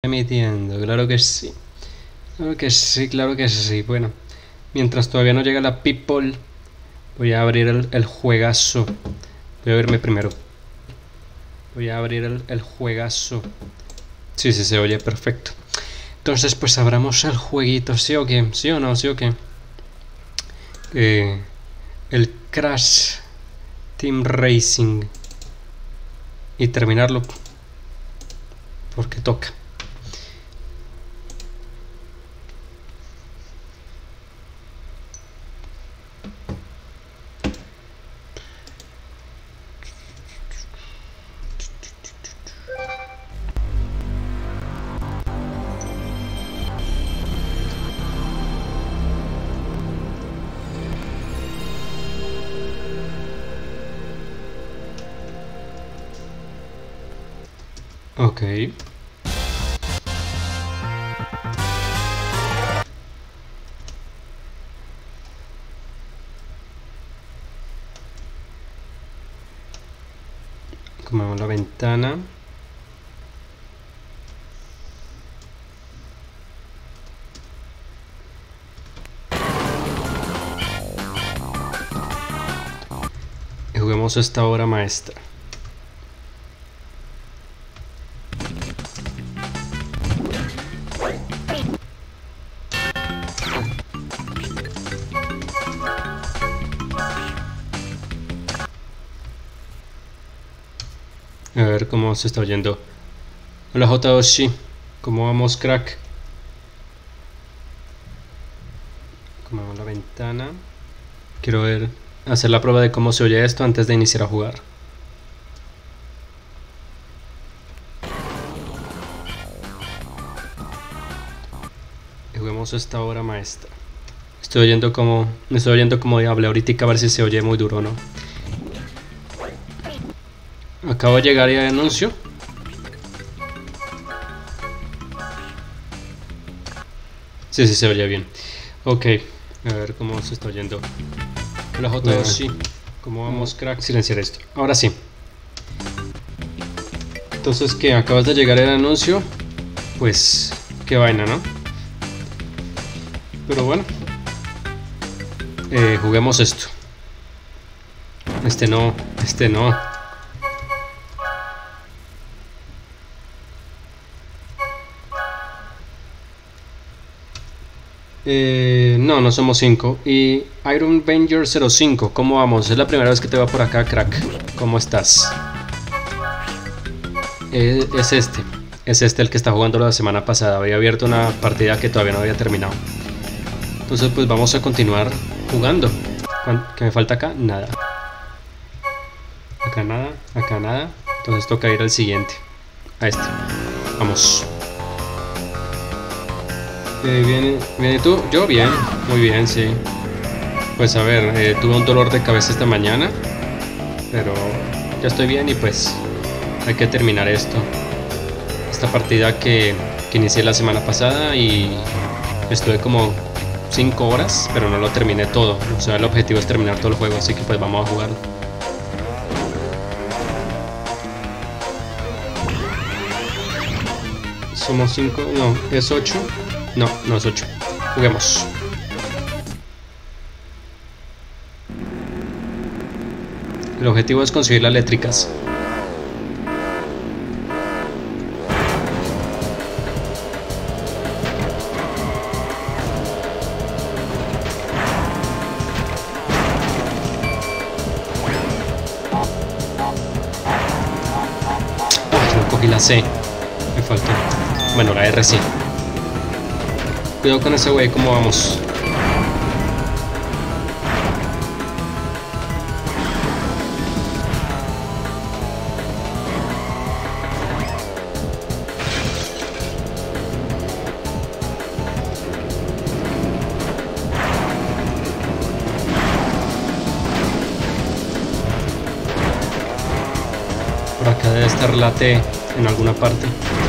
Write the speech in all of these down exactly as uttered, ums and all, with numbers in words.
emitiendo, claro que sí. Claro que sí, claro que sí. Bueno, mientras todavía no llega la people, voy a abrir el, el juegazo. Voy a verme primero. Voy a abrir el, el juegazo. Sí, sí, se oye perfecto. Entonces, pues abramos el jueguito, ¿sí o qué? ¿Sí o no? ¿Sí o qué? Eh, el Crash Team Racing. Y terminarlo. Porque toca. Ok. Comemos la ventana. Y juguemos esta obra maestra. A ver cómo se está oyendo. Hola J-Oshi, ¿cómo vamos, crack? Comemos la ventana. Quiero ver, hacer la prueba de cómo se oye esto antes de iniciar a jugar. Y juguemos esta obra maestra. Estoy oyendo como, me estoy oyendo como hablé ahorita, a ver si se oye muy duro o no. Acabo de llegar y hay anuncio. Sí, sí, se oye bien. Ok, a ver cómo se está oyendo. Hola J-Oshi, ¿cómo vamos, crack? Silenciar esto. Ahora sí. Entonces, ¿qué? Acabas de llegar el anuncio. Pues, qué vaina, ¿no? Pero bueno. Eh, juguemos esto. Este no, este no. Eh, no, no somos cinco. Y Iron Avenger cero cinco, ¿cómo vamos? Es la primera vez que te veo por acá, crack. ¿Cómo estás? Eh, es este. Es este el que está jugando la semana pasada. Había abierto una partida que todavía no había terminado. Entonces pues vamos a continuar jugando. ¿Qué me falta acá? Nada. Acá nada, acá nada. Entonces toca ir al siguiente. A este. Vamos. Eh, ¿viene, ¿Viene tú? Yo bien, muy bien, sí. Pues a ver, eh, tuve un dolor de cabeza esta mañana, pero ya estoy bien y pues hay que terminar esto. Esta partida que, que inicié la semana pasada y estuve como cinco horas, pero no lo terminé todo. O sea, el objetivo es terminar todo el juego, así que pues vamos a jugarlo. Somos cinco, no, es ocho. No, no es ocho. Juguemos. El objetivo es conseguir las eléctricas. Ay, no cogí la C. Me faltó. Bueno, la R sí. Cuidado con ese güey, ¿cómo vamos? Por acá debe estar la T en alguna parte.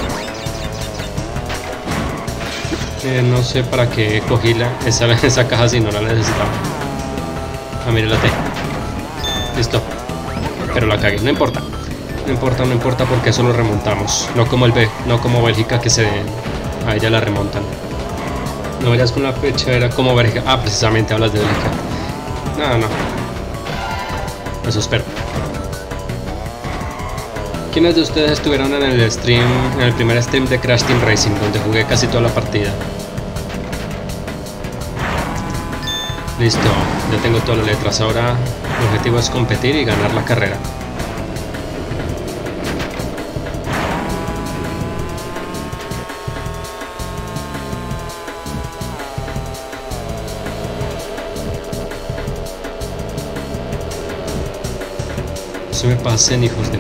Eh, no sé para qué cogí la, esa, esa caja si no la necesitaba. Ah, mire la T. Listo. Pero la cagué, no importa. No No importa, no importa porque eso lo remontamos. No como el B, no como Bélgica que se... a ella la remontan. No vayas con la pechera como Bélgica. Ah, precisamente hablas de Bélgica. No, no. Eso espero. ¿Quiénes de ustedes estuvieron en el stream, en el primer stream de Crash Team Racing, donde jugué casi toda la partida? Listo, ya tengo todas las letras. Ahora el objetivo es competir y ganar la carrera. Se me pasen, hijos de...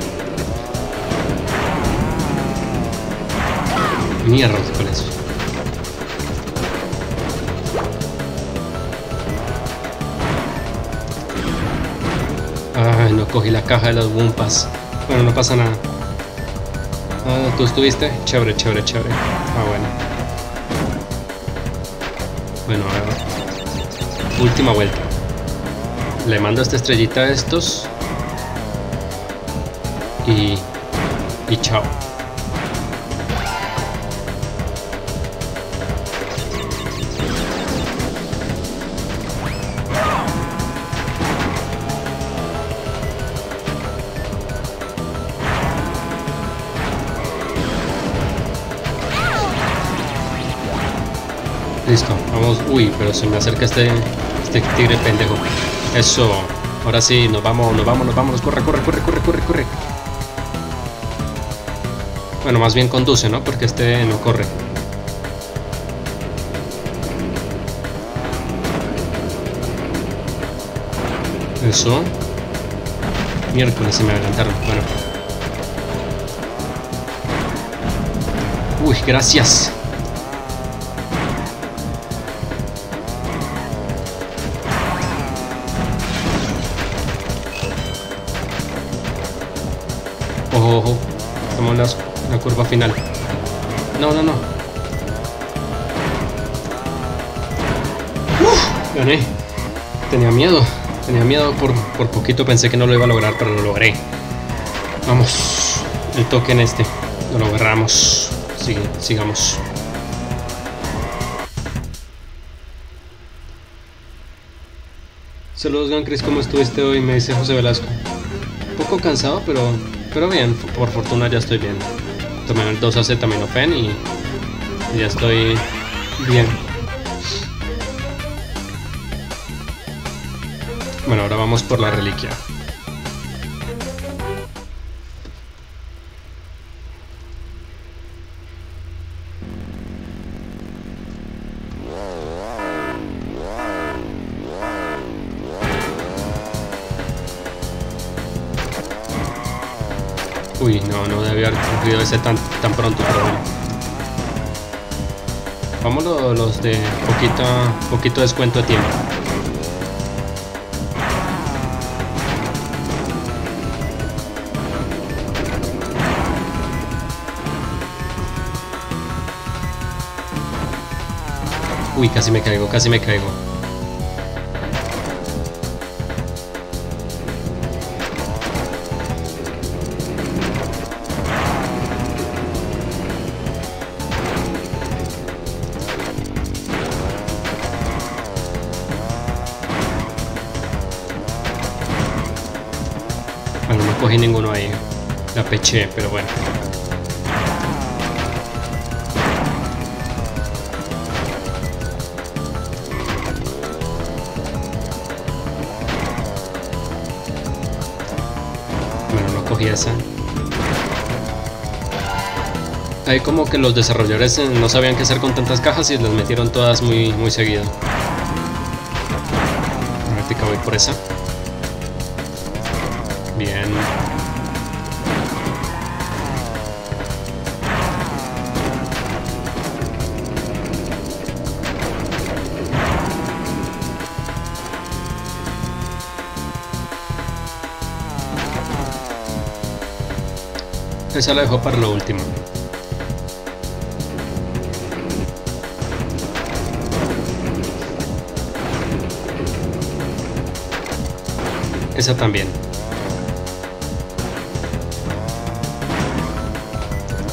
Mierda con eso. Ay, no cogí la caja de los Wumpas. Bueno, no pasa nada. Ah, ¿tú estuviste? Chévere, chévere, chévere. Ah, bueno. Bueno, a ver. Última vuelta. Le mando esta estrellita a estos. Y... Y chao. Listo, vamos. Uy, pero se me acerca este, este tigre pendejo. Eso. Ahora sí, nos vamos, nos vamos, nos vamos. Corre, corre, corre, corre, corre, corre. Bueno, más bien conduce, ¿no? Porque este no corre. Eso. Miércoles se me adelantaron. Bueno. Uy, gracias. Ojo, ojo. Estamos en las... la curva final. No, no, no. Uf, gané. Tenía miedo. Tenía miedo por, por poquito. Pensé que no lo iba a lograr, pero lo logré. Vamos. El toque en este. Lo logramos. Sigue, sigamos. Saludos, Gan Chris. ¿Cómo estuviste hoy? Me dice José Velasco. Un poco cansado, pero, pero bien. Por fortuna ya estoy bien. Tomé el dos acetaminofén y ya estoy bien. Bueno, ahora vamos por la reliquia. Uy, no, no debía haber cumplido ese tan, tan pronto, pero bueno. Vamos los, los de poquito, poquito descuento de tiempo. Uy, casi me caigo, casi me caigo. Bueno, no cogí ninguno ahí. La peché, pero bueno. Cogí esa. Ahí como que los desarrolladores no sabían qué hacer con tantas cajas y las metieron todas muy, muy seguido. Ahorita voy por esa. Bien. Esa la dejo para lo último. Esa también.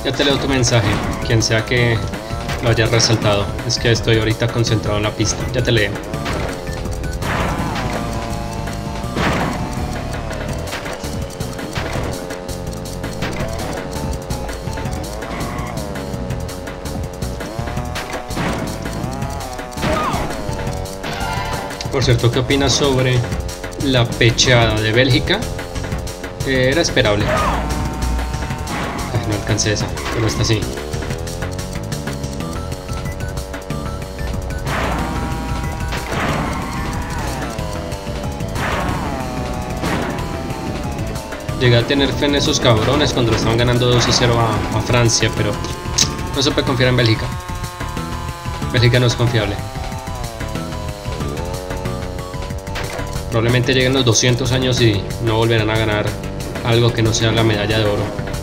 Ya te leo tu mensaje, quien sea que lo haya resaltado. Es que estoy ahorita concentrado en la pista. Ya te leo. Por cierto, ¿qué opinas sobre la pecheada de Bélgica? Eh, era esperable. Ay, no alcancé esa, pero esta sí. Llegué a tener fe en esos cabrones cuando le estaban ganando dos a cero a, a Francia, pero no se puede confiar en Bélgica. Bélgica no es confiable. Probablemente lleguen los doscientos años y no volverán a ganar algo que no sea la medalla de oro.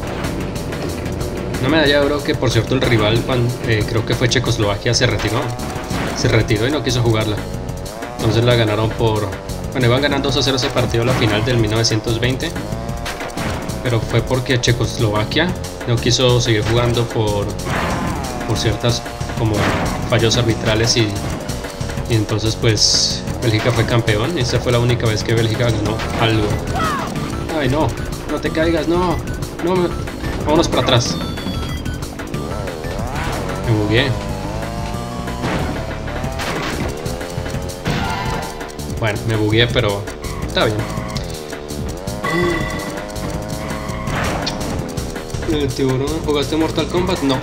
Una medalla de oro que, por cierto, el rival, cuando, eh, creo que fue Checoslovaquia, se retiró. Se retiró y no quiso jugarla. Entonces la ganaron por... Bueno, iban ganando dos a cero ese partido a la final del mil novecientos veinte. Pero fue porque Checoslovaquia no quiso seguir jugando por, por ciertas como fallos arbitrales y, y entonces pues Bélgica fue campeón y esa fue la única vez que Bélgica ganó algo. Ay no, no te caigas, no, no, me... vámonos para atrás. Me bugué. Bueno, me bugué, pero está bien. ¿El tiburón? ¿Jugaste Mortal Kombat? No.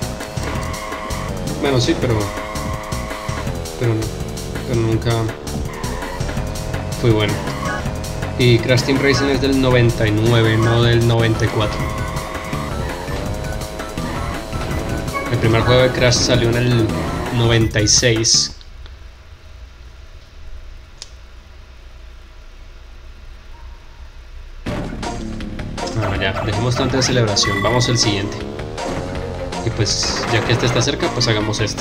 Bueno, sí, pero... Pero no. Pero nunca... Fui bueno. Y Crash Team Racing es del noventa y nueve, no del noventa y cuatro. El primer juego de Crash salió en el noventa y seis. Dejemos tanta celebración, vamos al siguiente. Y pues ya que este está cerca, pues hagamos este.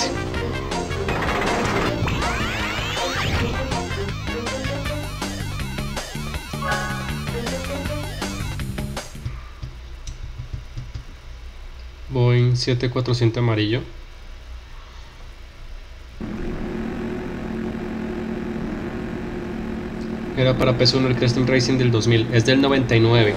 Boeing siete cuatrocientos amarillo. Era para P S uno el Crash Team Racing del dos mil, es del noventa y nueve.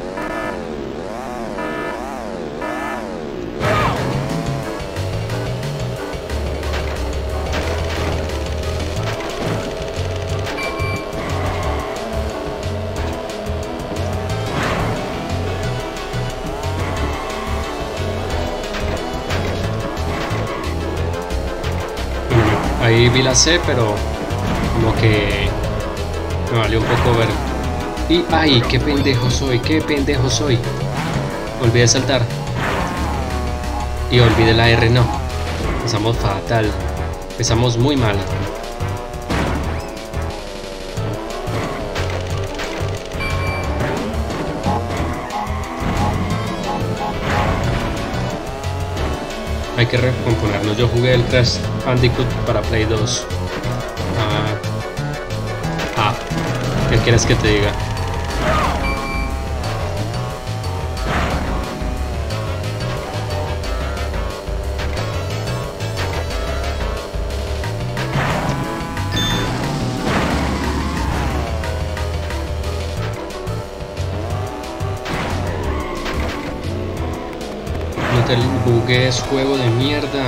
Ahí vi la C, pero como que me valió un poco ver. Y ay, qué pendejo soy, qué pendejo soy. Olvidé saltar. Y olvidé la R, no. Empezamos fatal. Empezamos muy mal. Hay que recomponernos. Yo jugué el Crash Bandicoot para Play dos. Ah, ah, ¿qué quieres que te diga? No te bugues, juego de mierda.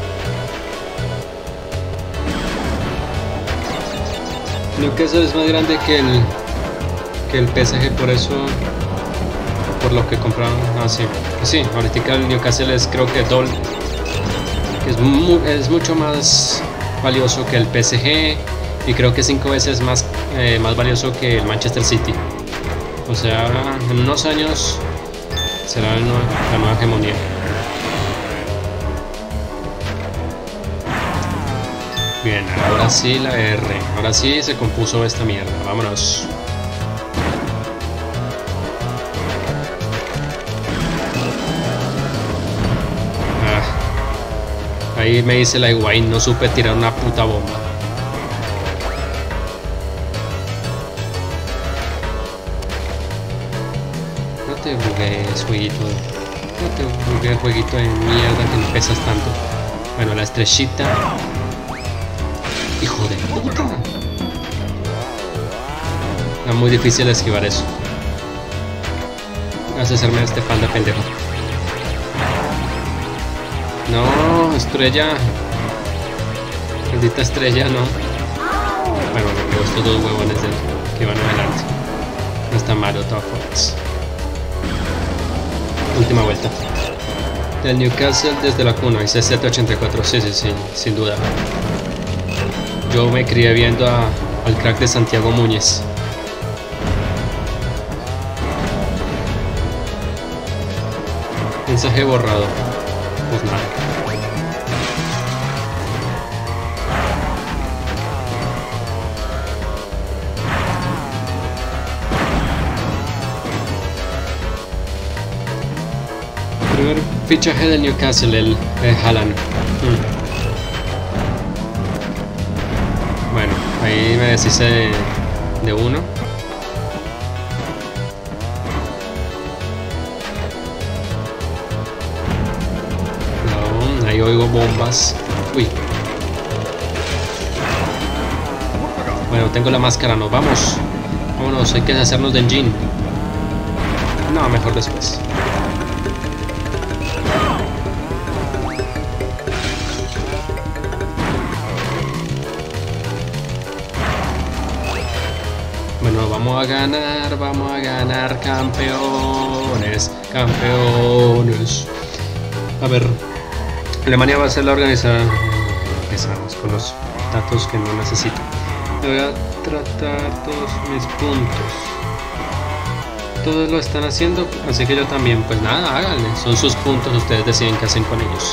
Newcastle es más grande que el que el P S G, por eso, por lo que compraron. Ah, sí, sí, ahorita el Newcastle es, creo que doble, que es, mu es mucho más valioso que el P S G y creo que cinco veces más, eh, más valioso que el Manchester City. O sea, en unos años será el nuevo, la nueva hegemonía. Bien, ahora sí la R. Ahora sí se compuso esta mierda. Vámonos. Ah, ahí me dice la Higuaín, no supe tirar una puta bomba. No te bugues, jueguito. No te buguea el jueguito de mierda que no pesas tanto. Bueno, la estrellita. ¡Hijo de puta! Era muy difícil esquivar eso. Vas a hacerme este fan de pendejo. No, estrella. Maldita estrella, no. Bueno, me quedo estos dos huevones de, que van adelante. No está malo, de todas formas. Última vuelta. Del Newcastle desde la cuna, dice siete ochenta y cuatro. Sí, sí, sí, sin duda. Yo me crié viendo a, al crack de Santiago Muñez. Mensaje borrado. Pues nada. Primer fichaje del Newcastle, el eh, Haaland. Mm. Bueno, ahí me deshice de, de uno. No, ahí oigo bombas. Uy. Bueno, tengo la máscara, nos vamos. Vámonos, hay que hacernos de engine. No, mejor después. Bueno, vamos a ganar, vamos a ganar, campeones, campeones. A ver, Alemania va a ser la organizada. Empezamos con los datos que no necesito. Voy a tratar todos mis puntos. Todos lo están haciendo, así que yo también. Pues nada, háganle, son sus puntos, ustedes deciden qué hacen con ellos.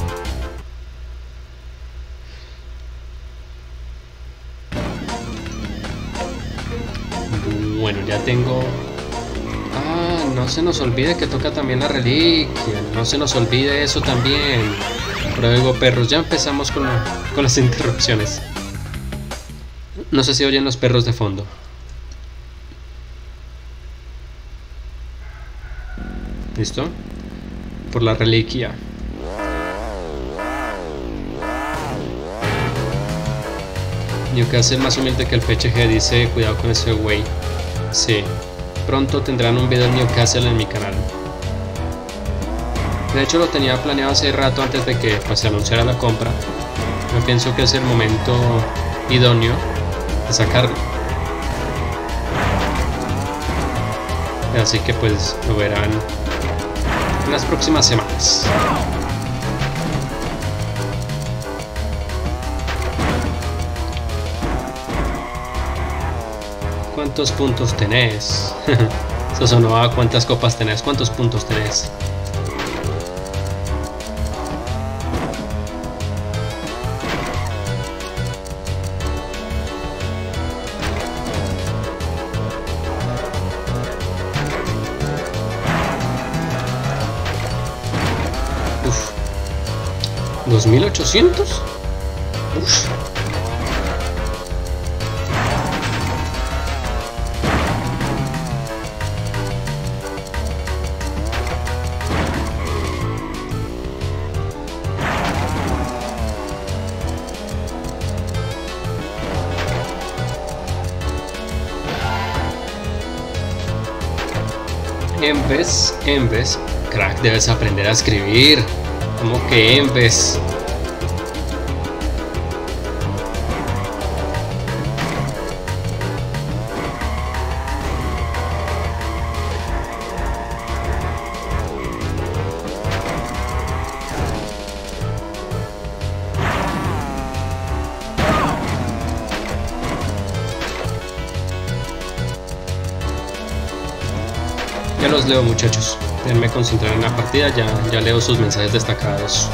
Bueno, ya tengo... Ah, no se nos olvide que toca también la reliquia. No se nos olvide eso también. Luego, perros, ya empezamos con, la, con las interrupciones. No sé si oyen los perros de fondo. ¿Listo? Por la reliquia. Newcastle más humilde que el P H G, dice, cuidado con ese güey. Sí, pronto tendrán un video de Newcastle en mi canal. De hecho lo tenía planeado hace rato antes de que pues, se anunciara la compra. Yo pienso que es el momento idóneo de sacarlo. Así que pues lo verán en las próximas semanas. ¿Cuántos puntos tenés? Eso sonó a cuántas copas tenés. ¿Cuántos puntos tenés? Uf. ¿dos mil ochocientos? Uf. En vez, en vez, crack, debes aprender a escribir. ¿Cómo que en vez? Ya los leo, muchachos. Déjenme concentrar en la partida, ya, ya leo sus mensajes destacados.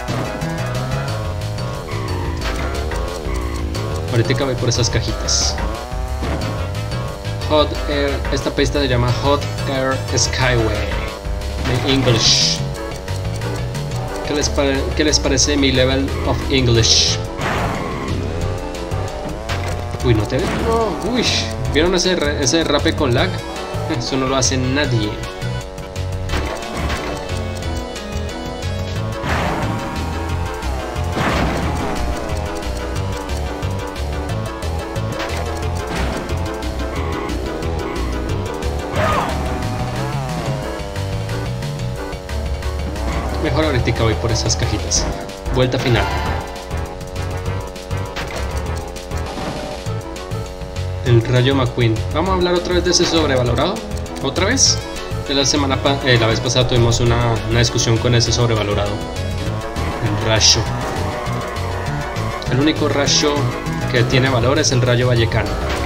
Ahorita voy por esas cajitas. Hot Air, esta pista se llama Hot Air Skyway de English. ¿Qué les, pare, ¿Qué les parece mi level of English? Uy, no te veo. No, uy, ¿vieron ese, ese rape con lag? Eso no lo hace nadie. ahorita voy por esas cajitas. Vuelta final. El rayo McQueen. Vamos a hablar otra vez de ese sobrevalorado. ¿Otra vez? De la semana pa eh, la vez pasada tuvimos una, una discusión con ese sobrevalorado. El rayo. El único rayo que tiene valor es el rayo vallecano.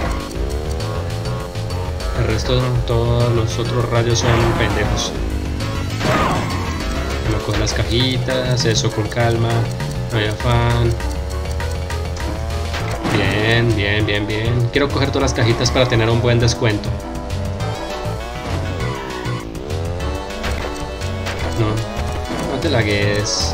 El resto, todos los otros rayos son pendejos. Me coge las cajitas, eso con calma, no hay afán. Bien, bien, bien, bien. Quiero coger todas las cajitas para tener un buen descuento. No, no te lagues.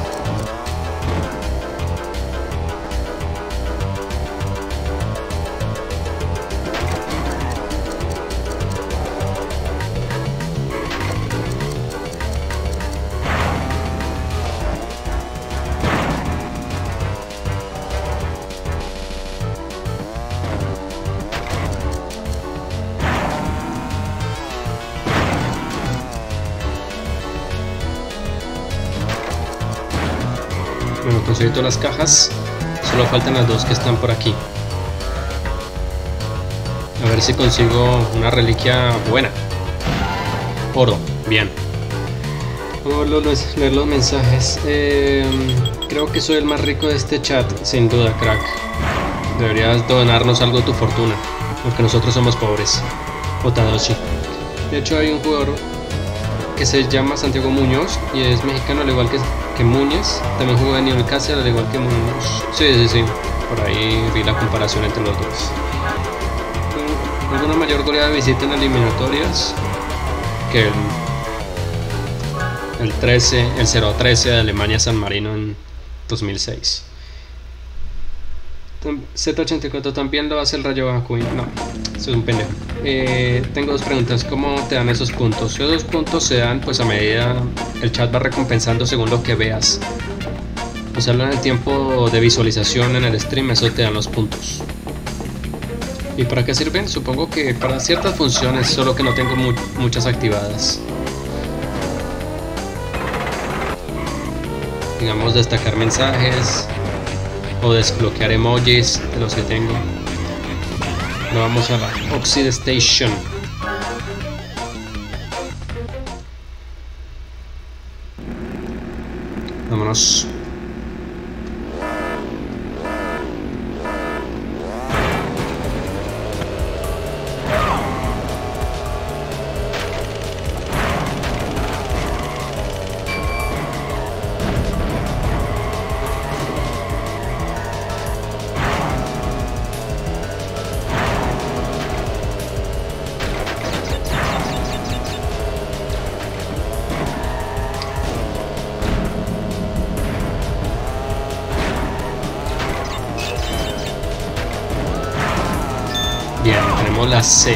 Bueno, conseguí todas las cajas, solo faltan las dos que están por aquí. A ver si consigo una reliquia buena. Oro, bien. Vamos a leer los mensajes. Eh, creo que soy el más rico de este chat, sin duda, crack. Deberías donarnos algo de tu fortuna, porque nosotros somos pobres. Otadoshi. De hecho hay un jugador que se llama Santiago Muñoz y es mexicano al igual que, que Muñez. También jugó en Newcastle al igual que Muñoz. Sí, sí, sí. Por ahí vi la comparación entre los dos. ¿Alguna mayor goleada de visita en eliminatorias? Que el, el trece, el cero a trece de Alemania San Marino en dos mil seis. Z ochenta y cuatro también lo hace el Rayo McQueen. No, eso es un pendejo. Eh, tengo dos preguntas. ¿Cómo te dan esos puntos? Esos dos puntos se dan pues a medida el chat va recompensando según lo que veas. O sea, en el tiempo de visualización en el stream, eso te dan los puntos. ¿Y para qué sirven? Supongo que para ciertas funciones, solo que no tengo mu muchas activadas. Digamos, destacar mensajes o desbloquear emojis de los que tengo. Lo vamos a la Oxide Station. Vámonos. Bien, tenemos la C.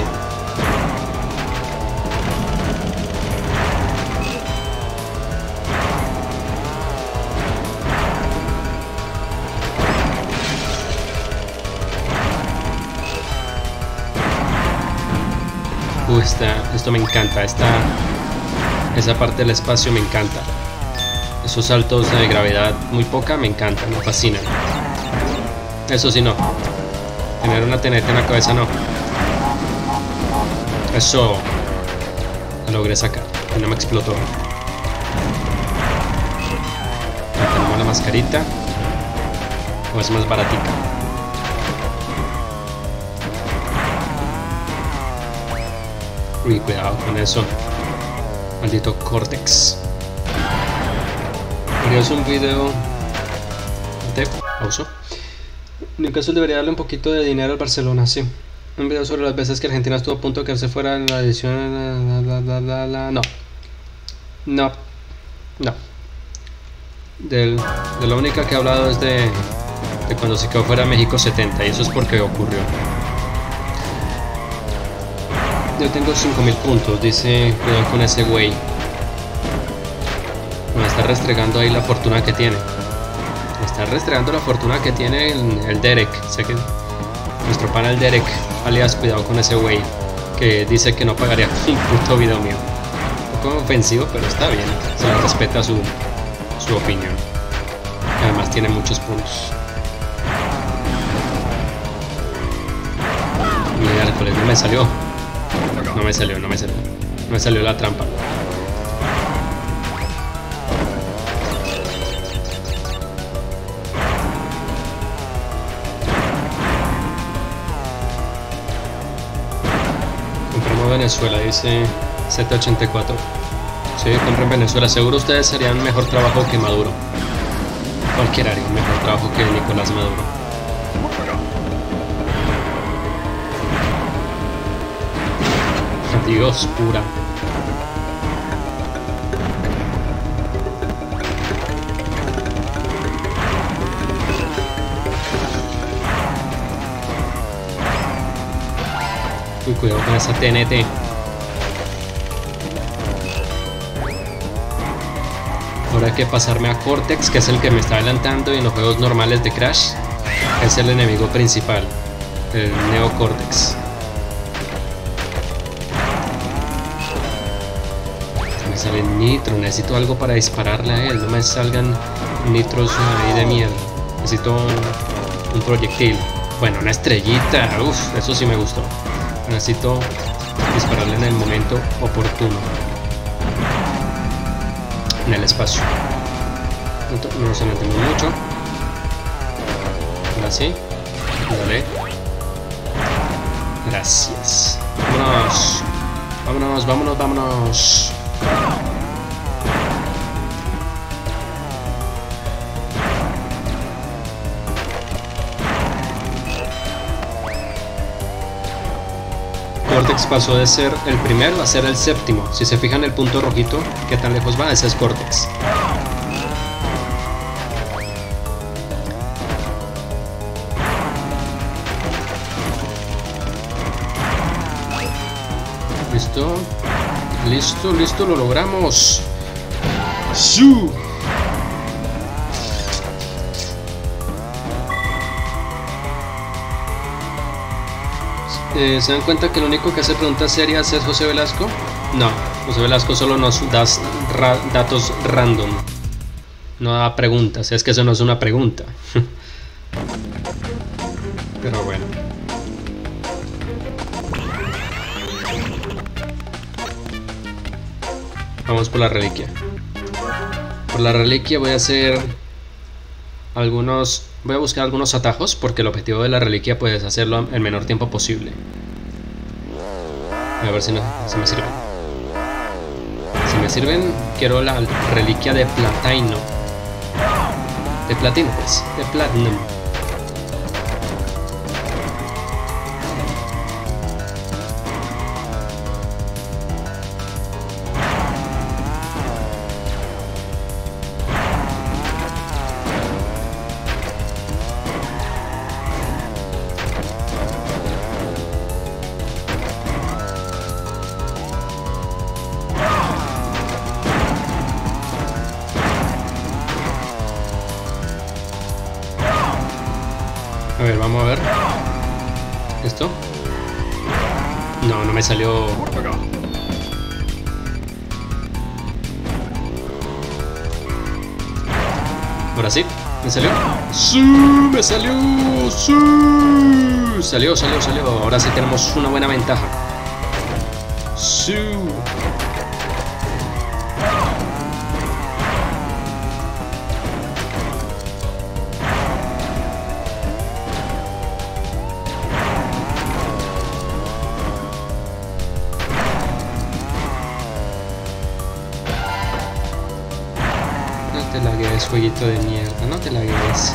Uh, esta, esto me encanta, esta, esa parte del espacio me encanta. Esos saltos de gravedad muy poca me encantan, me fascinan. Eso sí no. Tener una T N T en la cabeza no. Eso lo logré sacar y no me explotó. Ya tenemos la mascarita. O es más baratita. Uy, cuidado con eso. Maldito Cortex. Quería un video de pauso. Newcastle debería darle un poquito de dinero al Barcelona, sí. Un video sobre las veces que Argentina estuvo a punto de quedarse fuera en la edición. La, la, la, la, no. No. No. Del, de la única que he hablado es de, de cuando se quedó fuera México setenta, y eso es porque ocurrió. Yo tengo cinco mil puntos, dice, cuidado con ese güey. Me está restregando ahí la fortuna que tiene. Me está restregando la fortuna que tiene el, el Derek. Sé que nuestro pana el Derek, alias cuidado con ese güey, que dice que no pagaría un puto video mío. Un poco ofensivo, pero está bien. Se le respeta su, su opinión. Además tiene muchos puntos. Miércoles, no me salió. No me salió, no me salió. No me salió la trampa. Compramos Venezuela, dice Z ochenta y cuatro. Sí, compren Venezuela. Seguro ustedes harían mejor trabajo que Maduro. Cualquiera haría un mejor trabajo que Nicolás Maduro. Dios, pura. Uy, cuidado con esa T N T. Ahora hay que pasarme a Cortex, que es el que me está adelantando, y en los juegos normales de Crash es el enemigo principal, el Neo Cortex. Me sale nitro, necesito algo para dispararle a él, no me salgan nitros ahí de mierda. Necesito un, un proyectil, bueno, una estrellita, uff, eso sí me gustó. Necesito dispararle en el momento oportuno, en el espacio. No nos metemos mucho. Ahora sí, dale. Gracias. Vámonos, vámonos, vámonos, vámonos. Cortex pasó de ser el primero a ser el séptimo. Si se fijan el punto rojito, ¿qué tan lejos va? Ese es Cortex. Listo, listo, listo, lo logramos. ¡Shoo! Eh, ¿Se dan cuenta que el único que hace preguntas serias es José Velasco? No, José Velasco solo nos da ra datos random. No da preguntas, es que eso no es una pregunta. Pero bueno. Vamos por la reliquia. Por la reliquia voy a hacer algunos... Voy a buscar algunos atajos, porque el objetivo de la reliquia pues, es hacerlo el menor tiempo posible. A ver si, no, si me sirven. Si me sirven, quiero la reliquia de platino. De platino, pues. De platinum. A ver, vamos a ver. ¿Esto? No, no me salió. Ahora sí, ¿me salió? ¡Sí! ¡Me salió! ¡Sí! Salió, salió, salió. Ahora sí tenemos una buena ventaja. ¡Sí! No te lagues, jueguito de mierda, no te lagues.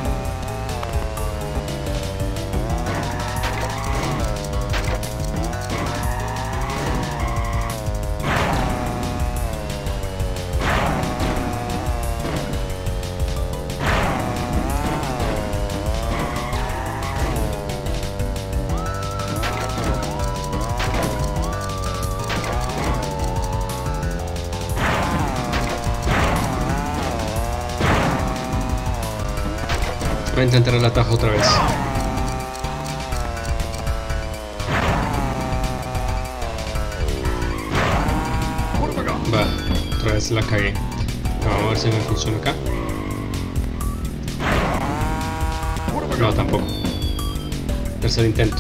Voy a intentar el atajo otra vez. Va, otra vez la cagué. Vamos a ver si me funciona acá. No, tampoco. Tercer intento.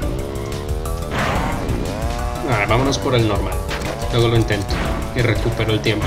Ah, vámonos por el normal. Luego lo intento y recupero el tiempo.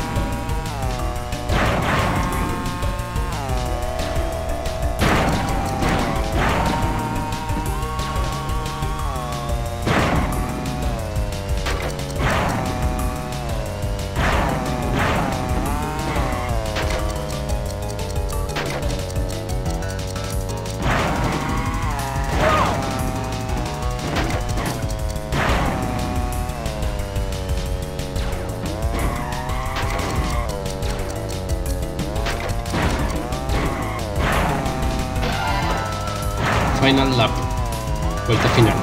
Final lap, vuelta final.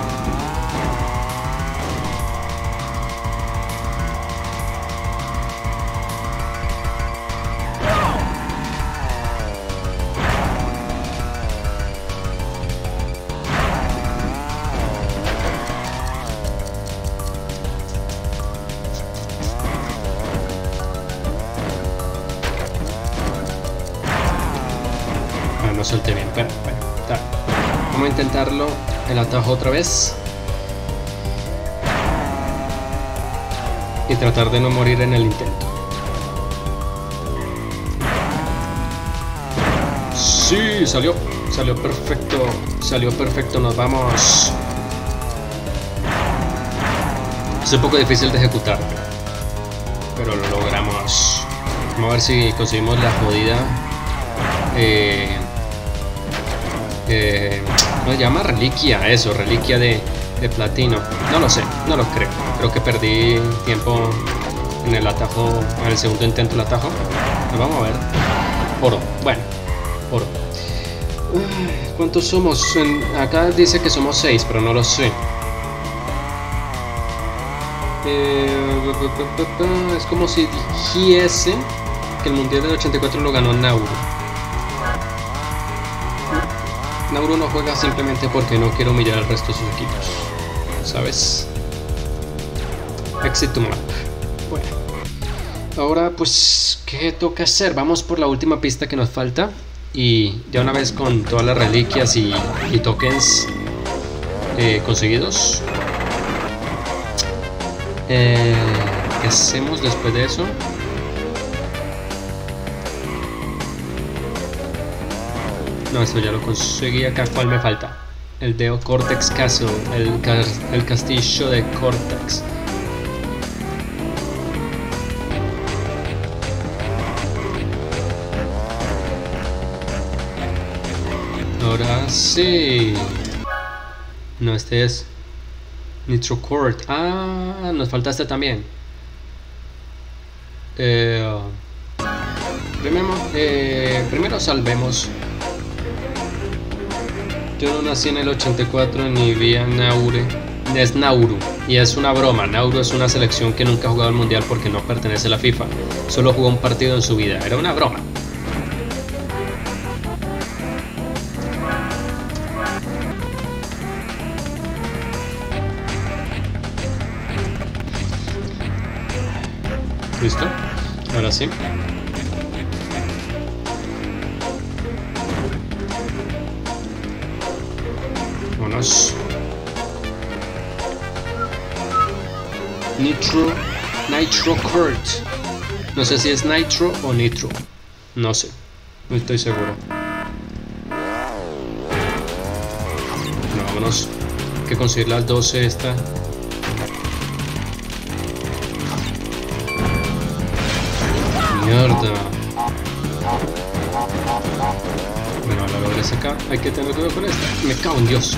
Ah, no solté bien, pero bueno, está. Vamos a intentarlo el atajo otra vez y tratar de no morir en el intento. Sí, salió, salió perfecto, salió perfecto, nos vamos. Es un poco difícil de ejecutar, pero lo logramos. Vamos a ver si conseguimos la jodida eh, eh, ¿cómo se llama? Reliquia, eso, reliquia de, de platino. No lo sé, no lo creo. Creo que perdí tiempo en el atajo, en el segundo intento del atajo. Pero vamos a ver. Oro, bueno, oro. ¿Cuántos somos? En, acá dice que somos seis, pero no lo sé. Eh, es como si dijese que el mundial del ochenta y cuatro lo ganó Nauru. Nauru no juega simplemente porque no quiere humillar al resto de sus equipos, ¿sabes? Exit to map. Bueno, ahora pues, ¿qué toca hacer? Vamos por la última pista que nos falta. Y ya una vez con todas las reliquias y, y tokens eh, conseguidos, eh, ¿qué hacemos después de eso? No, esto ya lo conseguí. Acá, ¿cuál me falta? El de Cortex Castle, el, ca el castillo de Cortex. Ahora sí. No, este es Nitro Court. Ah, nos falta este también. Eh, primero, eh, primero salvemos. Yo no nací en el ochenta y cuatro ni vi a Nauru. Es Nauru y es una broma. Nauru es una selección que nunca ha jugado el mundial porque no pertenece a la FIFA. Solo jugó un partido en su vida. Era una broma. ¿Listo? Ahora sí. Vámonos. Nitro, Nitro Court. No sé si es Nitro o Nitro. No sé. No estoy seguro. Bueno, vámonos. Hay que conseguir las doce esta. Mierda. Bueno, la logré sacar. Hay que tener cuidado con esta. Me cago en Dios.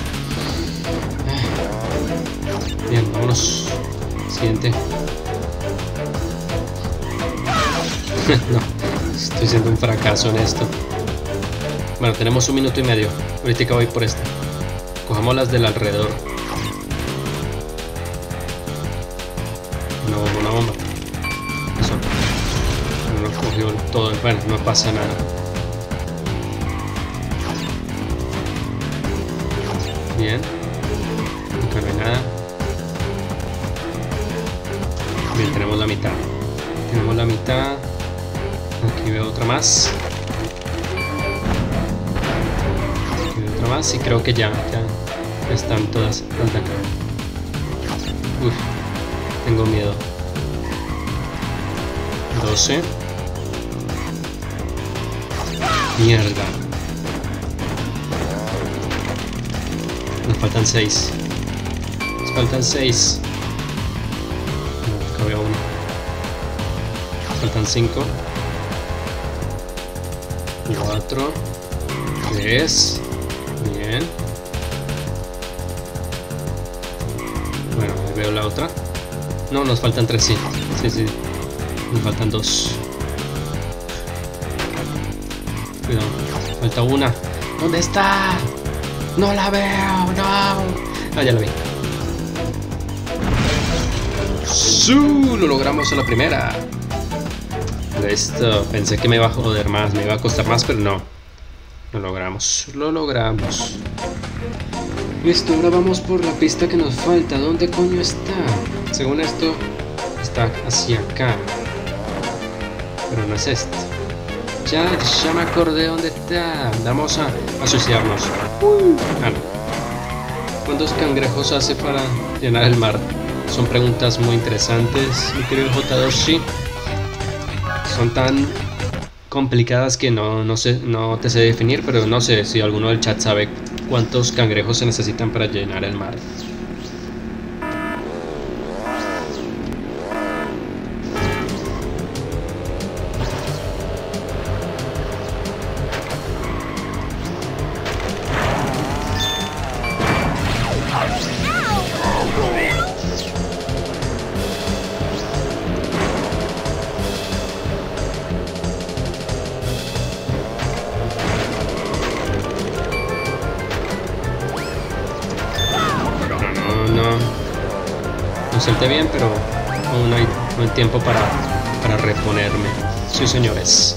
Bien, vámonos. Siguiente. No, estoy siendo un fracaso en esto. Bueno, tenemos un minuto y medio. Ahorita voy por esta. Cojamos las del alrededor. No, una bomba. Eso. No cogió todo. Bueno, no pasa nada. Bien. Nunca no hay nada. Bien, tenemos la mitad. Tenemos la mitad. Aquí veo otra más. Aquí veo otra más y creo que ya, ya están todas las de acá. Uf, tengo miedo. doce. Mierda. Nos faltan seis. Nos faltan seis. No, acá veo uno. Nos faltan cinco. cuatro. tres. Bien. Bueno, ahí veo la otra. No, nos faltan tres, sí. Sí, sí. Nos faltan dos. Cuidado, falta una. ¿Dónde está? No la veo, no. Ah, ya la vi. ¡Su! Lo logramos a la primera. Listo. Pensé que me iba a joder más, me iba a costar más, pero no. Lo logramos, lo logramos. Listo, ahora vamos por la pista que nos falta. ¿Dónde coño está? Según esto, está hacia acá. Pero no es esto. Ya, ya me acordé dónde está. Vamos a, a suicidarnos. Uh, ah, no. ¿Cuántos cangrejos hace para llenar el mar? Son preguntas muy interesantes, mi querido Jotadoshi. Son tan complicadas que no, no, sé, no te sé definir, pero no sé si alguno del chat sabe cuántos cangrejos se necesitan para llenar el mar. Salté bien, pero aún no hay, no hay tiempo para, para reponerme. Sí, señores.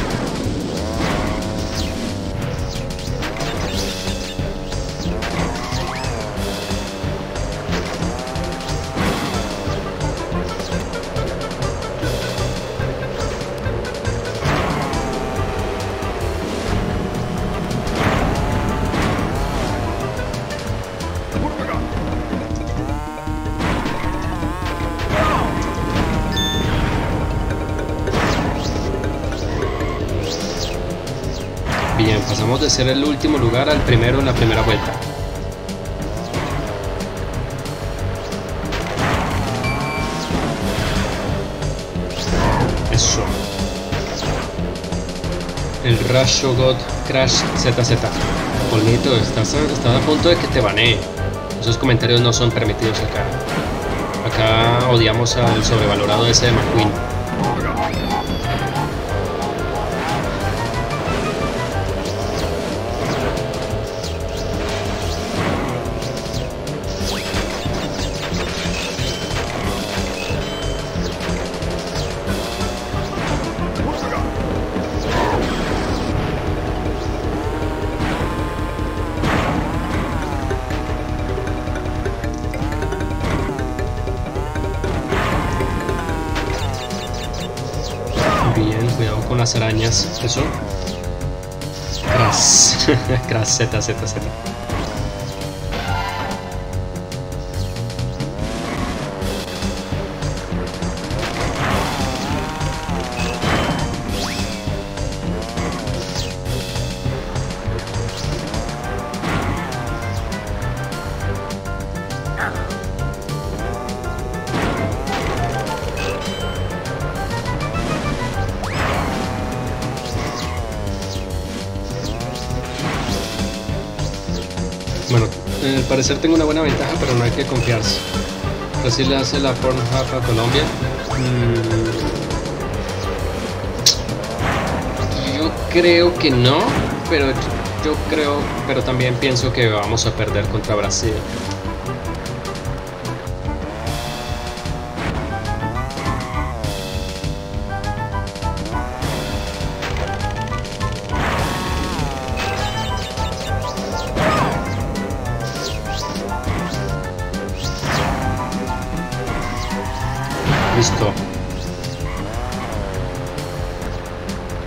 Bien, pasamos de ser el último lugar al primero en la primera vuelta. Eso. El Rayo God Crash Z Z. Polnito, estás a, estás a punto de que te banee. Esos comentarios no son permitidos acá. Acá odiamos al sobrevalorado ese de McQueen. Bien, cuidado con las arañas. Eso. Crash. Crash Z Z Z. Bueno, al parecer tengo una buena ventaja, pero no hay que confiarse. Así le hace la Pornhub a Colombia. Mm, yo creo que no, pero yo creo, pero también pienso que vamos a perder contra Brasil. Listo.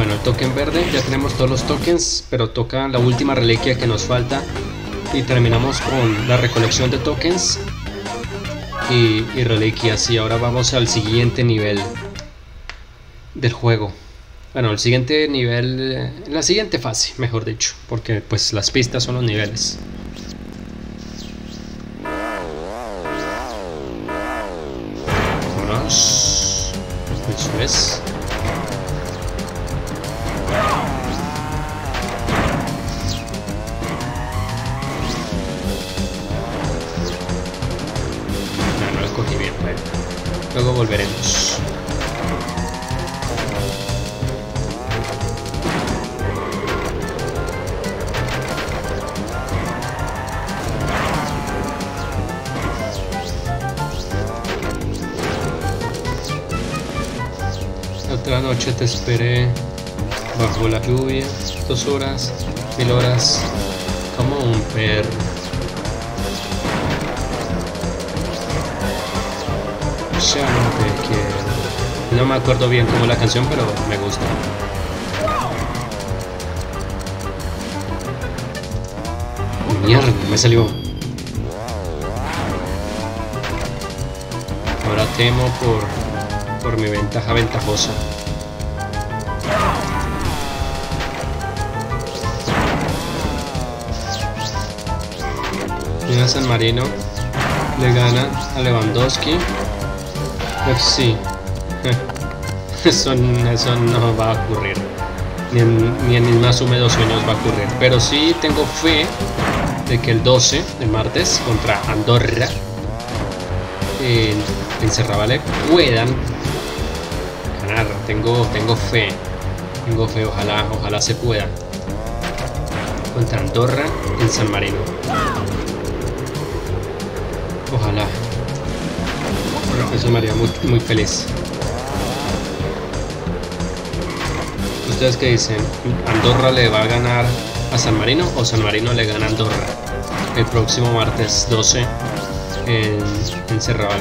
Bueno, el token verde, ya tenemos todos los tokens, pero toca la última reliquia que nos falta y terminamos con la recolección de tokens y, y reliquias. Y ahora vamos al siguiente nivel del juego. Bueno, el siguiente nivel, la siguiente fase, mejor dicho, porque pues las pistas son los niveles. Vámonos. Eso es. No, no lo cogí bien, bueno. Luego volveremos. Otra noche te esperé bajo la lluvia, dos horas, mil horas, como un perro. Ya no te quiero. No me acuerdo bien cómo es la canción, pero me gusta. Mierda, me salió. Ahora temo por... por mi ventaja ventajosa. Mira, San Marino le gana a Lewandowski. Pues sí. Eso, eso no va a ocurrir. Ni en, ni en mis más húmedos sueños va a ocurrir. Pero sí tengo fe de que el doce, el martes, contra Andorra, en, en Serravalle puedan ganar. Tengo, tengo fe. Tengo fe, ojalá, ojalá se pueda. Contra Andorra en San Marino. Ojalá. Eso me haría muy, muy feliz. ¿Ustedes qué dicen? ¿Andorra le va a ganar a San Marino o San Marino le gana a Andorra el próximo martes doce en, en Serravalle?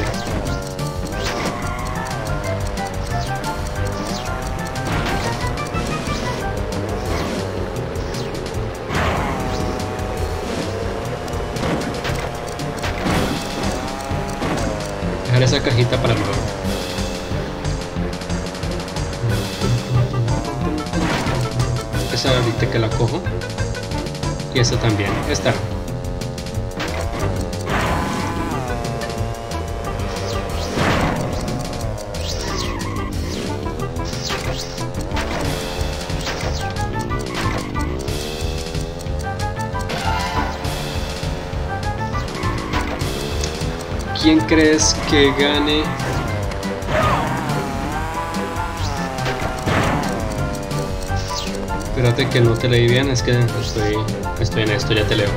Dejar esa cajita para luego. Esa ahorita que la cojo. Y esa también. Esta. ¿Quién crees que gane? Espérate que no te leí bien, es que estoy, estoy en esto, ya te leo.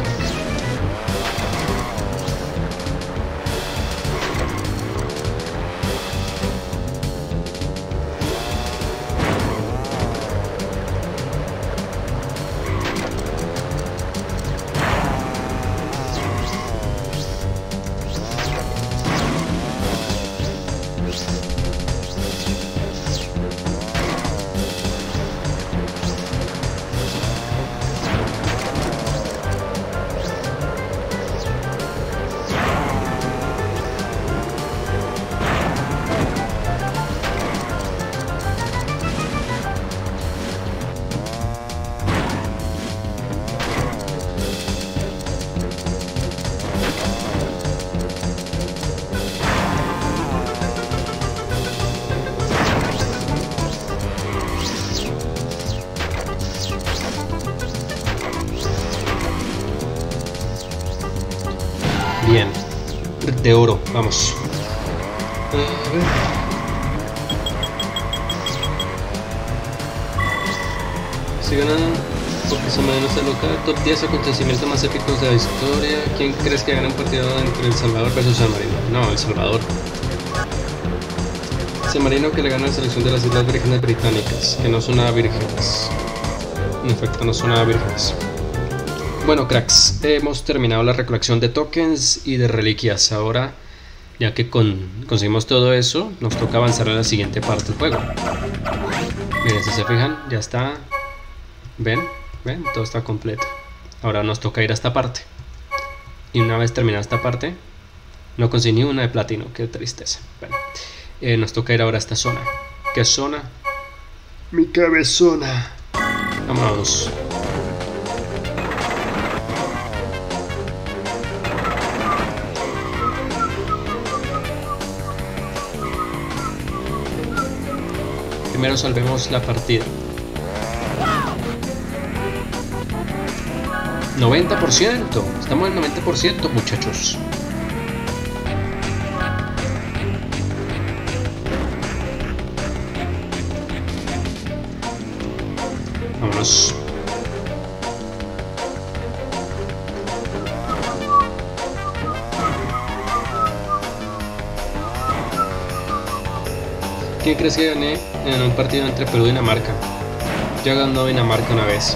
Bien, de oro, vamos. A ver. Si ganan, porque San Marino está local, top diez acontecimientos más épicos de la historia. ¿Quién crees que gana un partido entre El Salvador versus San Marino? No, El Salvador. San Marino que le gana a la selección de las Islas Vírgenes Británicas, que no son nada vírgenes. En efecto, no son nada vírgenes. Bueno, cracks, hemos terminado la recolección de tokens y de reliquias. Ahora Ya que con, conseguimos todo eso, nos toca avanzar a la siguiente parte del juego. Miren, si se fijan, ya está. ¿Ven? ¿Ven? Todo está completo. Ahora nos toca ir a esta parte. Y una vez terminada esta parte, no conseguí ni una de platino. Qué tristeza. Bueno, eh, nos toca ir ahora a esta zona. ¿Qué zona? Mi cabezona. Vamos. Primero salvemos la partida. noventa por ciento. Estamos en noventa por ciento, muchachos. Vámonos. ¿Quién crees que gané en un partido entre Perú y Dinamarca? Yo he ganado Dinamarca una vez.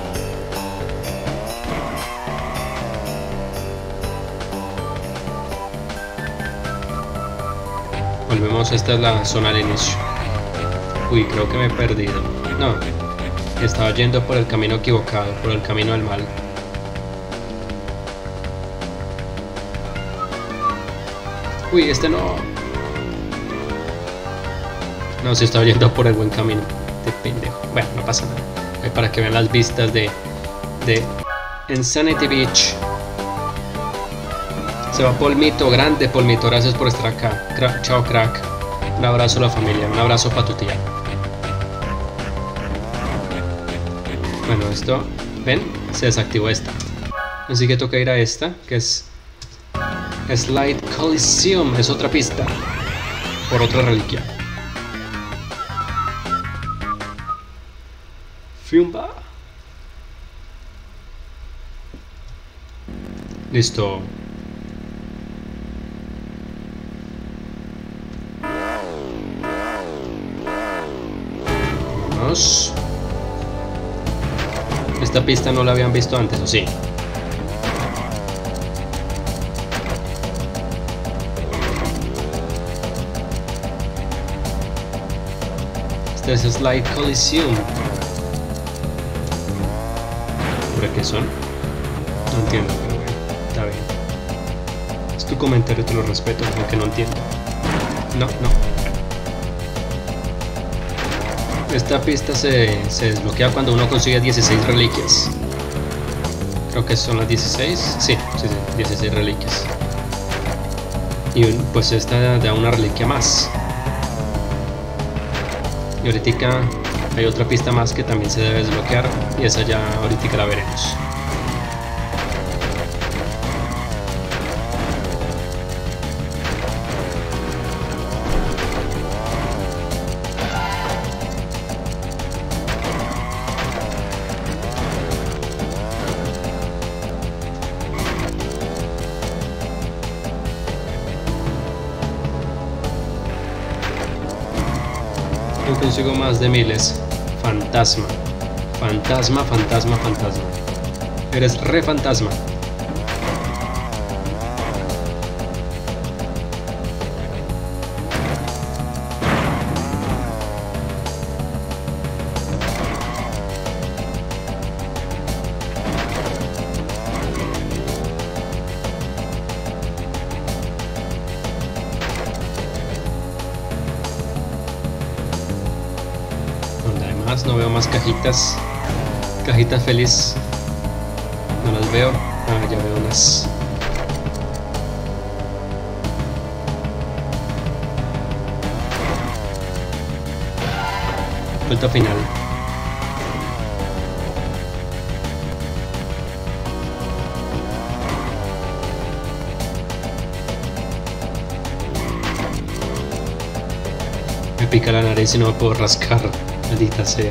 Volvemos, esta es la zona al inicio. Uy, creo que me he perdido. No, estaba yendo por el camino equivocado, por el camino del mal. Uy, este no. No, si estaba yendo por el buen camino. De pendejo. Bueno, no pasa nada. Ahí para que vean las vistas de, de Insanity Beach. Se va Polmito, grande Polmito, gracias por estar acá. Cra Chao, crack. Un abrazo a la familia, un abrazo para tu tía. Bueno, esto, ¿ven? Se desactivó esta. Así que toca ir a esta, que es Slide Coliseum, es otra pista. Por otra reliquia. Fiumba. Listo. Vamos. Esta pista no la habían visto antes, ¿o sí? Este es Slide Coliseum. ¿Por qué son? No entiendo, pero bueno, está bien. Es tu comentario, te lo respeto, aunque no entiendo. No, no. Esta pista se, se desbloquea cuando uno consigue dieciséis reliquias. Creo que son las dieciséis. Sí, sí, sí, dieciséis reliquias. Y pues esta da una reliquia más. Y ahorita hay otra pista más que también se debe desbloquear. Y esa ya ahorita la veremos. No consigo más de miles. Fantasma. Fantasma, fantasma, fantasma. Eres re fantasma. No veo más cajitas. Cajitas feliz. No las veo. Ah, ya veo unas. Vuelta final. Me pica la nariz y no me puedo rascar. Maldita sea.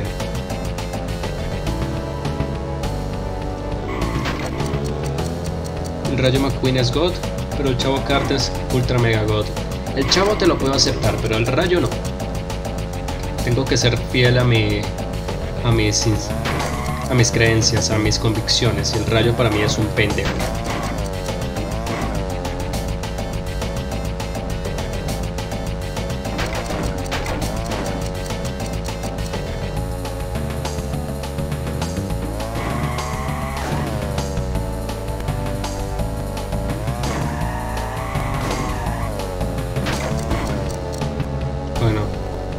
El Rayo McQueen es God, pero el Chavo Carter es Ultra Mega God. El Chavo te lo puedo aceptar, pero el Rayo no. Tengo que ser fiel a mi, a mis, a mis creencias, a mis convicciones. Y el Rayo para mí es un pendejo.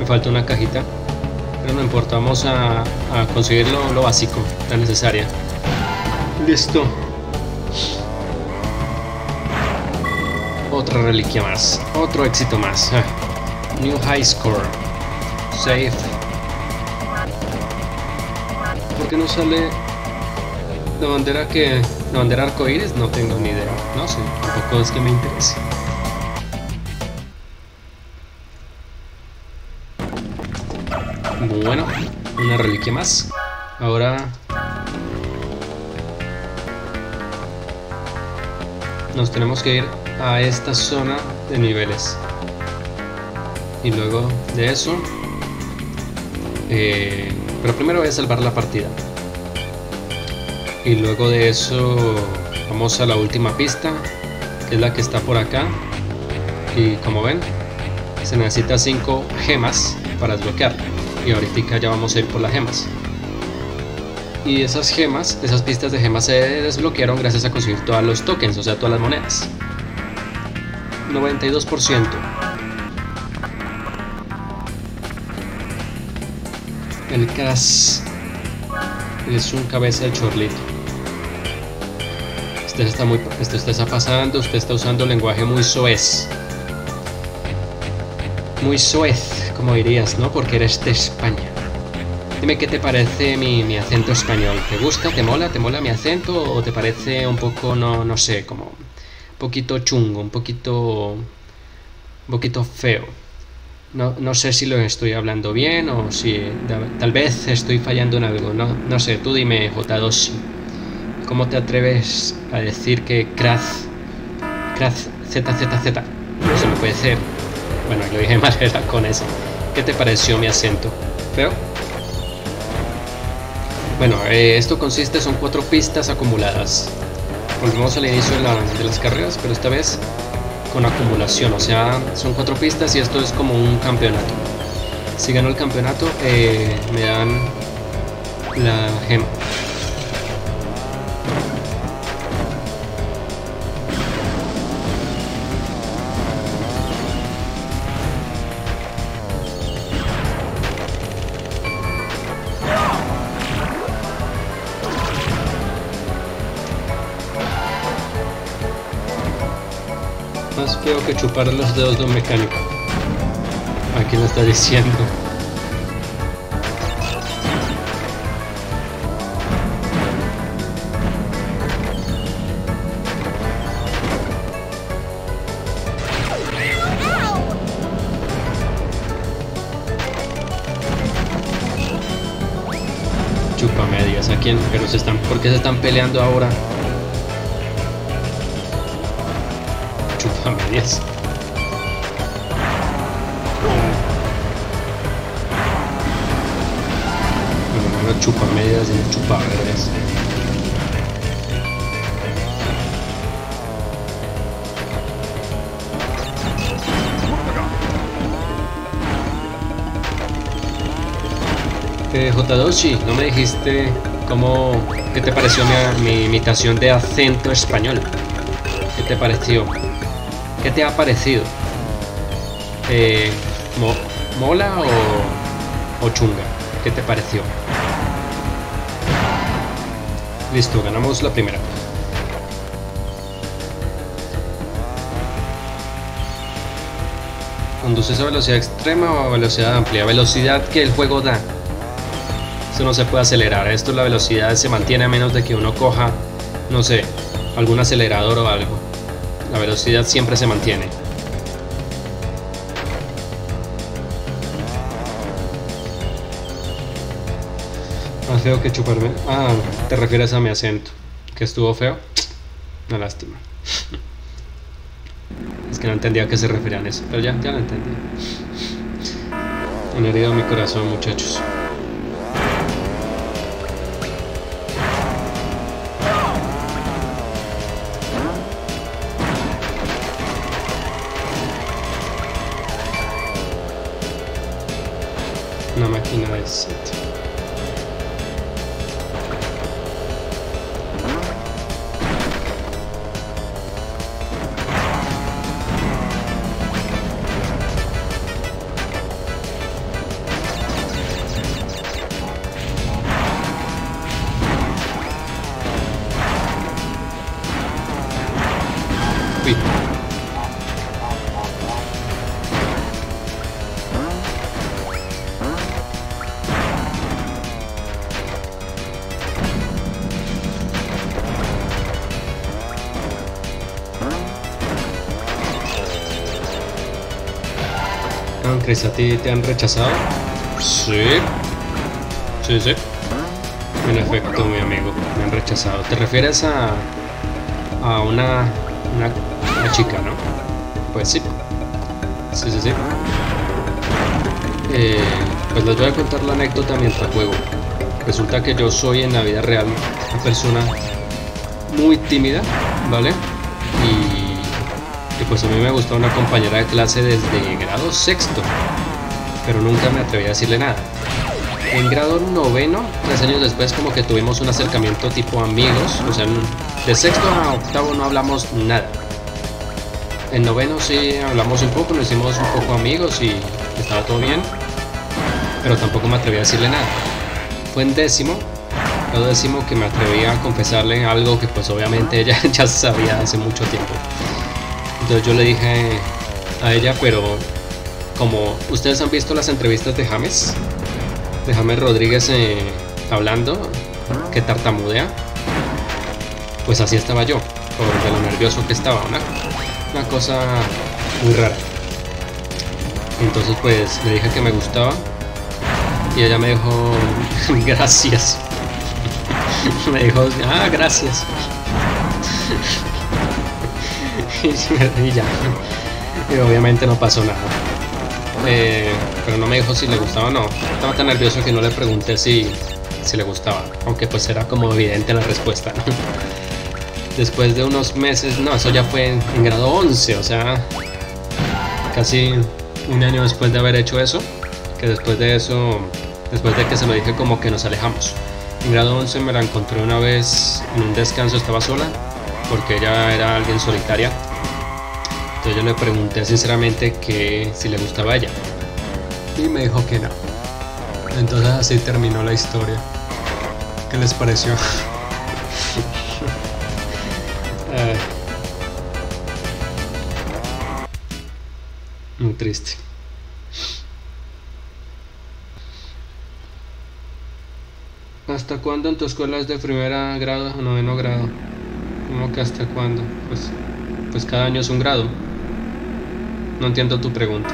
falta una cajita, pero no importa, vamos a, a conseguir lo, lo básico, la necesaria. Listo. Otra reliquia más, otro éxito más. Ah. New high score. Save. ¿Por qué no sale la bandera que... la bandera arcoíris? No tengo ni idea. No sé, tampoco es que me interese. Bueno, una reliquia más. Ahora nos tenemos que ir a esta zona de niveles. Y luego de eso eh, pero primero voy a salvar la partida. Y luego de eso vamos a la última pista, que es la que está por acá. Y como ven, se necesita cinco gemas para desbloquearla. Y ahorita ya vamos a ir por las gemas. Y esas gemas, esas pistas de gemas se desbloquearon gracias a conseguir todos los tokens, o sea, todas las monedas. noventa y dos por ciento. El Crash es un cabeza de chorlito. Usted está muy, esto está pasando, usted está usando lenguaje muy soez. Muy soez, como dirías, ¿no? Porque eres de España. Dime qué te parece mi, mi acento español. ¿Te gusta? ¿Te mola? ¿Te mola mi acento? ¿O te parece un poco, no, no sé, como un poquito chungo, un poquito, un poquito feo? No, no sé si lo estoy hablando bien o si tal vez estoy fallando en algo. No, no sé, tú dime, J dos. ¿Cómo te atreves a decir que Crash, Crash Z Z Z? No se me puede hacer. Bueno, lo dije mal, era con eso. ¿Qué te pareció mi acento? ¿Feo? Bueno, eh, esto consiste, son cuatro pistas acumuladas. Volvemos al inicio de, la, de las carreras, pero esta vez con acumulación, o sea, son cuatro pistas y esto es como un campeonato. Si gano el campeonato, eh, me dan la gema. Más feo que chupar los dedos de un mecánico. ¿A quién lo está diciendo? Chupa medias. ¿A quién? Pero se están, ¿por qué se están peleando ahora? Chupa medias. No, no chupa medias, sino chupa verdes. Eh, J dos, no me dijiste cómo, qué te pareció mi, mi imitación de acento español. ¿Qué te pareció? ¿Qué te ha parecido? Eh, mo ¿Mola o, o chunga? ¿Qué te pareció? Listo, ganamos la primera. ¿Conduces a velocidad extrema o a velocidad amplia? Velocidad que el juego da. Esto no se puede acelerar. Esto, la velocidad se mantiene a menos de que uno coja, no sé, algún acelerador o algo. La velocidad siempre se mantiene. Más feo que chuparme. Ah, te refieres a mi acento. ¿Que estuvo feo? Una lástima. Es que no entendía a qué se referían eso. Pero ya, ya lo entendí. Han herido mi corazón, muchachos. Una máquina de set. Chris, ¿a ti te han rechazado? Sí. Sí, sí. En efecto, mi amigo, me han rechazado. ¿Te refieres a, a una, una, una chica, no? Pues sí. Sí, sí, sí. Eh, pues les voy a contar la anécdota mientras juego. Resulta que yo soy en la vida real una persona muy tímida, ¿vale? Y, y pues a mí me gustó una compañera de clase desde grado sexto, pero nunca me atreví a decirle nada. En grado noveno, tres años después, como que tuvimos un acercamiento tipo amigos, o sea, de sexto a octavo no hablamos nada. En noveno sí hablamos un poco, nos hicimos un poco amigos y estaba todo bien, pero tampoco me atreví a decirle nada. Fue en décimo, lo décimo que me atreví a confesarle algo que pues obviamente ella ya sabía hace mucho tiempo. Entonces yo le dije a ella, pero como ustedes han visto las entrevistas de James, de James Rodríguez eh, hablando, que tartamudea, pues así estaba yo, por de lo nervioso que estaba, una, una cosa muy rara. Entonces pues le dije que me gustaba y ella me dijo gracias. Me dijo, ah, gracias. Y ya. Y obviamente no pasó nada. Eh, pero no me dijo si le gustaba o no. Estaba tan nervioso que no le pregunté si, si le gustaba. Aunque pues era como evidente la respuesta, ¿no? Después de unos meses, no, eso ya fue en, en grado once, o sea, casi un año después de haber hecho eso, que después de eso, después de que se lo dije, como que nos alejamos. En grado once me la encontré una vez en un descanso, estaba sola, porque ella era alguien solitaria. Entonces yo le pregunté sinceramente que si le gustaba a ella, y me dijo que no. Entonces así terminó la historia. ¿Qué les pareció? uh, muy triste. ¿Hasta cuándo en tu escuela es de primera grado o noveno grado? ¿Cómo que hasta cuándo? Pues, pues cada año es un grado. No entiendo tu pregunta.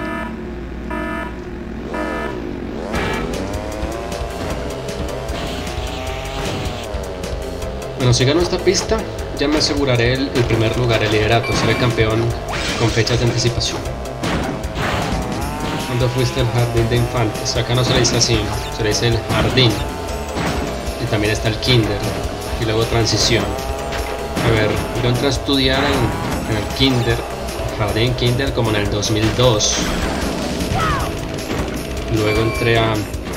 Bueno, si gano esta pista, ya me aseguraré el, el primer lugar, el liderato. Seré campeón con fechas de anticipación. ¿Cuándo fuiste al jardín de infantes? Acá no se le dice así, se le dice el jardín. Y también está el kinder y luego transición. A ver, yo entré a estudiar en, en el kinder, jardín kinder, como en el dos mil dos. Luego entré a,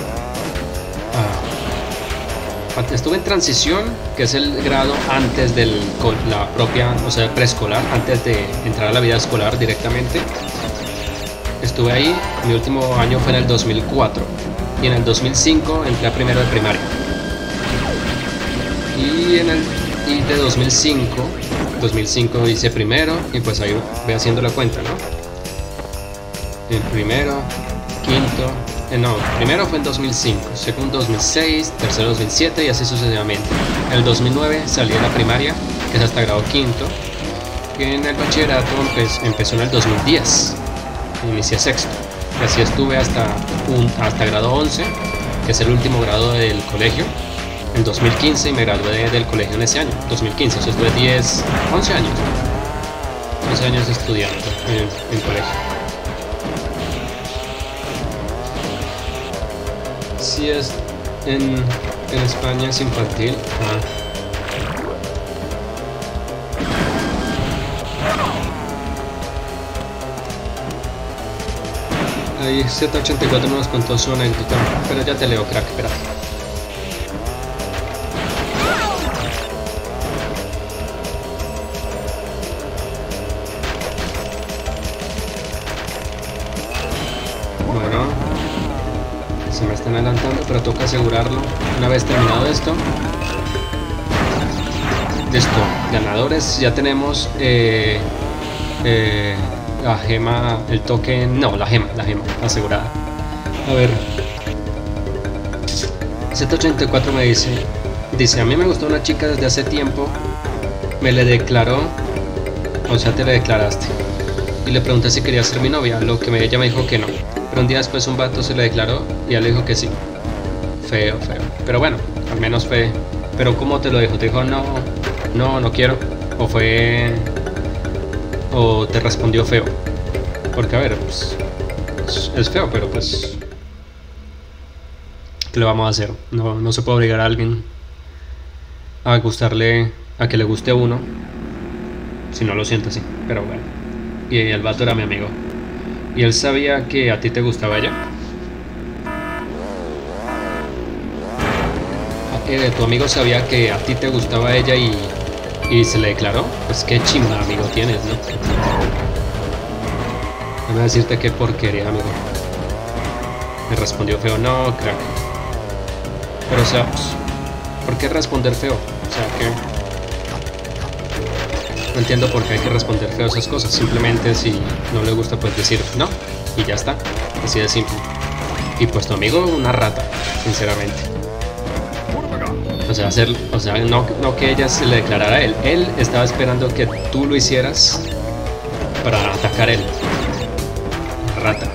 a estuve en transición, que es el grado antes de la propia, o sea, preescolar, antes de entrar a la vida escolar directamente. Estuve ahí, mi último año fue en el dos mil cuatro y en el dos mil cinco entré a primero de primaria. Y en el y de dos mil cinco, dos mil cinco hice primero y pues ahí voy haciendo la cuenta, ¿no? El primero, quinto, eh, no, primero fue en dos mil cinco, segundo dos mil seis, tercero dos mil siete y así sucesivamente. En el dos mil nueve salí de la primaria, que es hasta grado quinto, y en el bachillerato pues, empezó en el dos mil diez, inicié sexto, y así estuve hasta, un, hasta grado once, que es el último grado del colegio. En dos mil quince y me gradué del colegio en ese año, dos mil quince, o sea, estuve diez, once años, once años estudiando en el colegio. Si es en, en España es infantil. Ah. Ahí Z ochenta y cuatro nos contó su anécdota, pero ya te leo, crack, espera. Bueno, se me están adelantando, pero toca asegurarlo. Una vez terminado esto, listo, ganadores, ya tenemos eh, eh, la gema, el token, no, la gema, la gema asegurada. A ver, Z ochenta y cuatro me dice, dice, a mí me gustó una chica desde hace tiempo, me le declaró, o sea, te le declaraste, y le pregunté si quería ser mi novia, lo que me, ella me dijo que no. Pero un día después un vato se le declaró y él le dijo que sí. Feo, feo. Pero bueno, al menos fue... Pero ¿cómo te lo dijo? ¿Te dijo no, no, no quiero? ¿O fue... o te respondió feo? Porque a ver, pues... es feo, pero pues... ¿qué le vamos a hacer? No, no se puede obligar a alguien a gustarle... a que le guste a uno si no lo siente así. Pero bueno. Y el vato era mi amigo. ¿Y él sabía que a ti te gustaba ella? Eh, ¿Tu amigo sabía que a ti te gustaba ella y, y se le declaró? Pues qué chingada amigo tienes, ¿no? Déjame decirte qué porquería, amigo. Me respondió feo. No, crack. Pero o sea, pues, ¿por qué responder feo? O sea, que... no entiendo por qué hay que responder feo a esas cosas. Simplemente si no le gusta, pues decir no y ya está. Así de simple. Y pues tu amigo, una rata, sinceramente. O sea, hacer, o sea no, no que ella se le declarara a él. Él estaba esperando que tú lo hicieras para atacar a él. Rata.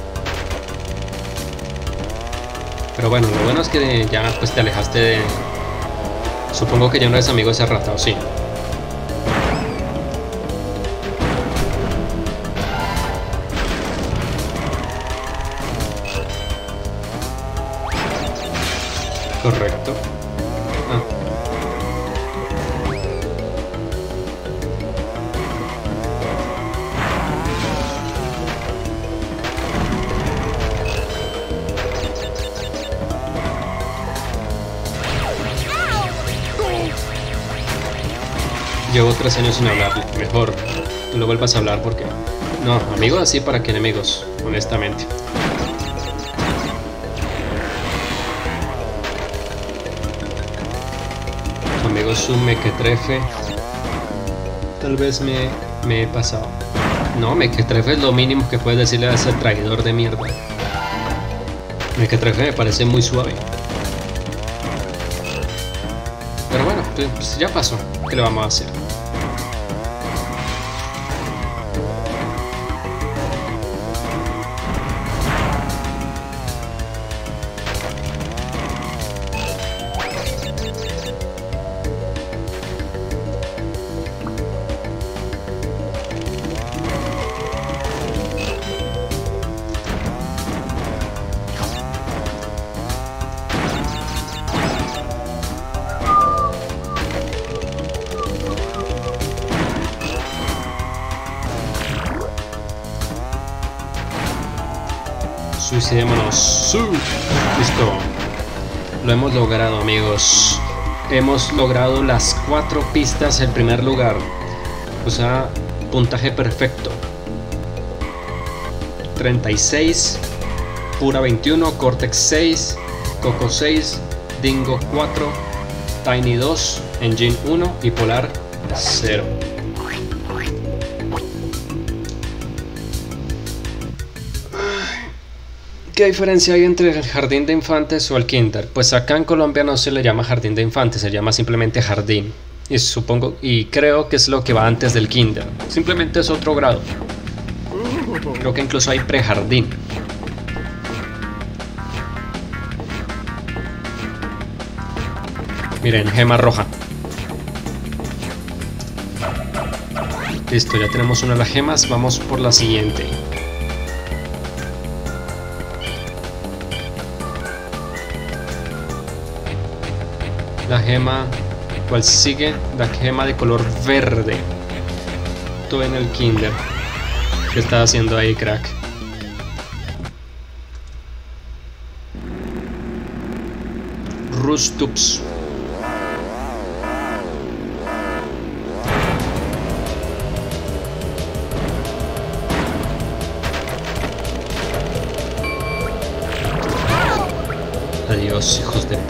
Pero bueno, lo bueno es que ya pues te alejaste de... Supongo que ya no eres amigo de esa rata, ¿o sí? Correcto. Ah. Llevo tres años sin hablarle. Mejor no lo vuelvas a hablar porque... No, amigos así para que enemigos, honestamente. Amigo su mequetrefe. Tal vez me, me he pasado. No, mequetrefe es lo mínimo que puedes decirle a ese traidor de mierda. Mequetrefe me parece muy suave. Pero bueno, pues ya pasó. ¿Qué le vamos a hacer? Suicidémonos. ¡Su! Listo. Lo hemos logrado, amigos. Hemos logrado las cuatro pistas en primer lugar. O sea, puntaje perfecto. treinta y seis, Pura veintiuno, Cortex seis, Coco seis, Dingo cuatro, Tiny dos, Engine uno y Polar cero. ¿Qué diferencia hay entre el jardín de infantes o el kinder? Pues acá en Colombia no se le llama jardín de infantes, se llama simplemente jardín. Y supongo, y creo que es lo que va antes del kinder. Simplemente es otro grado. Creo que incluso hay prejardín. Miren, gema roja. Listo, ya tenemos una de las gemas. Vamos por la siguiente. La gema, ¿cuál sigue? La gema de color verde. Todo en el kinder. ¿Qué está haciendo ahí, crack? Rustups. Adiós, hijos de puta.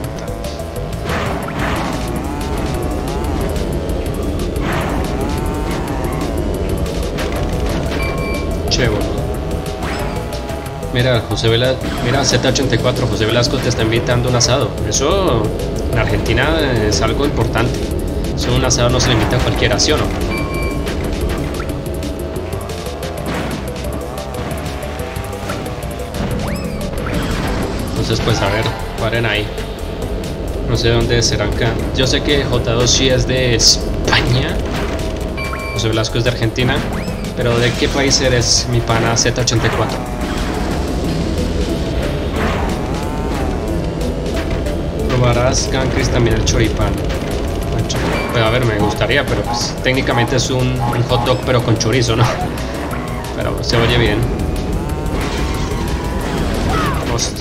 Mira, José Velasco, mira, Z ochenta y cuatro, José Velasco te está invitando a un asado. Eso en Argentina es algo importante. Eso un asado no se le invita a cualquiera, ¿sí o no? Entonces pues a ver, paren ahí. No sé dónde serán acá. Yo sé que J dos sí es de España. José Velasco es de Argentina. Pero ¿de qué país eres, mi pana Z ochenta y cuatro? Probarás, Gancris, también el choripán. Pues a ver, me gustaría, pero pues, técnicamente es un, un hot dog pero con chorizo, ¿no? Pero se oye bien. Hostia.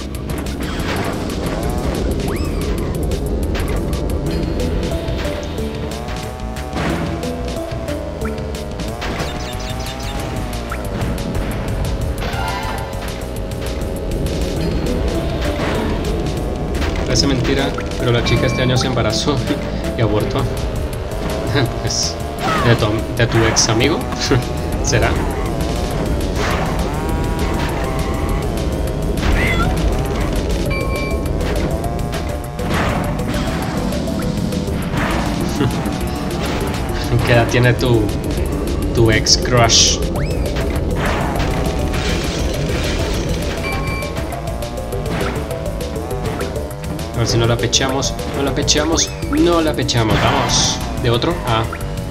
Parece mentira, pero la chica este año se embarazó y abortó. Pues, ¿de tu, de tu ex amigo? ¿Será? ¿Qué edad tiene tu, tu ex crush? A ver si no la pechamos, no la pechamos, no la pechamos. Vamos. ¿De otro? Ah.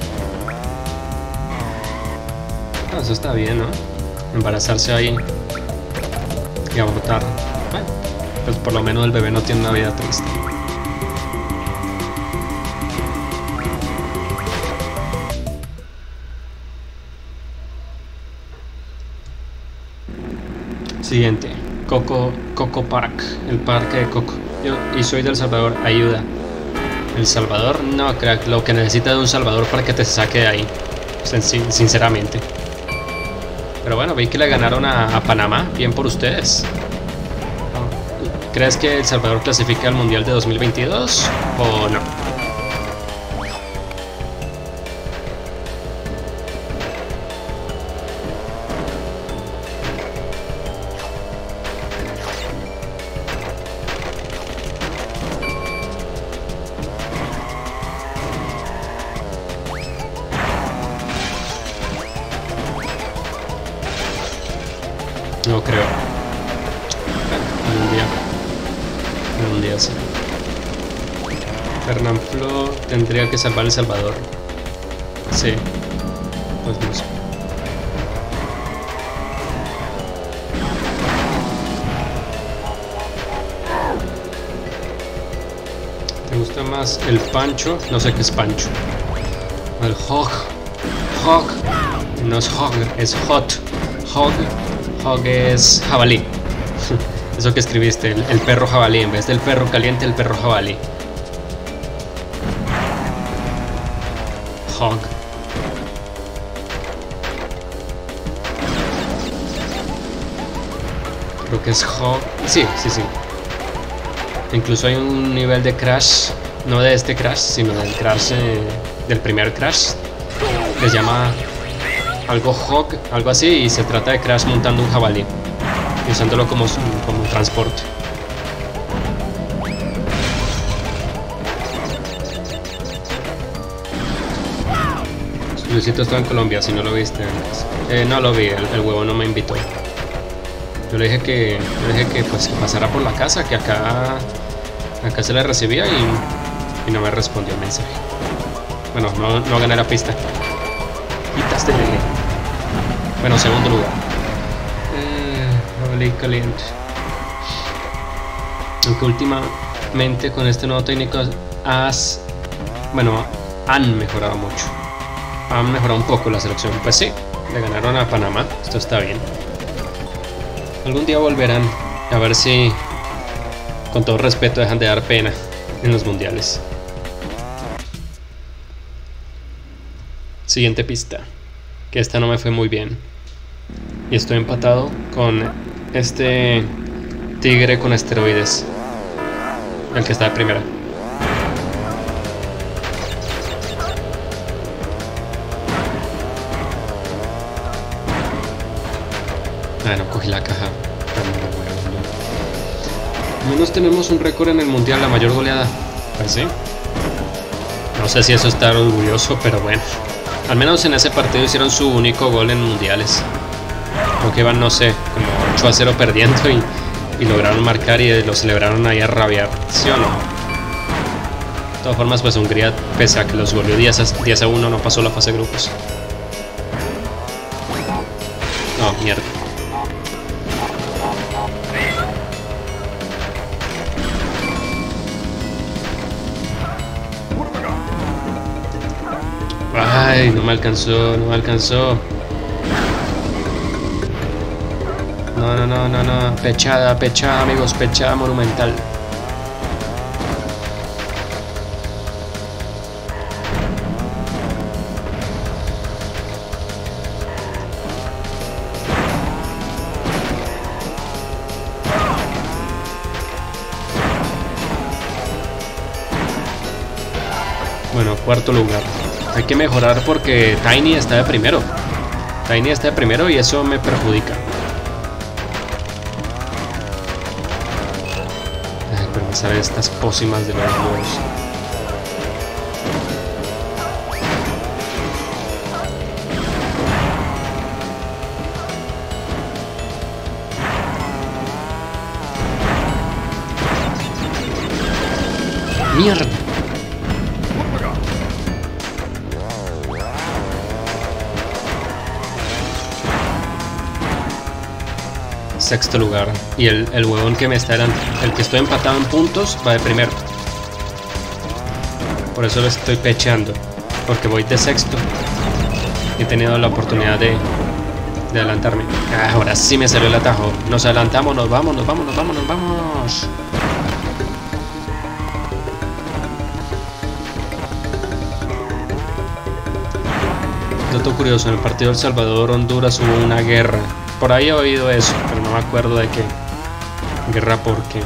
Ah, eso está bien, ¿no? Embarazarse ahí y abortar. Bueno, pues por lo menos el bebé no tiene una vida triste. Siguiente. Coco, Coco Park. El parque de Coco. Yo, y soy del Salvador, ayuda. El Salvador, no, crack, lo que necesita de un Salvador para que te saque de ahí, sin, sinceramente. Pero bueno, vi que le ganaron a, a Panamá, bien por ustedes. ¿Crees que El Salvador clasifica al Mundial de dos mil veintidós o no? No creo. Algún día. Algún día sí. Fernanfloo tendría que salvar El Salvador. Sí. Pues no sé. ¿Te gusta más el pancho? No sé qué es pancho. El hog. Hog. No es hog, es hot. Hog. Hog es jabalí. Eso que escribiste, el, el perro jabalí. En vez del perro caliente, el perro jabalí. Hog. Creo que es hog. Sí, sí, sí. Incluso hay un nivel de Crash. No de este Crash, sino del Crash eh, del primer Crash. Les llama algo hog, algo así, y se trata de Crash montando un jabalí y usándolo como, como transporte. Luisito estaba en Colombia, si no lo viste antes. Eh, no lo vi, el, el huevo no me invitó. Yo le dije que, le dije que pues que pasara por la casa, que acá, acá se le recibía y, y no me respondió el mensaje. Bueno, no, no gané la pista. Quitaste el lele. Bueno, segundo lugar. Eh, caliente. Aunque últimamente con este nuevo técnico has, bueno, han mejorado mucho. Han mejorado un poco la selección. Pues sí, le ganaron a Panamá. Esto está bien. Algún día volverán. A ver si, con todo respeto, dejan de dar pena en los mundiales. Siguiente pista. Que esta no me fue muy bien. Y estoy empatado con este tigre con esteroides. El que está de primera. Ah, no cogí la caja. Al menos tenemos un récord en el mundial, la mayor goleada. Pues sí. No sé si eso está orgulloso, pero bueno. Al menos en ese partido hicieron su único gol en mundiales. Creo que iban, no sé, como ocho a cero perdiendo y, y lograron marcar y lo celebraron ahí a rabiar, ¿sí o no? De todas formas, pues Hungría, pese a que los goleó diez a uno, no pasó la fase de grupos. No, mierda. Ay, no me alcanzó, no me alcanzó. No, no, no, no, no. Pechada, pechada, amigos, pechada monumental. Bueno, cuarto lugar. Hay que mejorar porque Tiny está de primero. Tiny está de primero y eso me perjudica. Ay, pero me salen estas pócimas de los huevos. ¡Mierda! Sexto lugar. Y el, el huevón que me está delante, el que estoy empatado en puntos, va de primero. Por eso lo estoy pecheando, porque voy de sexto. He tenido la oportunidad de, de adelantarme. Ah, ahora sí me salió el atajo. Nos adelantamos, nos vamos, nos vamos, nos vamos, nos vamos. Dato curioso, en el partido El Salvador-Honduras hubo una guerra. Por ahí he oído eso, pero no me acuerdo de qué. Guerra por qué.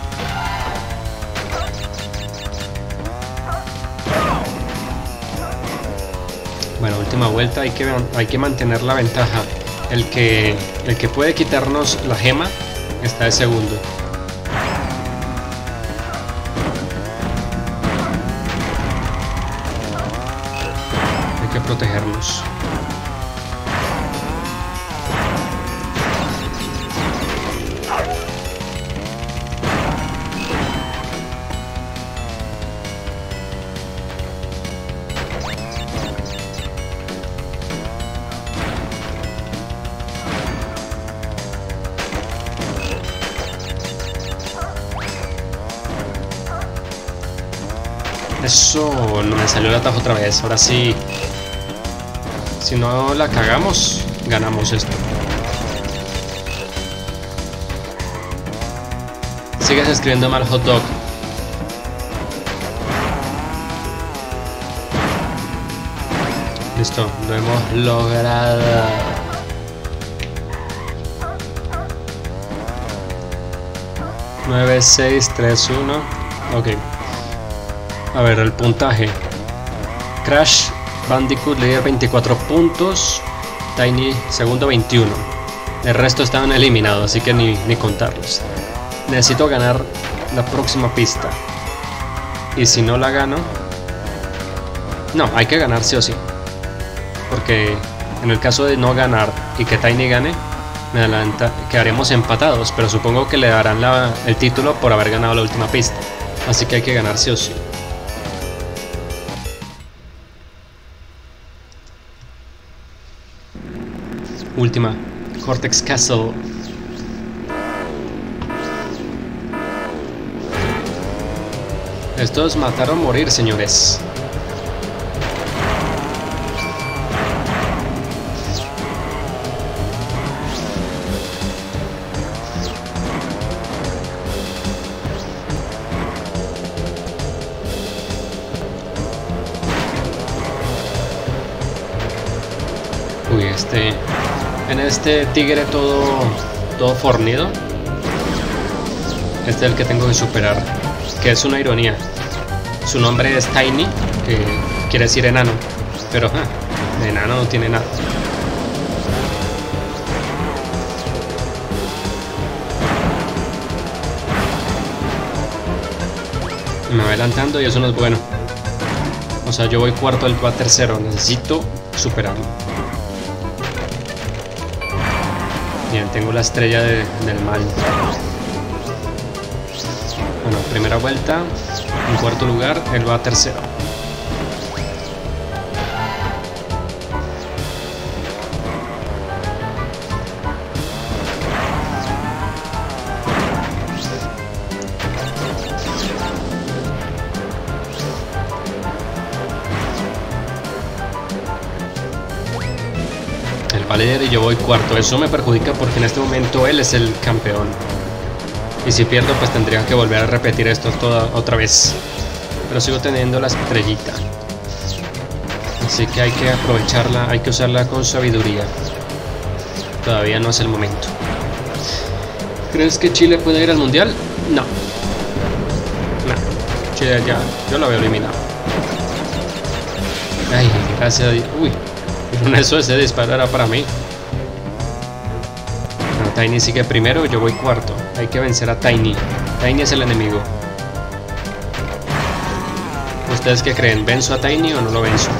Bueno, última vuelta, hay que, hay que mantener la ventaja. El que, el que puede quitarnos la gema está de segundo. Hay que protegernos. Eso, no me salió el atajo otra vez. Ahora sí, si no la cagamos, ganamos esto. Sigues escribiendo mal hot dog. Listo, lo hemos logrado. nueve, seis, tres, uno. Ok. A ver, el puntaje. Crash Bandicoot líder veinticuatro puntos. Tiny segundo veintiuno. El resto estaban eliminados, así que ni, ni contarlos. Necesito ganar la próxima pista. Y si no la gano... No, hay que ganar sí o sí. Porque en el caso de no ganar y que Tiny gane, me adelanta, quedaremos empatados. Pero supongo que le darán la, el título por haber ganado la última pista. Así que hay que ganar sí o sí. Última, Cortex Castle. Esto es matar o morir, señores. Uy, este... En este tigre todo, todo fornido, este es el que tengo que superar, que es una ironía. Su nombre es Tiny, que quiere decir enano, pero ah, de enano no tiene nada. Me va adelantando y eso no es bueno. O sea, yo voy cuarto, él va tercero, necesito superarlo. Bien, tengo la estrella de, del mal. Bueno, primera vuelta, en cuarto lugar, él va a tercero. Él va líder y yo voy cuarto. Eso me perjudica porque en este momento él es el campeón. Y si pierdo, pues tendría que volver a repetir esto toda otra vez. Pero sigo teniendo la estrellita. Así que hay que aprovecharla, hay que usarla con sabiduría. Todavía no es el momento. ¿Crees que Chile puede ir al mundial? No. No. Chile ya, yo lo veo eliminado. Ay, gracias a Dios. Uy, eso ese disparo era para mí. Tiny sigue primero, yo voy cuarto. Hay que vencer a Tiny. Tiny es el enemigo. ¿Ustedes qué creen? ¿Venzo a Tiny o no lo venzo?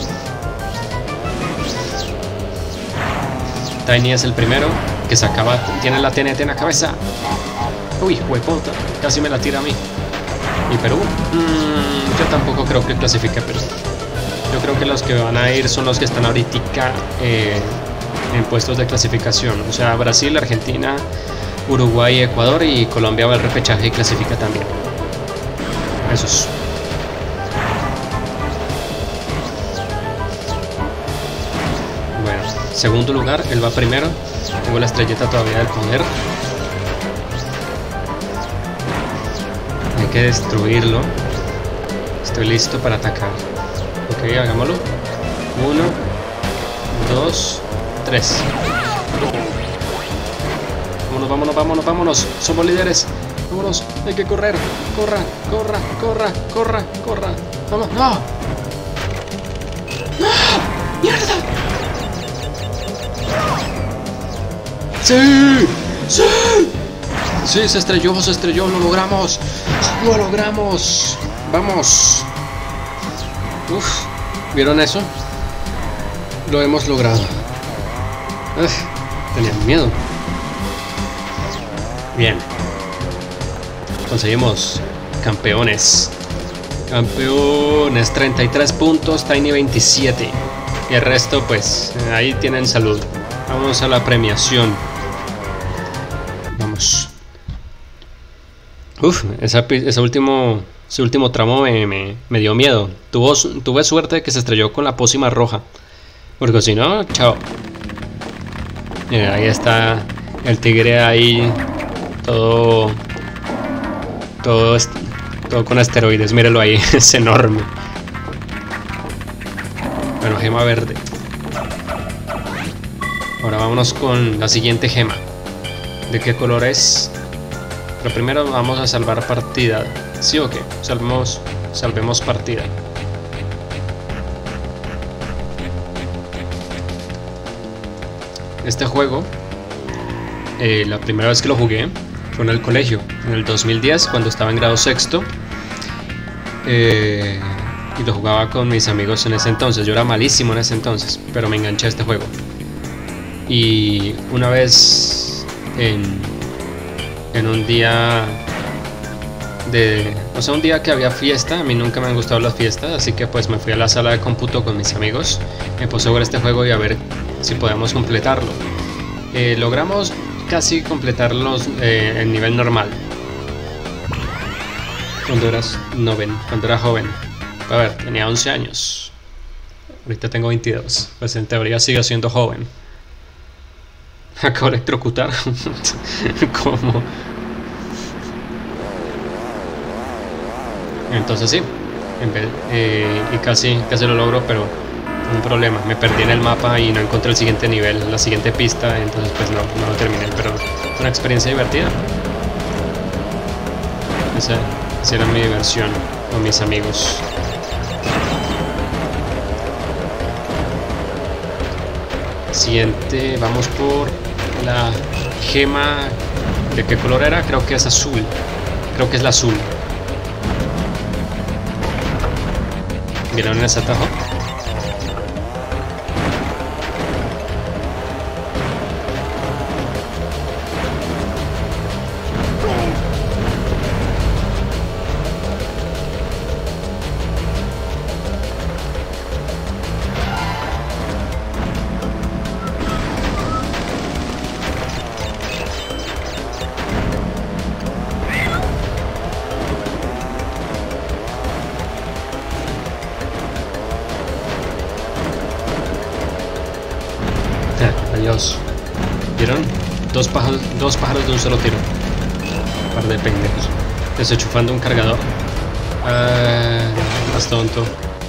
Tiny es el primero que se acaba. Tiene la T N T en la cabeza. Uy, huepota. Casi me la tira a mí. ¿Y Perú? Mm, yo tampoco creo que clasifique Perú. Yo creo que los que van a ir son los que están ahorita eh, en puestos de clasificación. O sea, Brasil, Argentina, Uruguay, Ecuador, y Colombia va al repechaje y clasifica también. Esos. Bueno, segundo lugar, él va primero. Tengo la estrellita todavía del poder. Hay que destruirlo. Estoy listo para atacar. Ok, hagámoslo. Uno, dos, tres. Vámonos, vámonos, vámonos, vámonos. Somos líderes. Vámonos, hay que correr. Corra, corra, corra, corra, corra. Vamos, no. ¡No! ¡Mierda! ¡Sí! ¡Sí! Sí, se estrelló, se estrelló, lo logramos. Lo logramos. Vamos. Uf, ¿vieron eso? Lo hemos logrado. Uf, tenía miedo. Bien. Conseguimos campeones. Campeones, treinta y tres puntos, Tiny veintisiete. Y el resto, pues, ahí tienen salud. Vamos a la premiación. Vamos. Uf, esa, ese, último, ese último tramo me, me, me dio miedo. Tuvo, tuve suerte de que se estrelló con la pócima roja. Porque si no, chao. Mira, ahí está el tigre ahí. Todo... Todo, todo con esteroides. Míralo ahí, es enorme. Bueno, gema verde. Ahora vámonos con la siguiente gema. ¿De qué color es? Pero primero vamos a salvar partida. ¿Sí o qué? Salvemos, salvemos partida. Este juego, eh, la primera vez que lo jugué fue en el colegio, en el dos mil diez, cuando estaba en grado sexto. Eh, y lo jugaba con mis amigos en ese entonces. Yo era malísimo en ese entonces, pero me enganché a este juego. Y una vez en, en un día de... O sea, un día que había fiesta. A mí nunca me han gustado las fiestas, así que pues me fui a la sala de cómputo con mis amigos. Me puse a jugar este juego y a ver si podemos completarlo. Eh, logramos casi completarlos eh, en nivel normal. Cuando eras noven, cuando era joven. A ver, tenía once años. Ahorita tengo veintidós. Pues en teoría sigo siendo joven. Acabo de electrocutar. ¿Cómo? Entonces sí. En vez, eh, y casi, casi lo logro, pero un problema. Me perdí en el mapa y no encontré el siguiente nivel, la siguiente pista. Entonces pues no, no lo terminé. Pero fue una experiencia divertida. Esa, esa era mi diversión con mis amigos. Siguiente, vamos por la gema. ¿De qué color era? Creo que es azul. Creo que es la azul. ¿Vieron ese atajo? pendejos. ¿Vieron? Dos pájaros, dos pájaros de un solo tiro. Par de pendejos. Desenchufando un cargador. Ah, más tonto.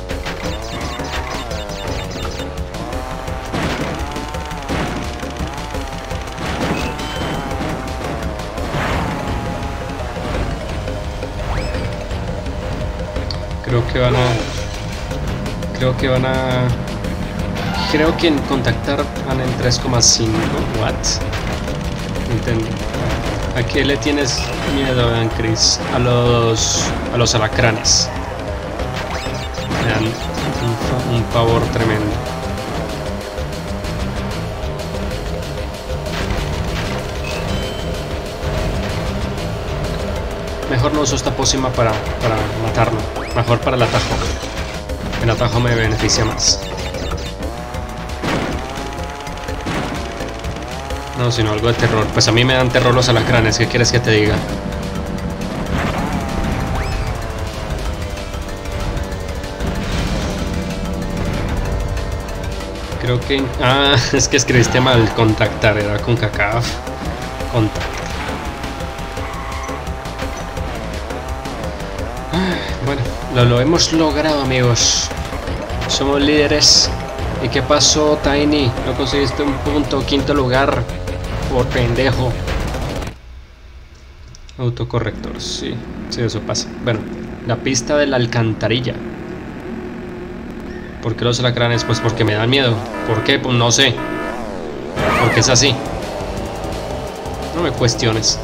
Creo que van a... Creo que van a... Creo que en contactar van en tres coma cinco. What? Entiendo. ¿A qué le tienes miedo, Dan Chris? A los... a los alacranes. Me dan un, un pavor tremendo. Mejor no uso esta pócima para, para matarlo. Mejor para el atajo. El atajo me beneficia más. No, sino algo de terror. Pues a mí me dan terror los alacranes. ¿Qué quieres que te diga? Creo que... Ah, es que escribiste mal. Contactar. Era con cacaf. Contactar. Bueno, lo, lo hemos logrado, amigos. Somos líderes. ¿Y qué pasó, Tiny? No conseguiste un punto, quinto lugar. Por pendejo. Autocorrector, sí. Sí, eso pasa. Bueno, la pista de la alcantarilla. ¿Por qué los alacranes? Pues porque me dan miedo. ¿Por qué? Pues no sé. Porque es así. No me cuestiones.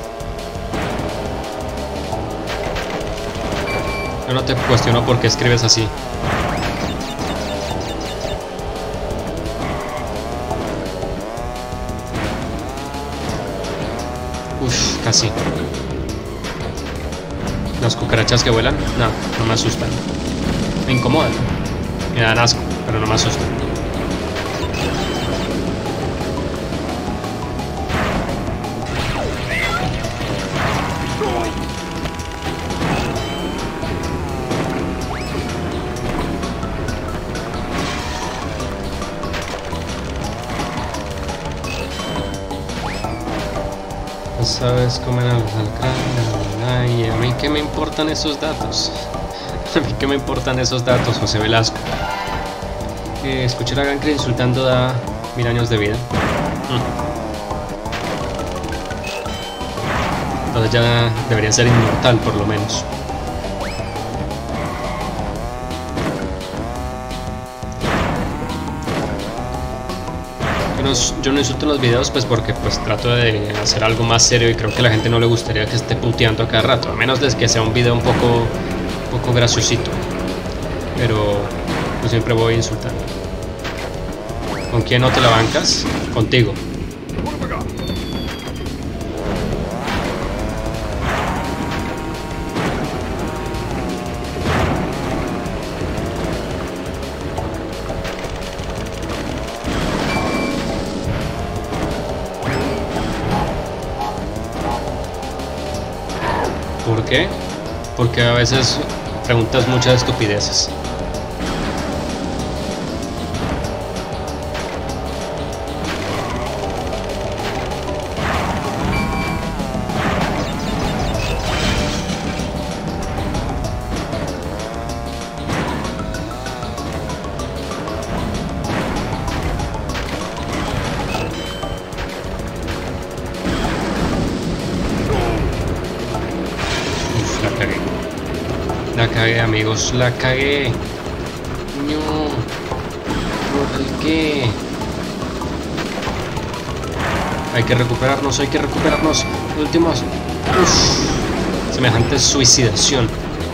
Yo no te cuestiono por qué escribes así. Uf, casi. Las cucarachas que vuelan, no, no me asustan. Me incomodan. Me dan asco, pero no me asustan. Sabes comer a los alacranes. Ay, a mí qué me importan esos datos. A mí qué me importan esos datos, José Velasco. Eh, escuchar a Gancre insultando da mil años de vida. Mm. Entonces ya debería ser inmortal, por lo menos. Yo no insulto en los videos pues porque pues trato de hacer algo más serio y creo que a la gente no le gustaría que esté puteando a cada rato, a menos de que sea un video un poco, un poco graciosito, pero yo siempre voy insultando. ¿Con quién no te la bancas? Contigo. ¿Por qué? Porque a veces preguntas muchas estupideces. La cagué, amigos, la cagué. No. ¿Por qué? Hay que recuperarnos, hay que recuperarnos. Últimos. Uf. Semejante suicidación.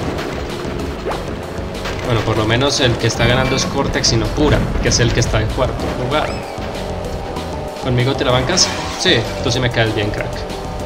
Bueno, por lo menos el que está ganando es Cortex y no Pura, que es el que está en cuarto lugar. ¿Conmigo te la bancas? Sí, tú sí me caes bien, crack.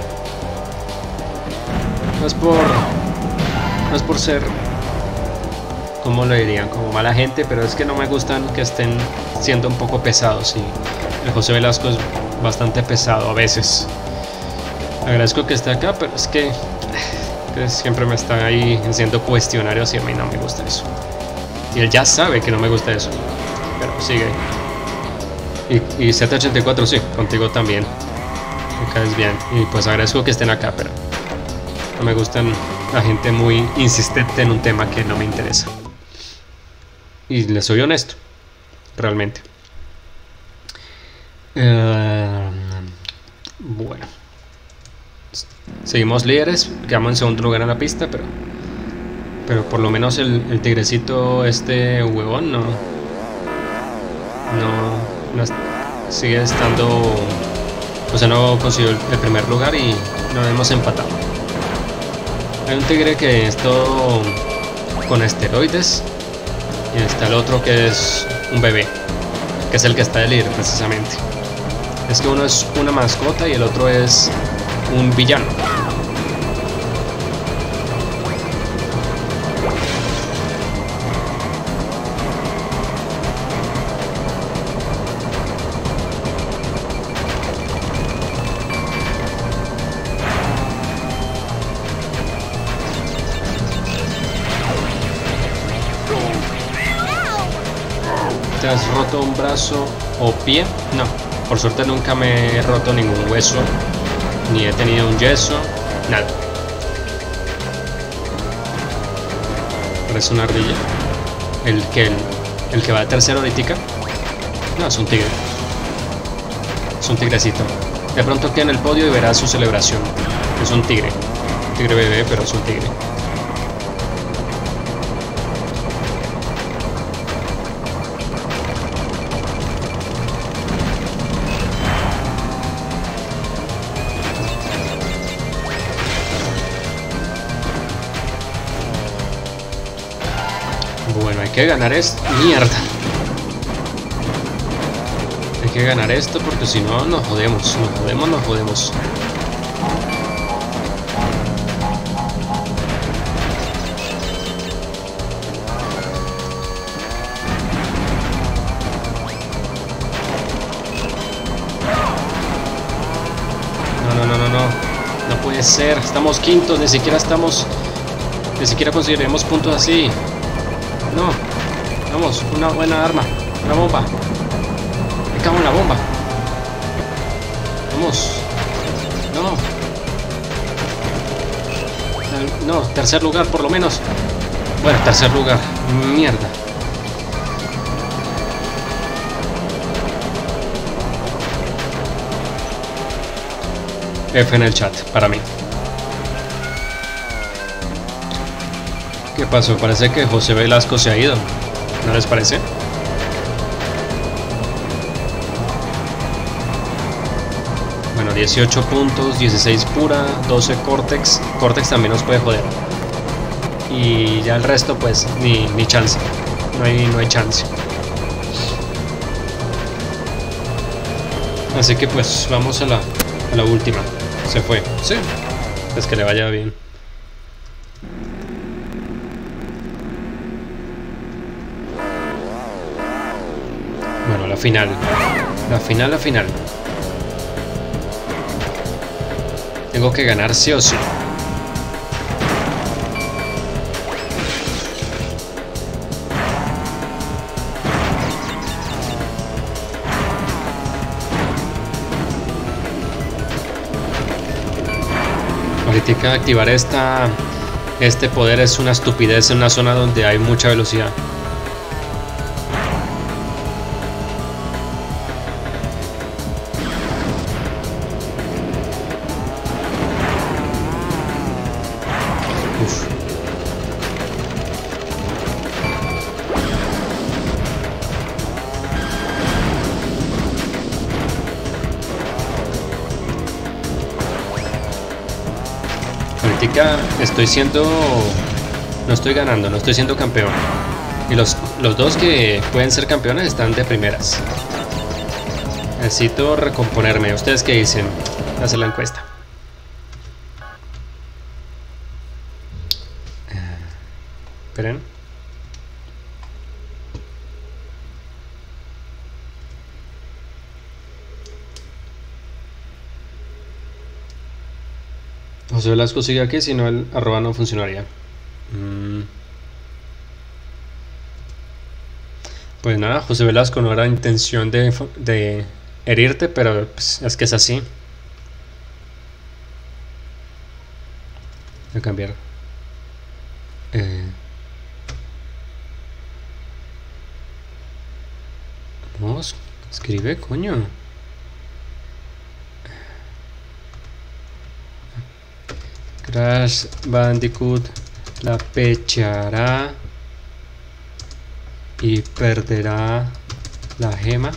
No es por... No es por ser, ¿cómo lo dirían? Como mala gente, pero es que no me gustan que estén siendo un poco pesados y el José Velasco es bastante pesado a veces. Agradezco que esté acá, pero es que, que siempre me están ahí haciendo cuestionarios y a mí no me gusta eso. Y él ya sabe que no me gusta eso, pero sigue. Y, y Z ochenta y cuatro, sí, contigo también. Me caes bien. Y pues agradezco que estén acá, pero no me gustan la gente muy insistente en un tema que no me interesa. Y les soy honesto, realmente. Uh, bueno. Seguimos líderes, quedamos en segundo lugar en la pista, pero pero por lo menos el, el tigrecito este huevón no no, no sigue estando, o sea, no consiguió el, el primer lugar y no hemos empatado. Hay un tigre que es todo con esteroides y está el otro que es un bebé, que es el que está de líder precisamente. Es que uno es una mascota y el otro es un villano. ¿Te has roto un brazo o pie? No, por suerte nunca me he roto ningún hueso, ni he tenido un yeso, nada. Parece una ardilla. El que, el, el que va de tercero ahorita. No, es un tigre. Es un tigrecito. De pronto queda en el podio y verás su celebración. Es un tigre. Tigre bebé, pero es un tigre. Bueno, hay que ganar esto. ¡Mierda! Hay que ganar esto porque si no nos jodemos. Nos jodemos, nos jodemos. No, no, no, no, no. No puede ser. Estamos quintos. Ni siquiera estamos... Ni siquiera conseguiremos puntos así. No, vamos, una buena arma, una bomba. Me cago en la bomba. Vamos. No. No, tercer lugar por lo menos. Bueno, tercer lugar. Mierda. F en el chat, para mí. ¿Qué pasó? Parece que José Velasco se ha ido. ¿No les parece? Bueno, dieciocho puntos, dieciséis pura, doce Cortex. Cortex también nos puede joder. Y ya el resto, pues, ni, ni chance. No hay, no hay chance. Así que pues vamos a la, a la última. Se fue. Sí. Pues que le vaya bien. Bueno, la final. La final, la final. Tengo que ganar sí o sí. Ahorita activar esta, este poder es una estupidez en una zona donde hay mucha velocidad. Estoy siendo... No estoy ganando, no estoy siendo campeón. Y los, los dos que pueden ser campeones están de primeras. Necesito recomponerme. ¿Ustedes qué dicen? Hacer la encuesta. Esperen. José Velasco sigue aquí, si no el arroba no funcionaría. Mm. Pues nada, José Velasco, no era intención de, de herirte, pero pues, es que es así. Voy a cambiar. Eh. Vamos, escribe, coño. Crash Bandicoot la pechará y perderá la gema.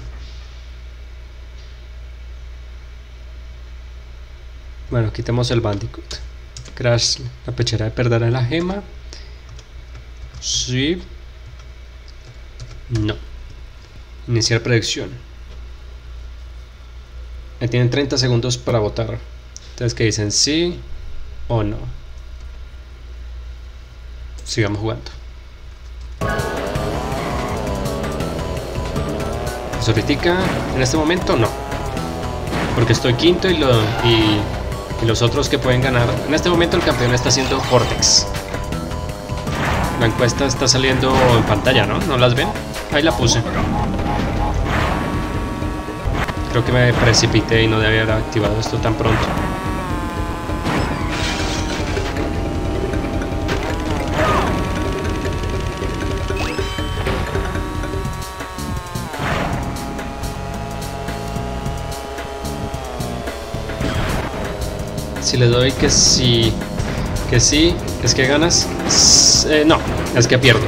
Bueno, quitemos el Bandicoot. Crash la pechará y perderá la gema. Sí. No. Iniciar predicción. Ahí tienen treinta segundos para votar. Entonces que dicen sí o no. Sigamos jugando. Pues ahorita, en este momento no, porque estoy quinto y, lo, y, y los otros que pueden ganar. En este momento el campeón está siendo Cortex. La encuesta está saliendo en pantalla, ¿no? ¿No las ven? Ahí la puse. Creo que me precipité y no debía haber activado esto tan pronto. Si le doy que sí, que sí, es que ganas. Eh, no, es que pierdo.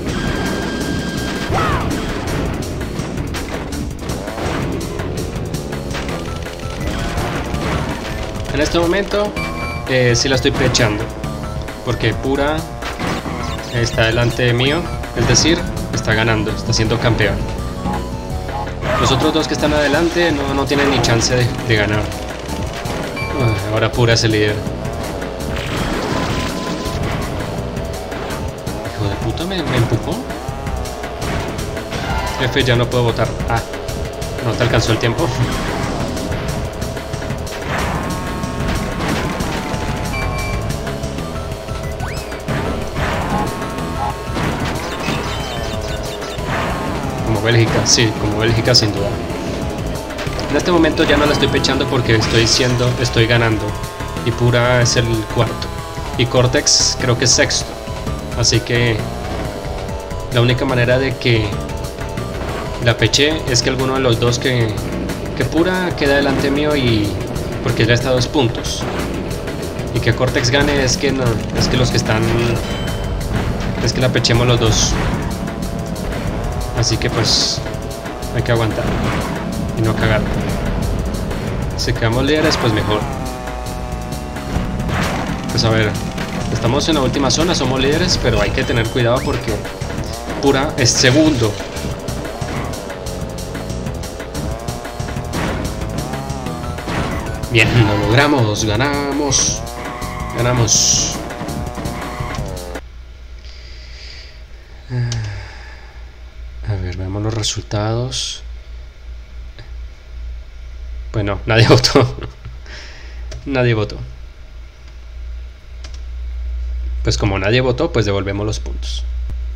En este momento eh, sí la estoy pechando, porque Pura está delante mío, es decir, está ganando, está siendo campeón. Los otros dos que están adelante no, no tienen ni chance de, de ganar. Uf, ahora Pura es el líder. Hijo de puta, me, me empujó. F, ya no puedo votar. Ah, no te alcanzó el tiempo. Como Bélgica, sí, como Bélgica sin duda. En este momento ya no la estoy pechando porque estoy siendo, estoy ganando. Y Pura es el cuarto. Y Cortex creo que es sexto. Así que la única manera de que la peché es que alguno de los dos que, que Pura queda delante mío y porque ya está a dos puntos. Y que Cortex gane es que no, es que los que están, es que la pechemos los dos. Así que pues hay que aguantar y no cagar. Si quedamos líderes, pues mejor. Pues a ver, estamos en la última zona, somos líderes, pero hay que tener cuidado porque Pura es segundo. Bien, lo logramos, ganamos, ganamos. A ver, veamos los resultados. Bueno, nadie votó. Nadie votó. Pues como nadie votó, pues devolvemos los puntos.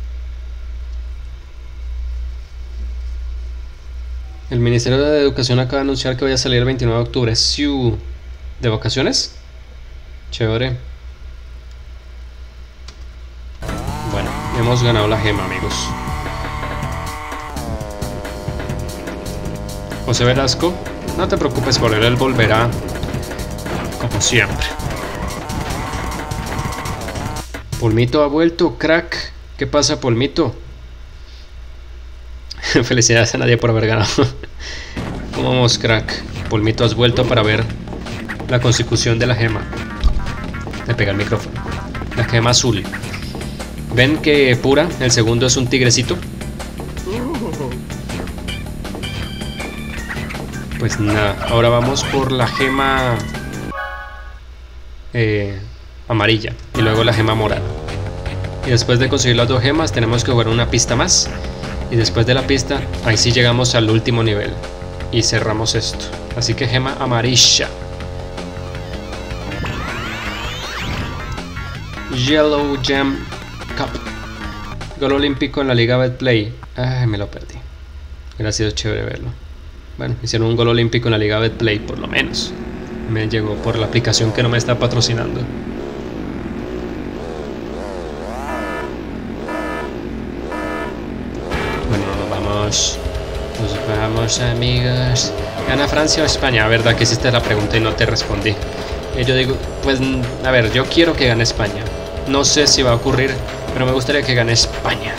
El Ministerio de Educación acaba de anunciar que voy a salir el veintinueve de octubre. ¿Siu? ¿De vacaciones? Chévere. Bueno, hemos ganado la gema, amigos. José Velasco, no te preocupes por él, él volverá como siempre. Polmito ha vuelto, crack. ¿Qué pasa, Polmito? Felicidades a nadie por haber ganado. ¿Cómo vamos, crack? Polmito, has vuelto para ver la consecución de la gema. Le pega el micrófono. La gema azul. ¿Ven que Pura, el segundo, es un tigrecito? Pues nada, ahora vamos por la gema eh, amarilla y luego la gema morada. Y después de conseguir las dos gemas tenemos que jugar una pista más. Y después de la pista, ahí sí llegamos al último nivel y cerramos esto. Así que gema amarilla. Yellow Gem Cup. Gol olímpico en la Liga Betplay. Ay, me lo perdí. Hubiera sido chévere verlo. Bueno, hicieron un gol olímpico en la Liga Betplay, por lo menos. Me llegó por la aplicación que no me está patrocinando. Bueno, nos vamos. Nos vamos, amigos. ¿Gana Francia o España? Verdad que hiciste la pregunta y no te respondí. Y yo digo, pues, a ver, yo quiero que gane España. No sé si va a ocurrir, pero me gustaría que gane España.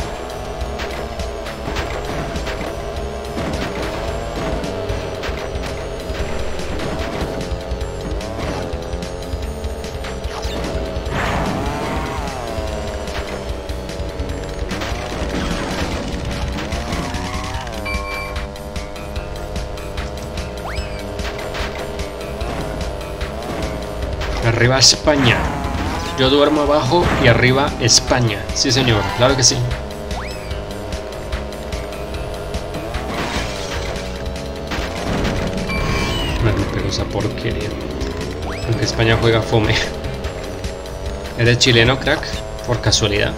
Arriba España. Yo duermo abajo y arriba España. Sí, señor, claro que sí. Me pegó esa porquería. Aunque España juega fome. ¿Eres chileno, crack? Por casualidad.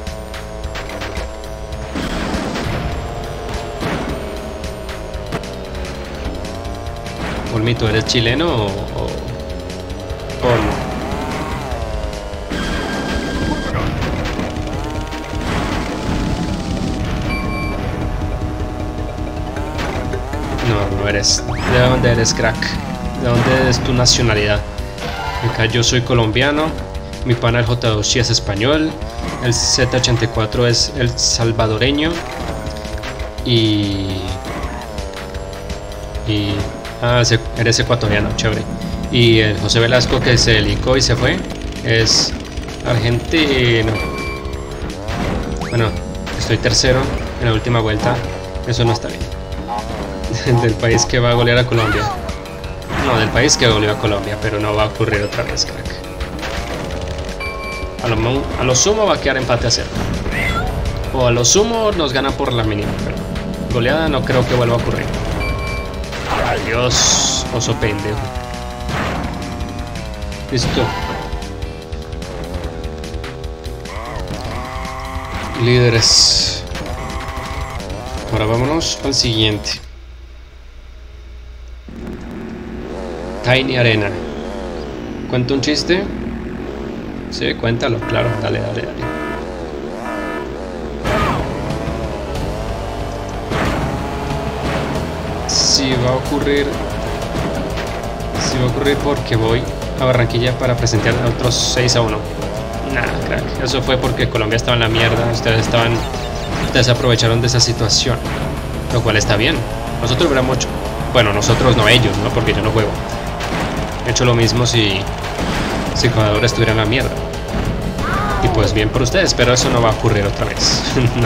Olmito, ¿eres chileno o...? o... Olmo? No, no eres. ¿De dónde eres, crack? ¿De dónde es tu nacionalidad? Acá yo soy colombiano. Mi pana el J dos es español. El Z ochenta y cuatro es el salvadoreño. Y... Y... Ah, eres ecuatoriano, chévere. Y el José Velasco, que se delicó y se fue, es argentino. Bueno, estoy tercero en la última vuelta. Eso no está bien. Del país que va a golear a Colombia. No, del país que goleó a Colombia, pero no va a ocurrir otra vez, crack. A lo, a lo sumo va a quedar empate a cero. O a lo sumo nos gana por la mínima, pero goleada no creo que vuelva a ocurrir. Adiós, oso pendejo. Listo. Líderes. Ahora vámonos al siguiente. Tiny Arena. ¿Cuento un chiste? Sí, cuéntalo, claro. Dale, dale, dale. Si va a ocurrir... Si va a ocurrir porque voy a Barranquilla para presentar a otros seis a uno. Nah, crack. Eso fue porque Colombia estaba en la mierda. Ustedes estaban... Ustedes aprovecharon de esa situación. Lo cual está bien. Nosotros hubiéramos hecho... Bueno, nosotros no, ellos, ¿no? Porque yo no juego. He hecho lo mismo si... Si Ecuador estuviera en la mierda. Y pues bien por ustedes, pero eso no va a ocurrir otra vez. No.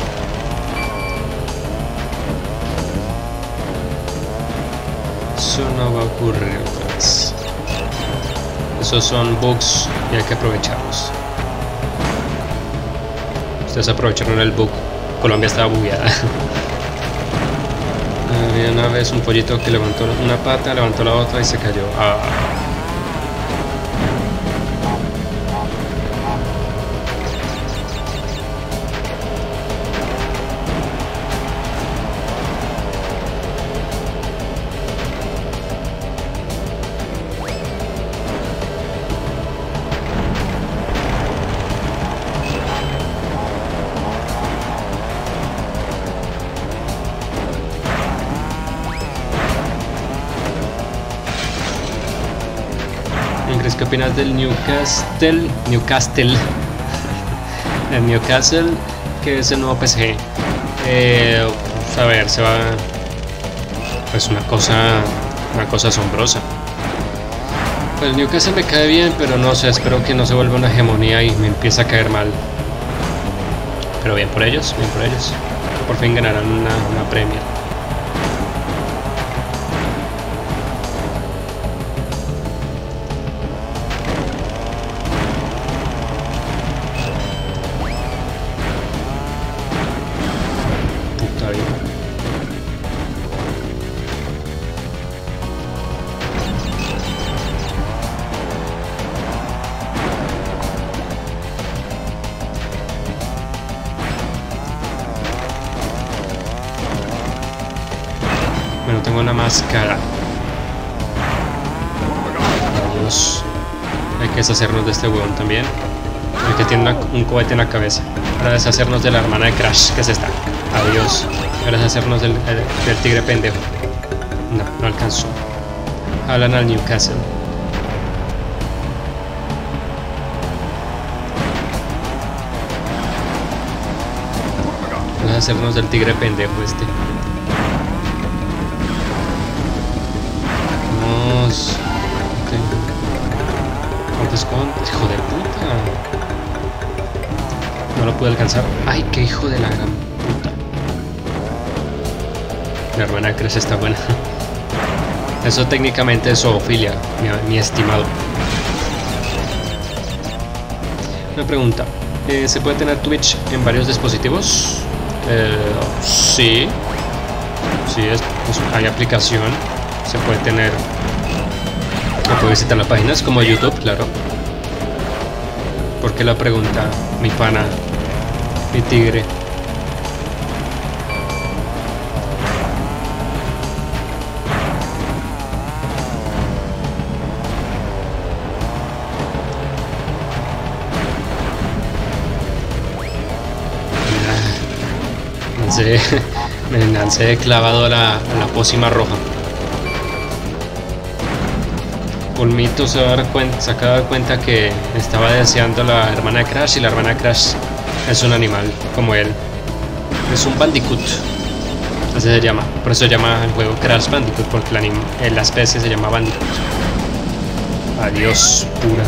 Eso no va a ocurrir otra vez. Esos son bugs y hay que aprovecharlos. Ustedes aprovecharon el bug. Colombia estaba bugueada. Había una vez un pollito que levantó una pata, levantó la otra y se cayó. Ah. ¿Qué opinas del Newcastle? Newcastle. El Newcastle, que es el nuevo P S G. Eh, a ver, se va. Pues una cosa. Una cosa asombrosa. Pues el Newcastle me cae bien, pero no sé, espero que no se vuelva una hegemonía y me empiece a caer mal. Pero bien por ellos, bien por ellos. Por fin ganarán una, una Premier. tengo una máscara. Adiós. Hay que deshacernos de este huevón también. El que tiene una, un cohete en la cabeza. Para deshacernos de la hermana de Crash, que es esta. Adiós. Para deshacernos del, del tigre pendejo. No, no alcanzó. Hablan al Newcastle. Vamos a hacernos del tigre pendejo este. Vamos. Okay. ¿Cuánto esconde? Hijo de puta. No lo pude alcanzar. Ay, qué hijo de la gran puta. La hermana de Crash está buena. Eso técnicamente es zoofilia, mi, mi estimado. Una pregunta. Eh, ¿Se puede tener Twitch en varios dispositivos? Eh, sí. Sí, es, pues, hay aplicación. Se puede tener. Se puede visitar la página, es como YouTube, claro. ¿Por qué la pregunta, mi pana, mi tigre? Me lancé de clavado a la, a la pócima roja. Pulmito se, va a dar cuenta, se acaba de dar cuenta que estaba deseando la hermana de Crash y la hermana de Crash es un animal como él. Es un Bandicoot. Así se llama. Por eso se llama el juego Crash Bandicoot, porque la, la especie se llama Bandicoot. Adiós, pura.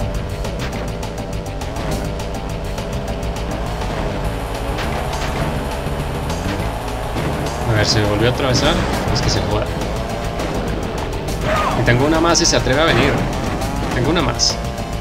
A ver, se volvió a atravesar. Es que se joda. Y tengo una más y se atreve a venir. Tengo una más.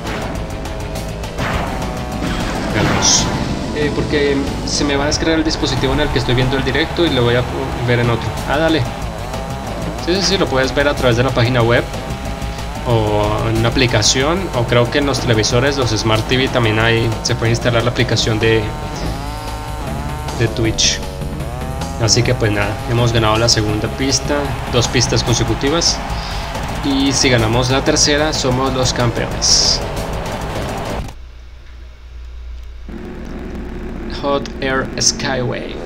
Veamos. Eh, porque se me va a descargar el dispositivo en el que estoy viendo el directo y lo voy a ver en otro. Ah, dale. Sí, sí, sí, lo puedes ver a través de la página web o en una aplicación, o creo que en los televisores, los Smart T V también hay, se puede instalar la aplicación de, de Twitch. Así que pues nada, hemos ganado la segunda pista, dos pistas consecutivas, y si ganamos la tercera somos los campeones. Hot Air Skyway.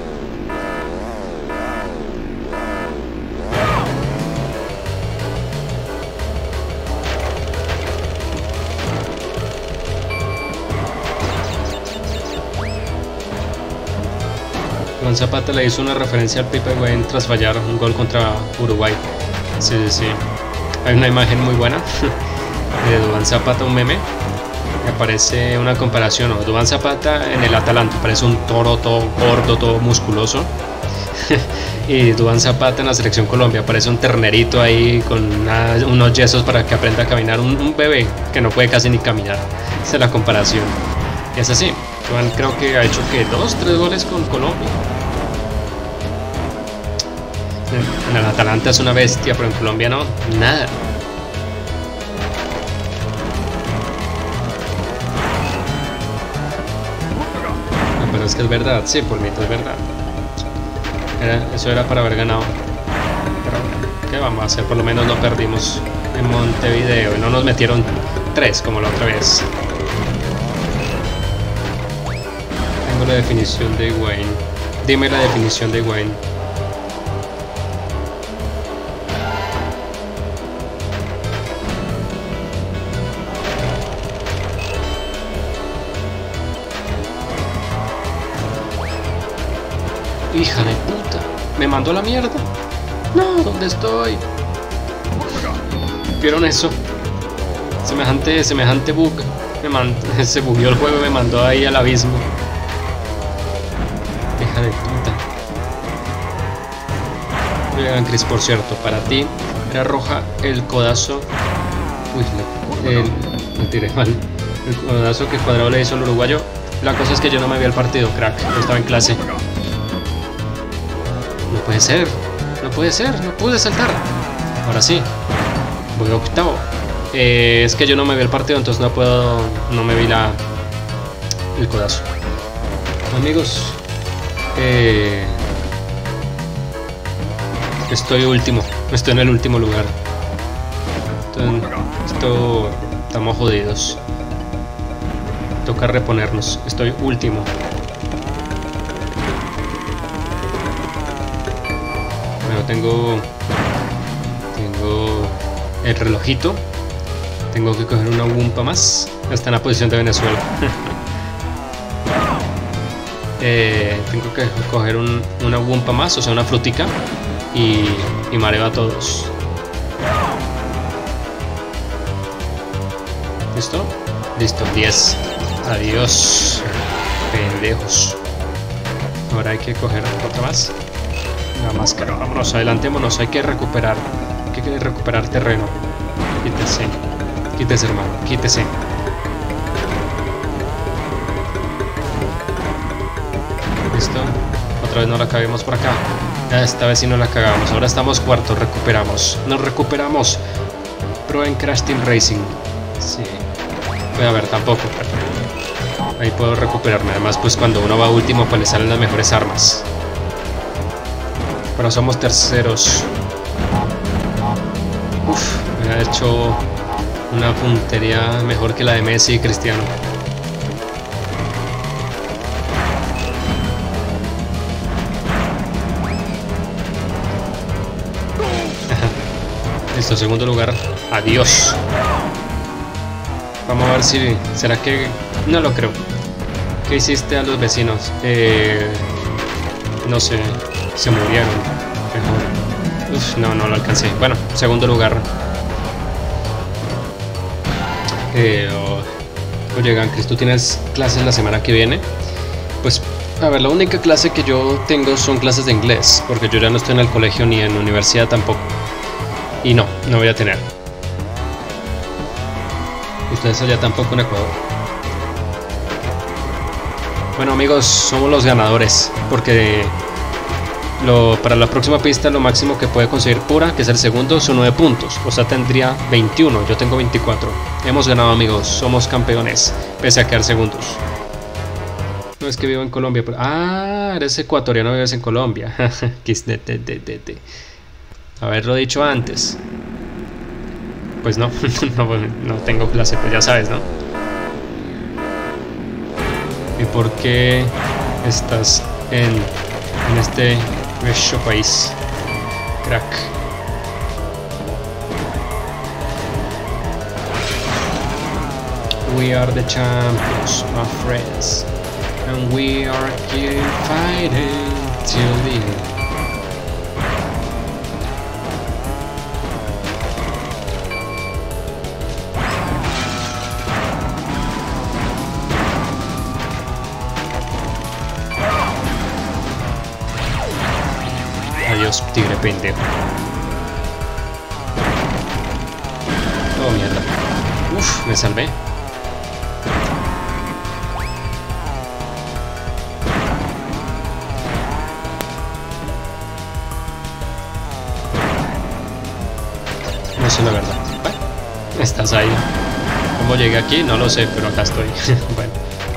Juan Zapata le hizo una referencia al Pipe Güen tras fallar un gol contra Uruguay. Sí, sí, sí. Hay una imagen muy buena de Duván Zapata, un meme. Me aparece una comparación, ¿no? Duván Zapata en el Atalanta, parece un toro todo gordo, todo musculoso. Y Duván Zapata en la selección Colombia, parece un ternerito ahí con una, unos yesos para que aprenda a caminar. Un, un bebé que no puede casi ni caminar. Esa es la comparación. Y es así. Duván creo que ha hecho que dos, tres goles con Colombia. En el Atalanta es una bestia, pero en Colombia no, nada. No, pero es que es verdad, sí, por mí es verdad. Era, eso era para haber ganado. Pero, ¿qué vamos a hacer? Por lo menos no perdimos en Montevideo y no nos metieron tres como la otra vez. Tengo la definición de Wayne. Dime la definición de Wayne. Hija de puta, me mandó a la mierda. No, ¿dónde estoy? ¿Vieron eso? Semejante, semejante bug. Me mandó, se bugueó el juego y me mandó ahí al abismo. Hija de puta. Oigan, Chris, por cierto, para ti era roja el codazo. Uy, no, el, me tiré mal. El codazo que Cuadrado le hizo al uruguayo. La cosa es que yo no me vi el partido, crack. Yo estaba en clase. No puede ser, no puede ser, no pude saltar. Ahora sí, voy octavo. Eh, es que yo no me vi el partido, entonces no puedo, no me vi la el codazo. Amigos, eh, Estoy último. Estoy en el último lugar. Entonces, esto... Estamos jodidos. Toca reponernos. Estoy último. Bueno, tengo... Tengo... El relojito. Tengo que coger una Wumpa más. Está en la posición de Venezuela. eh, tengo que coger un, una Wumpa más, o sea, una frutica. Y, y mareo a todos. ¿Listo? Listo, diez. Adiós, pendejos. Ahora hay que coger otra más. Una máscara. Vámonos, adelantémonos. Hay que recuperar. Hay que recuperar terreno. Quítese. Quítese, hermano. Quítese. Listo. Otra vez no la caguemos por acá. Esta vez sí no la cagamos. Ahora estamos cuartos. Recuperamos. Nos recuperamos. Pro en Crash Team Racing. Sí. Voy a ver, tampoco. Ahí puedo recuperarme. Además, pues cuando uno va último, pues le salen las mejores armas. Pero somos terceros. Uf, me ha hecho una puntería mejor que la de Messi y Cristiano. Listo, segundo lugar. Adiós. Vamos a ver si... ¿Será que...? No lo creo. ¿Qué hiciste a los vecinos? Eh... No sé. Se murieron. Mejor. Uf, no, no lo alcancé. Bueno, segundo lugar. Eh... Oh. Oye, Gancris, ¿tú tienes clases la semana que viene? Pues... A ver, la única clase que yo tengo son clases de inglés. Porque yo ya no estoy en el colegio ni en universidad tampoco. Y no, no voy a tener. Ustedes allá tampoco en Ecuador. Bueno, amigos, somos los ganadores. Porque lo, para la próxima pista lo máximo que puede conseguir Pura, que es el segundo, son nueve puntos. O sea, tendría veintiuno, yo tengo veinticuatro. Hemos ganado, amigos, somos campeones. Pese a quedar segundos. No es que vivo en Colombia, pero... Ah, eres ecuatoriano, vives en Colombia. Haberlo dicho antes. Pues no, no, no tengo clase, pues ya sabes, ¿no? ¿Y por qué estás en, en este bello país, crack? We are the champions, my friends, and we are keep fighting till the end. Adiós, tigre pendejo. Oh, mierda. Uf, me salvé. No sé la verdad. Bueno, estás ahí. ¿Cómo llegué aquí? No lo sé, pero acá estoy. Bueno.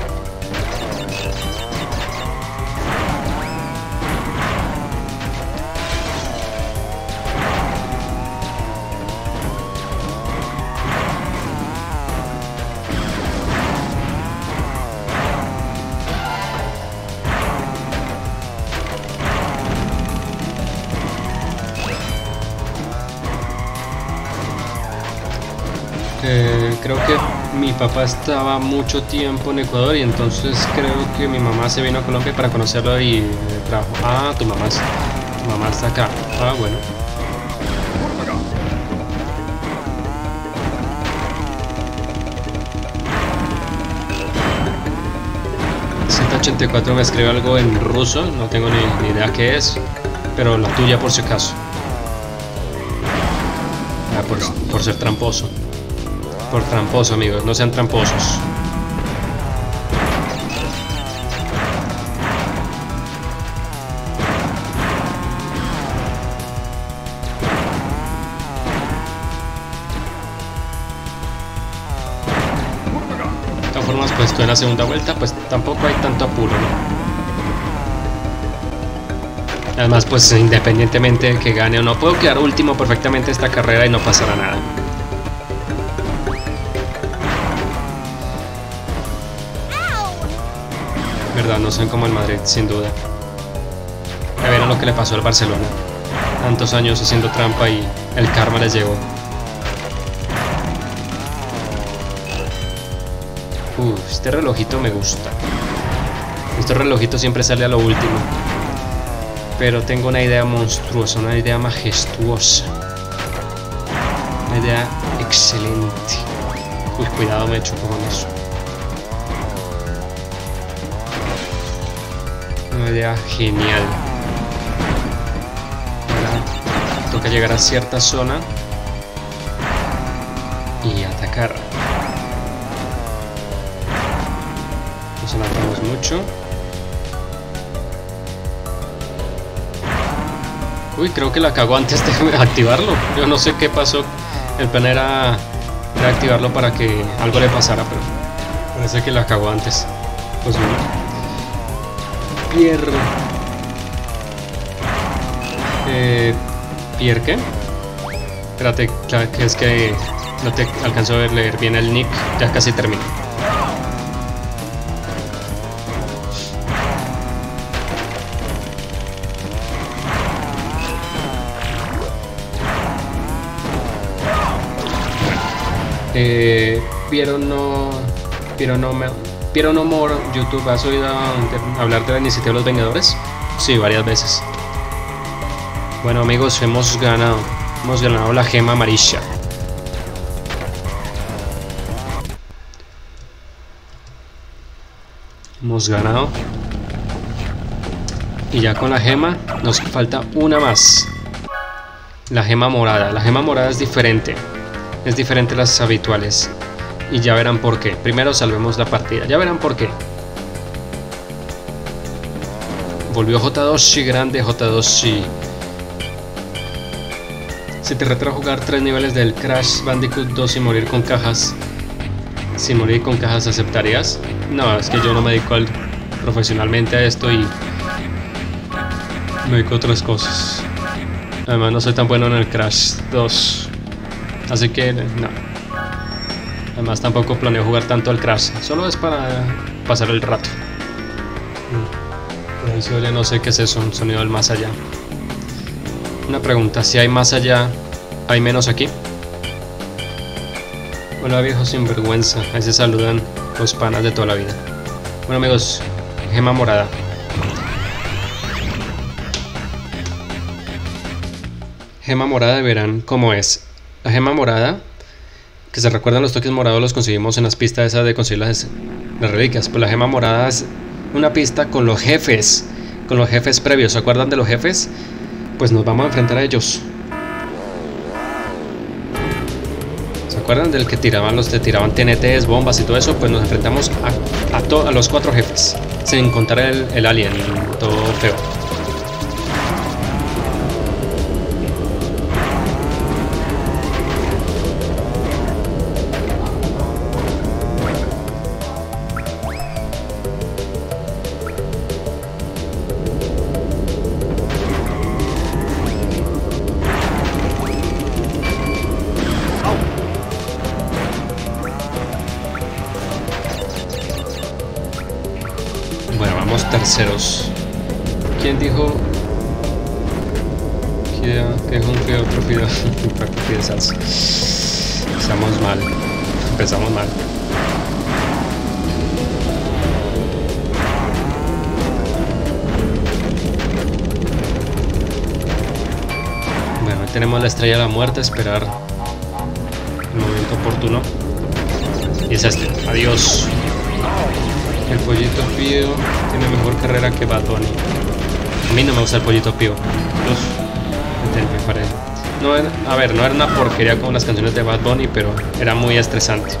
Eh, creo que mi papá estaba mucho tiempo en Ecuador y entonces creo que mi mamá se vino a Colombia para conocerlo y eh, trajo. Ah, tu mamá, tu mamá está acá. Ah, bueno. ciento ochenta y cuatro me escribe algo en ruso, no tengo ni, ni idea qué es, pero la tuya por si acaso. Ah, por, por ser tramposo. Por tramposo, amigos, no sean tramposos. De todas formas, pues tú en la segunda vuelta, pues tampoco hay tanto apuro, ¿no? Además, pues independientemente de que gane o no, puedo quedar último perfectamente esta carrera y no pasará nada. Verdad, no son como el Madrid, sin duda. Ya vieron lo que le pasó al Barcelona. Tantos años haciendo trampa y el karma les llegó. Uf, este relojito me gusta. Este relojito siempre sale a lo último. Pero tengo una idea monstruosa, una idea majestuosa. Una idea excelente. Uy, cuidado, me choco con eso. Una idea genial. Ahora toca llegar a cierta zona y atacar. Nos alargamos mucho. Uy, creo que la cagó antes de activarlo. Yo no sé qué pasó. El plan era, era activarlo para que algo le pasara, pero parece que la cagó antes. Pues bueno. Pierre. Eh, ¿Pierre qué? Espérate, que es que no te alcanzo a leer bien el nick. Ya casi termino. Eh, Piero no, Piero no, me, Piero no more YouTube. ¿Has oído hablar de la iniciativa de los Vengadores? Sí, varias veces. Bueno, amigos, hemos ganado, hemos ganado la gema amarilla. Hemos ganado. Y ya con la gema nos falta una más. La gema morada. La gema morada es diferente. Es diferente a las habituales. Y ya verán por qué. Primero salvemos la partida. Ya verán por qué. Volvió Jotadoshi, grande Jotadoshi. Si te retro a jugar tres niveles del Crash Bandicoot dos sin morir con cajas. Sin morir con cajas, ¿aceptarías? No, es que yo no me dedico al, profesionalmente a esto y me dedico a otras cosas. Además no soy tan bueno en el Crash dos. Así que no. Además tampoco planeo jugar tanto al Crash. Solo es para pasar el rato. Por ahí se oye, no sé qué es eso, un sonido del más allá. Una pregunta, si hay más allá, ¿hay menos aquí? Hola viejo sinvergüenza, ahí se saludan los panas de toda la vida. Bueno amigos, gema morada. Gema morada, verán cómo es. La gema morada, que se recuerdan los toques morados, los conseguimos en las pistas esas de conseguir las, las reliquias. Pues la gema morada es una pista con los jefes, con los jefes previos. ¿Se acuerdan de los jefes? Pues nos vamos a enfrentar a ellos. ¿Se acuerdan del que tiraban los que tiraban T N Ts, bombas y todo eso? Pues nos enfrentamos a, a, to, a los cuatro jefes, sin contar el, el alien, todo feo. Terceros. ¿Quién dijo que, que es un feo otro fideo? Empezamos mal. Empezamos mal. Bueno, tenemos la estrella de la muerte. Esperar el momento oportuno. Y es este. Adiós. El pollito pío tiene mejor carrera que Bad Bunny. A mí no me gusta el pollito pío. Me parece. No era, a ver, no era una porquería como las canciones de Bad Bunny, pero era muy estresante.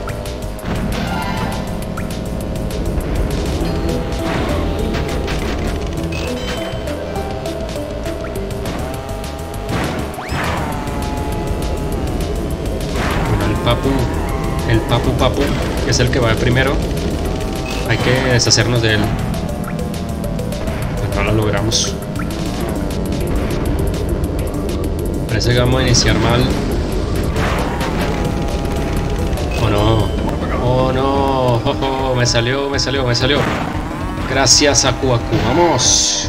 Bueno, el papu, el papu papu, que es el que va primero. Hay que deshacernos de él. Pero no lo logramos. Parece que vamos a iniciar mal. Oh no. Oh no. Oh, oh. Me salió, me salió, me salió. Gracias, Aku Aku. Vamos.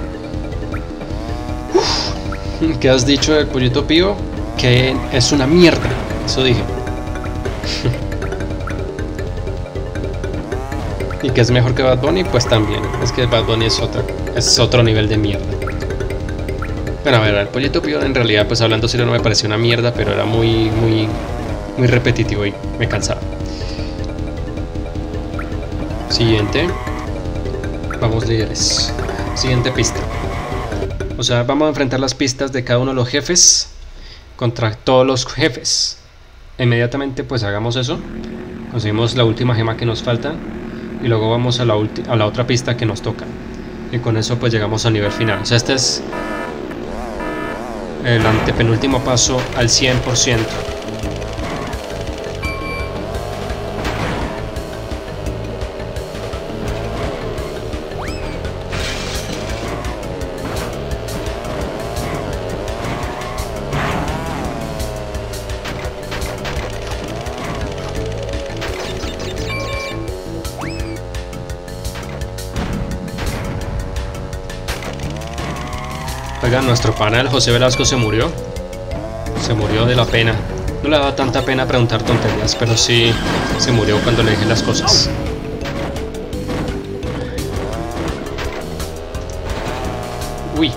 Uf. ¿Qué has dicho del Pollito Pío? Que es una mierda. Eso dije. ¿Y que es mejor que Bad Bunny? Pues también. Es que Bad Bunny es otro, es otro nivel de mierda. Bueno, a ver, el Pollito Pío en realidad, pues hablando serio, no me pareció una mierda, pero era muy, muy, muy repetitivo y me cansaba. Siguiente. Vamos, líderes. Siguiente pista. O sea, vamos a enfrentar las pistas de cada uno de los jefes contra todos los jefes. Inmediatamente, pues hagamos eso. Conseguimos la última gema que nos falta. Y luego vamos a la, a la otra pista que nos toca. Y con eso pues llegamos al nivel final. O sea, este es el antepenúltimo paso al cien por ciento. Oiga, nuestro pana el José Velasco se murió. Se murió de la pena. No le daba tanta pena preguntar tonterías, pero sí se murió cuando le dije las cosas. Uy.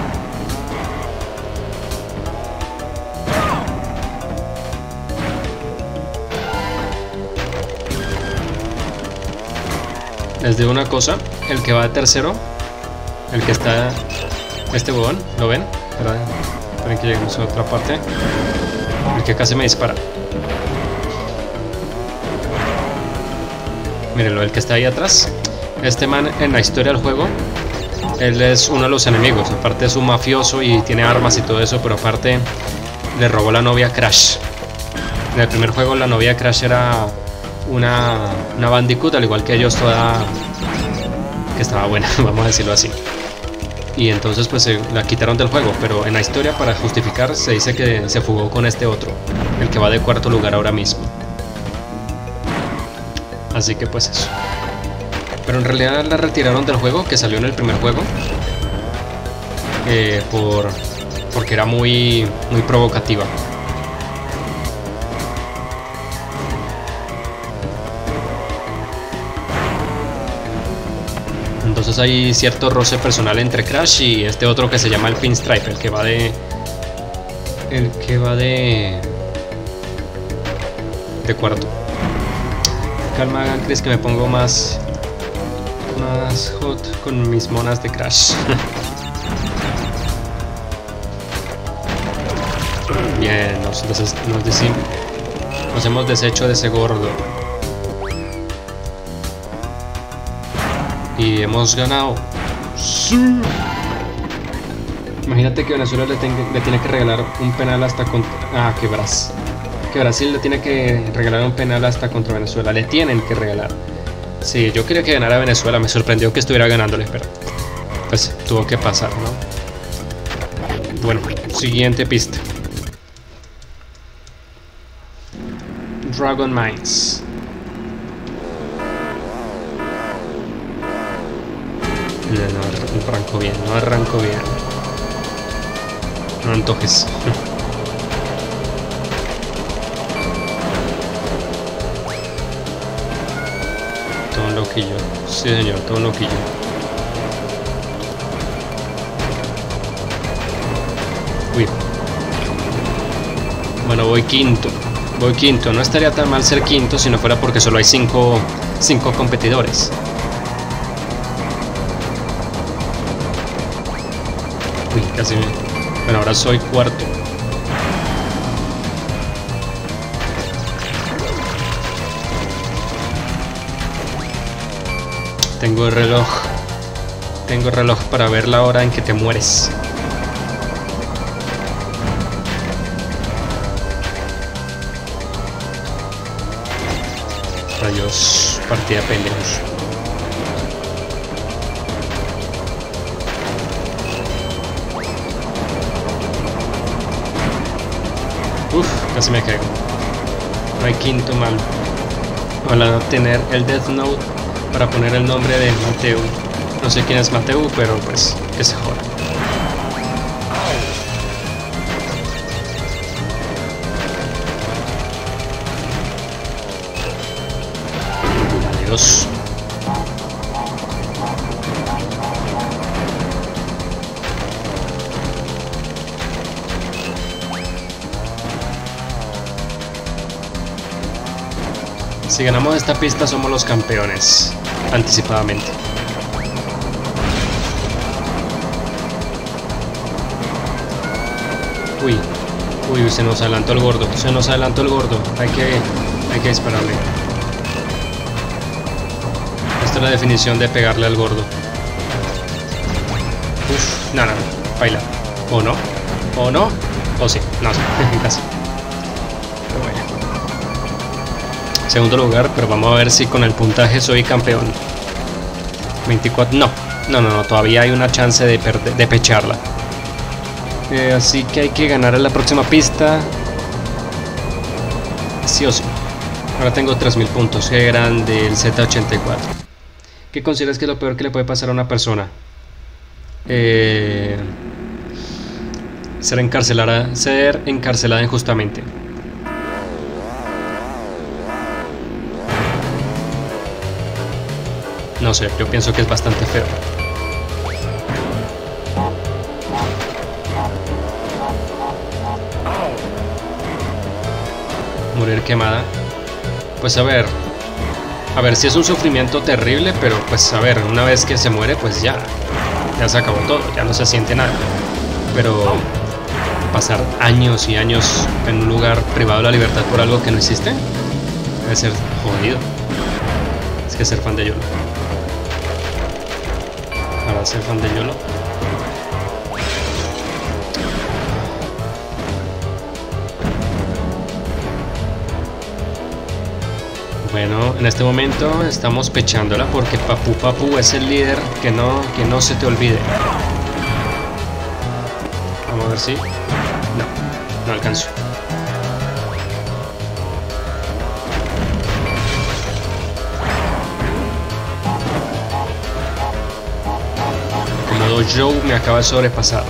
Les digo una cosa, el que va de tercero, el que está... Este huevón, ¿lo ven? Espera, esperen que lleguemos a otra parte. El que casi me dispara. Mírenlo, el que está ahí atrás. Este man en la historia del juego, él es uno de los enemigos. Aparte es un mafioso y tiene armas y todo eso, pero aparte le robó la novia a Crash. En el primer juego la novia de Crash era una, una Bandicoot, al igual que ellos, toda... que estaba buena, vamos a decirlo así. Y entonces pues se la quitaron del juego, pero en la historia, para justificar, se dice que se fugó con este otro, el que va de cuarto lugar ahora mismo. Así que pues eso. Pero en realidad la retiraron del juego, que salió en el primer juego, eh, por porque era muy, muy provocativa. Entonces hay cierto roce personal entre Crash y este otro que se llama el Pinstripe, el que va de... El que va de... de cuarto. Calma, Chris, que me pongo más... más hot con mis monas de Crash. Bien, nos, nos, nos, decimos, nos hemos deshecho de ese gordo. Y hemos ganado. Sí. Imagínate que Venezuela le, tenga, le tiene que regalar un penal hasta contra... Ah, que Brasil. Que Brasil le tiene que regalar un penal hasta contra Venezuela. Le tienen que regalar. Sí, yo quería que ganara Venezuela. Me sorprendió que estuviera ganándole, pero... pues tuvo que pasar, ¿no? Bueno, siguiente pista. Dragon Mines. No, no arranco bien, no arranco bien. No antojes. Todo un loquillo. Sí, señor, todo un loquillo. Uy. Bueno, voy quinto. Voy quinto. No estaría tan mal ser quinto si no fuera porque solo hay cinco, cinco competidores. Uy, casi me... Bueno, ahora soy cuarto. Tengo el reloj. Tengo el reloj para ver la hora en que te mueres. Rayos, partida pendejos. Casi me caigo. No hay quinto mal. Ojalá tener el Death Note para poner el nombre de Mateo. No sé quién es Mateo, pero pues que se joda. Adiós. Si ganamos esta pista somos los campeones, anticipadamente. Uy, uy, se nos adelantó el gordo, se nos adelantó el gordo, hay que, hay que dispararle. Esta es la definición de pegarle al gordo. Uf, no, no, no, baila. O no, o no, o sí, no sé, casi. Pero bueno. Segundo lugar, pero vamos a ver si con el puntaje soy campeón. veinticuatro, no, no, no, no, todavía hay una chance de, de pecharla. Eh, así que hay que ganar en la próxima pista. Sí o sí. Ahora tengo tres mil puntos, que eran del Z ochenta y cuatro. ¿Qué consideras que es lo peor que le puede pasar a una persona? Eh, ser encarcelada, ser encarcelada injustamente. No sé, yo pienso que es bastante feo. Morir quemada. Pues a ver. A ver, si es un sufrimiento terrible, pero pues a ver, una vez que se muere, pues ya. Ya se acabó todo, ya no se siente nada. Pero pasar años y años en un lugar privado de la libertad por algo que no existe, debe ser jodido. Es que ser fan de YOLO. Para ser fan de YOLO. Bueno, en este momento estamos pechándola porque Papu Papu es el líder, que no, que no se te olvide. Vamos a ver si... No, no alcanzo. Komodo Joe me acaba de sobrepasar.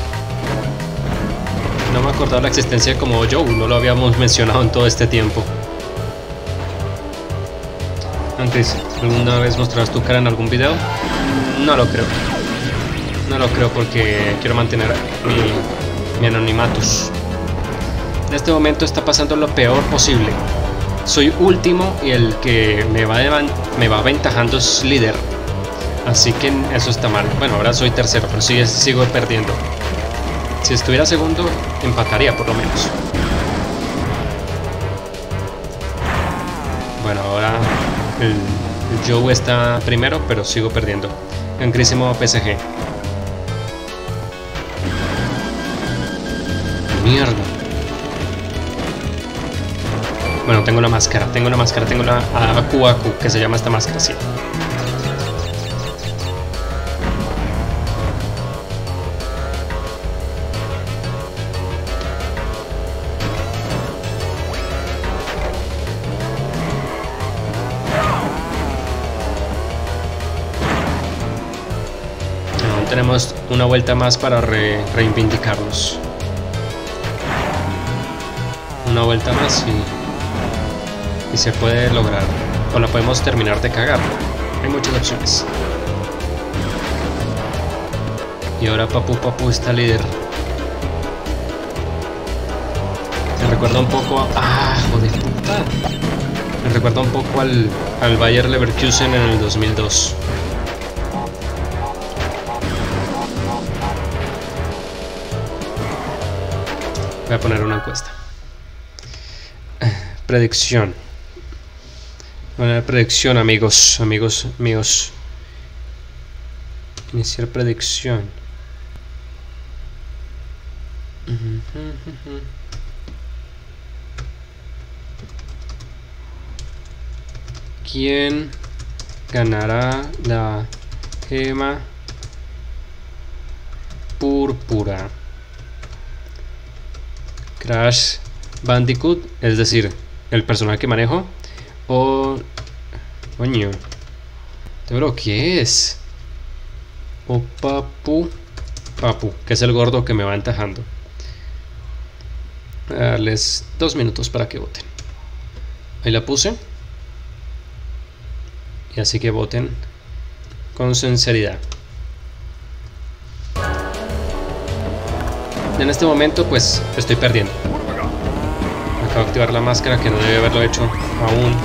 No me acordaba la existencia de Komodo Joe, no lo habíamos mencionado en todo este tiempo. Antes, ¿alguna vez mostrarás tu cara en algún video? No lo creo. No lo creo porque quiero mantener mi, mi anonimatus. En este momento está pasando lo peor posible. Soy último y el que me va, de, me va aventajando es líder. Así que eso está mal. Bueno, ahora soy tercero, pero sí, sigo perdiendo. Si estuviera segundo, empataría por lo menos. Bueno, ahora el, el Joe está primero, pero sigo perdiendo. Cancrísimo P S G. Mierda. Bueno, tengo una máscara, tengo una máscara, tengo una Aku Aku, que se llama esta máscara, sí. Tenemos una vuelta más para re reivindicarnos. Una vuelta más y, y se puede lograr. O la podemos terminar de cagar. Hay muchas opciones. Y ahora Papu Papu está líder. Me recuerda un poco a... ¡Ah, joder puta! Me recuerda un poco al, al Bayer Leverkusen en el dos mil dos. Voy a poner una encuesta. Predicción. Una predicción, amigos, amigos míos. Iniciar predicción. ¿Quién ganará la gema púrpura? Crash Bandicoot, es decir, el personaje que manejo, o... Coño, ¿pero qué es? O Papu, Papu, que es el gordo que me va entajando. A darles dos minutos para que voten. Ahí la puse. Y así que voten con sinceridad. En este momento pues estoy perdiendo. Acabo de activar la máscara que no debe haberlo hecho aún.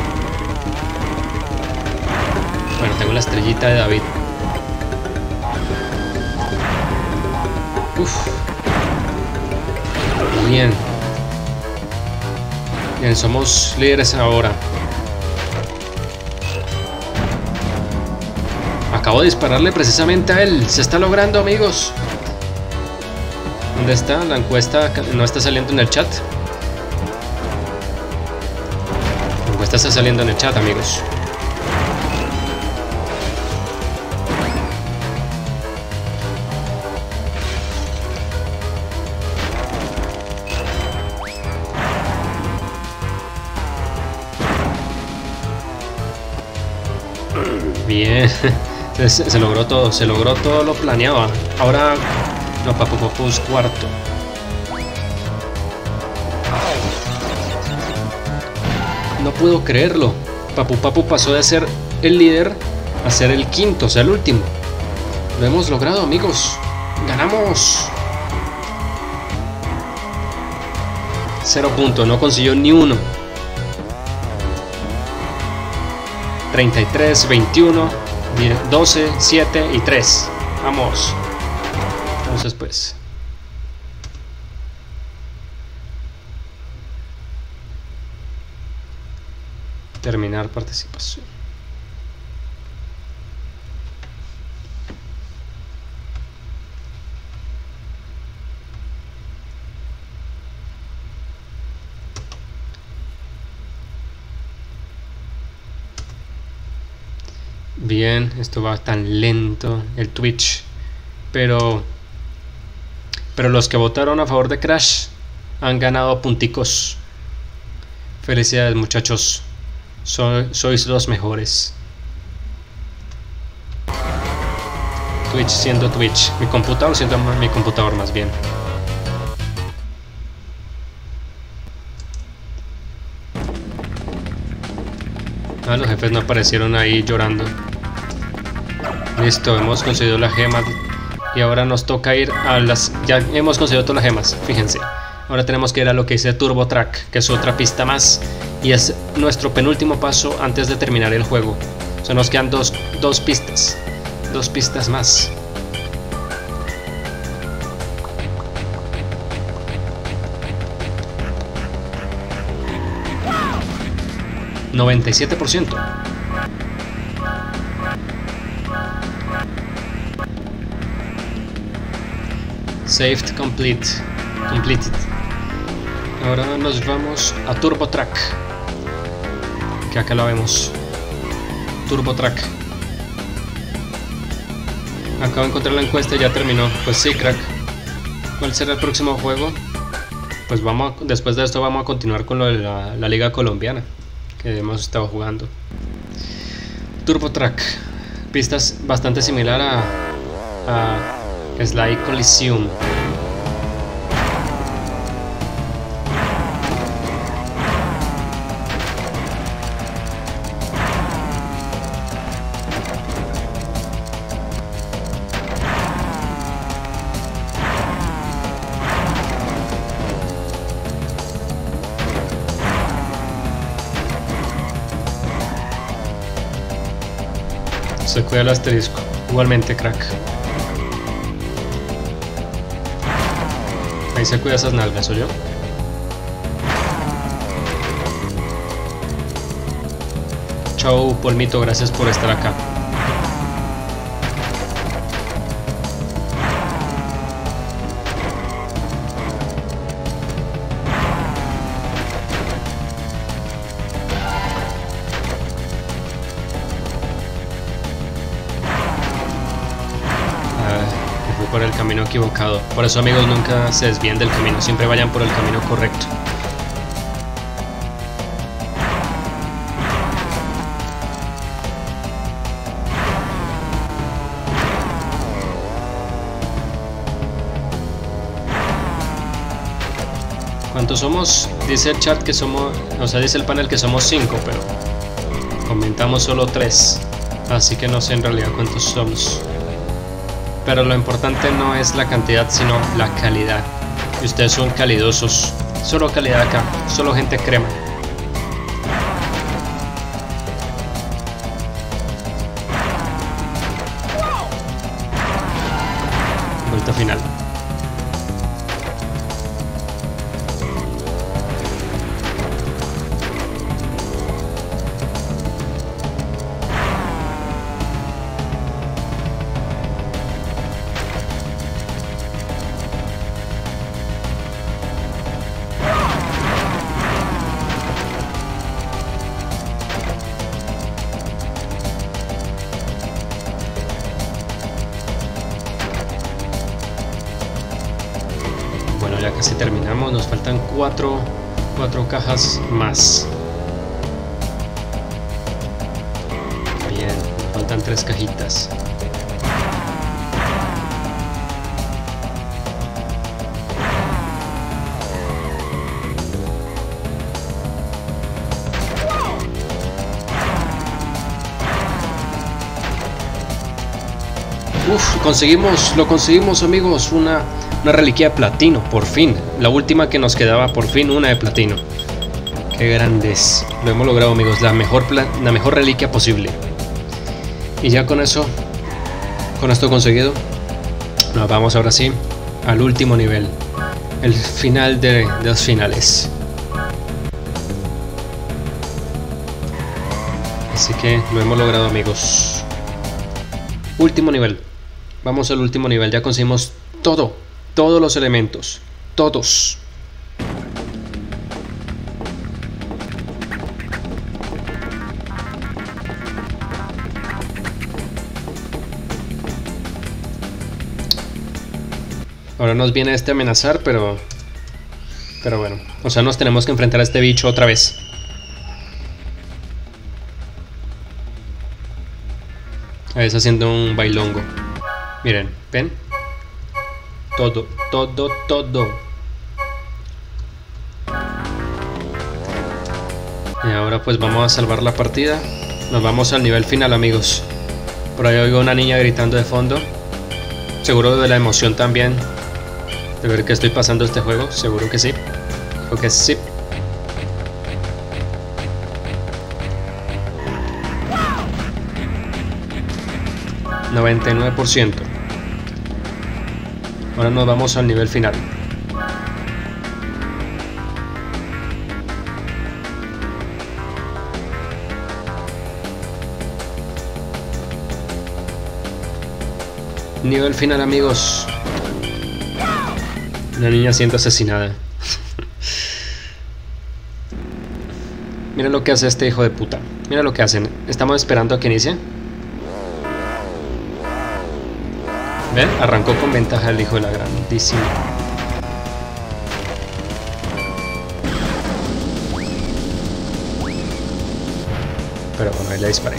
Bueno, tengo la estrellita de David. Uf. Bien. Bien, somos líderes ahora. Acabo de dispararle precisamente a él. Se está logrando, amigos. ¿Dónde está? La encuesta no está saliendo en el chat. La encuesta está saliendo en el chat, amigos. Bien. Se, se logró todo, se logró todo lo planeado. Ahora no, Papu Papu es cuarto. No puedo creerlo. Papu Papu pasó de ser el líder a ser el quinto, o sea, el último. Lo hemos logrado, amigos. ¡Ganamos! Cero puntos, no consiguió ni uno. treinta y tres, veintiuno, doce, siete y tres. Vamos. Entonces pues terminar participación. Bien, esto va tan lento el Twitch, pero pero los que votaron a favor de Crash han ganado punticos. Felicidades, muchachos, so, sois los mejores. Twitch siendo Twitch, mi computador siendo mi computador más bien. Ah, los jefes no aparecieron ahí llorando. Listo, hemos conseguido la gema. Y ahora nos toca ir a las... Ya hemos conseguido todas las gemas, fíjense. Ahora tenemos que ir a lo que dice Turbo Track, que es otra pista más. Y es nuestro penúltimo paso antes de terminar el juego. O sea, nos quedan dos, dos pistas. Dos pistas más. noventa y siete por ciento. Saved complete. Completed. Ahora nos vamos a Turbo Track. Que acá lo vemos. Turbo Track. Acabo de encontrar la encuesta y ya terminó. Pues sí, crack. ¿Cuál será el próximo juego? Pues vamos a, después de esto vamos a continuar con lo de la, la Liga Colombiana que hemos estado jugando. Turbo Track, pistas bastante similar a, a Slide Coliseum. Se cuida el asterisco. Igualmente, crack. Ahí se cuida esas nalgas, ¿oyó? Chau, Polmito, gracias por estar acá. Por el camino equivocado. Por eso, amigos, nunca se desvíen del camino, siempre vayan por el camino correcto. ¿Cuántos somos? Dice el chat que somos, o sea, dice el panel que somos cinco, pero comentamos solo tres. Así que no sé en realidad cuántos somos. Pero lo importante no es la cantidad, sino la calidad. Y ustedes son calidosos. Solo calidad acá, solo gente crema. Vuelta final. Ya casi terminamos, nos faltan cuatro, cuatro cajas más. Bien, nos faltan tres cajitas. Uf, conseguimos, lo conseguimos amigos, una... Una reliquia de platino, por fin. La última que nos quedaba, por fin, una de platino. Qué grandes. Lo hemos logrado, amigos. La mejor, la mejor reliquia posible. Y ya con eso, con esto conseguido, nos vamos ahora sí al último nivel. El final de, de los finales. Así que lo hemos logrado, amigos. Último nivel. Vamos al último nivel. Ya conseguimos todo. Todos los elementos, todos. Ahora nos viene este a amenazar, pero... Pero bueno, o sea, nos tenemos que enfrentar a este bicho otra vez. Ahí está haciendo un bailongo. Miren, ¿ven? Todo, todo, todo. Y ahora pues vamos a salvar la partida. Nos vamos al nivel final, amigos. Por ahí oigo una niña gritando de fondo. Seguro de la emoción también de ver que estoy pasando este juego. Seguro que sí. Creo que sí. noventa y nueve por ciento. Ahora nos vamos al nivel final. Nivel final, amigos. Una niña siendo asesinada. Mira lo que hace este hijo de puta. Mira lo que hacen. Estamos esperando a que inicie. ¿Ven? Arrancó con ventaja el hijo de la grandísima. Pero bueno, ahí le disparé.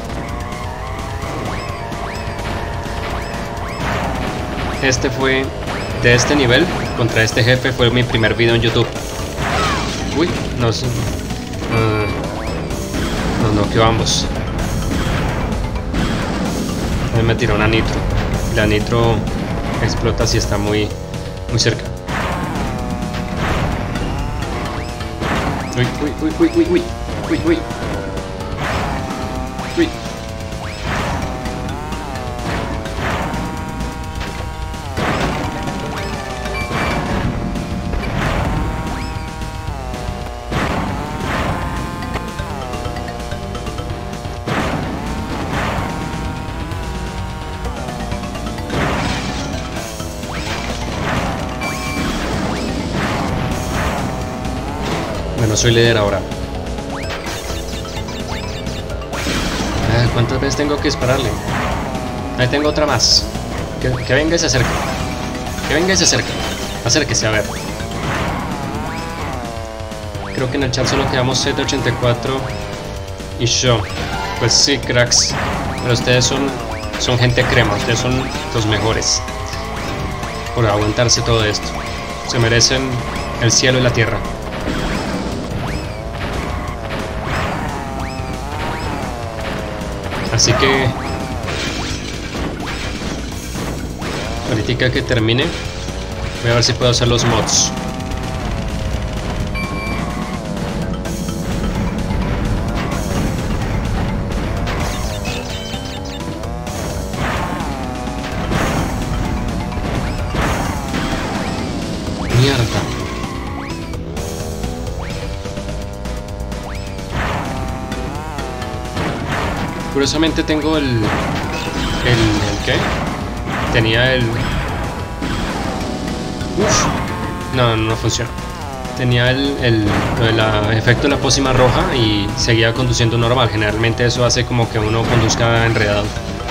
Este fue... De este nivel, contra este jefe, fue mi primer video en YouTube. Uy, no sé. Uh, no, no, que vamos. Me tiró una nitro. La nitro explota si está muy, muy cerca. Uy, uy, uy, uy, uy, uy, uy, uy. Uy. Bueno, soy líder ahora. Ah, ¿cuántas veces tengo que dispararle? Ahí tengo otra más. Que, que venga y se acerque. Que venga y se acerque. Acérquese, a ver. Creo que en el chat solo quedamos Z ochenta y cuatro y yo. Pues sí, cracks. Pero ustedes son, son gente crema. Ustedes son los mejores por aguantarse todo esto. Se merecen el cielo y la tierra. Así que ahorita que termine voy a ver si puedo hacer los mods. Mierda. Curiosamente tengo el... ¿El, el qué? Tenía el... Uf. No, no funciona. Tenía el, el, el, el efecto de la pócima roja y seguía conduciendo normal. Generalmente eso hace como que uno conduzca enredado.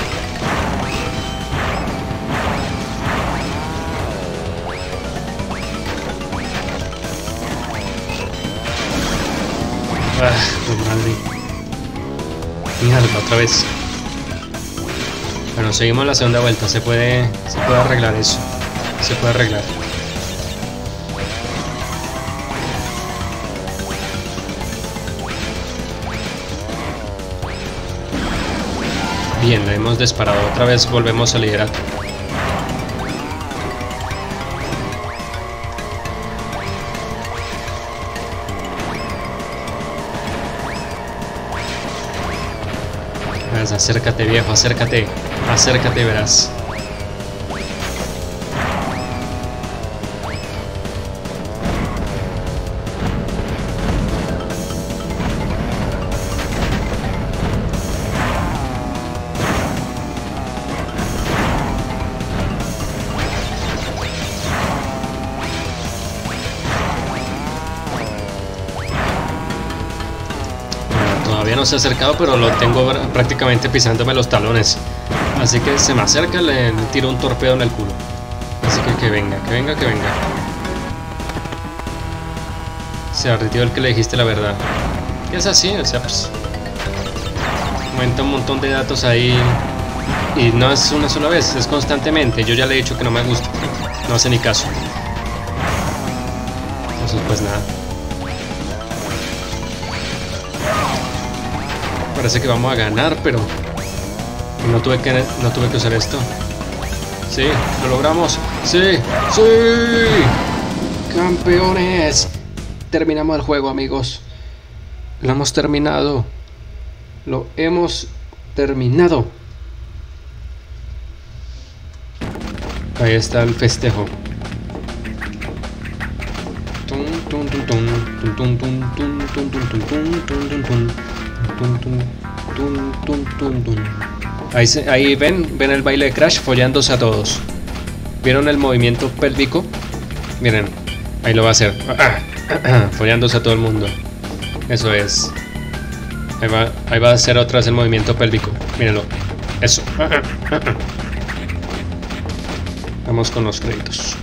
Ah, pues madre. Mierda, otra vez. Bueno, seguimos la segunda vuelta. Se puede, se puede arreglar eso. Se puede arreglar. Bien, la hemos disparado. Otra vez volvemos a liderar. Acércate, viejo, acércate. Acércate, verás. Todavía no se ha acercado, pero lo tengo prácticamente pisándome los talones. Así que se me acerca, le tiro un torpedo en el culo. Así que que venga, que venga, que venga. Se arretió el que le dijiste la verdad. Y es así, o sea, pues... Cuenta un montón de datos ahí. Y no es una sola vez, es constantemente. Yo ya le he dicho que no me gusta. No hace ni caso. Entonces pues nada. Parece que vamos a ganar, pero no tuve que no tuve que usar esto. Sí, lo logramos. Sí, sí. Campeones. Terminamos el juego, amigos. Lo hemos terminado. Lo hemos terminado. Ahí está el festejo. Ahí, se, ahí ven, ven el baile de Crash follándose a todos. ¿Vieron el movimiento pélvico? Miren, ahí lo va a hacer. Follándose a todo el mundo. Eso es. Ahí va, ahí va a hacer otra vez el movimiento pélvico. Mírenlo. Eso. Vamos con los créditos.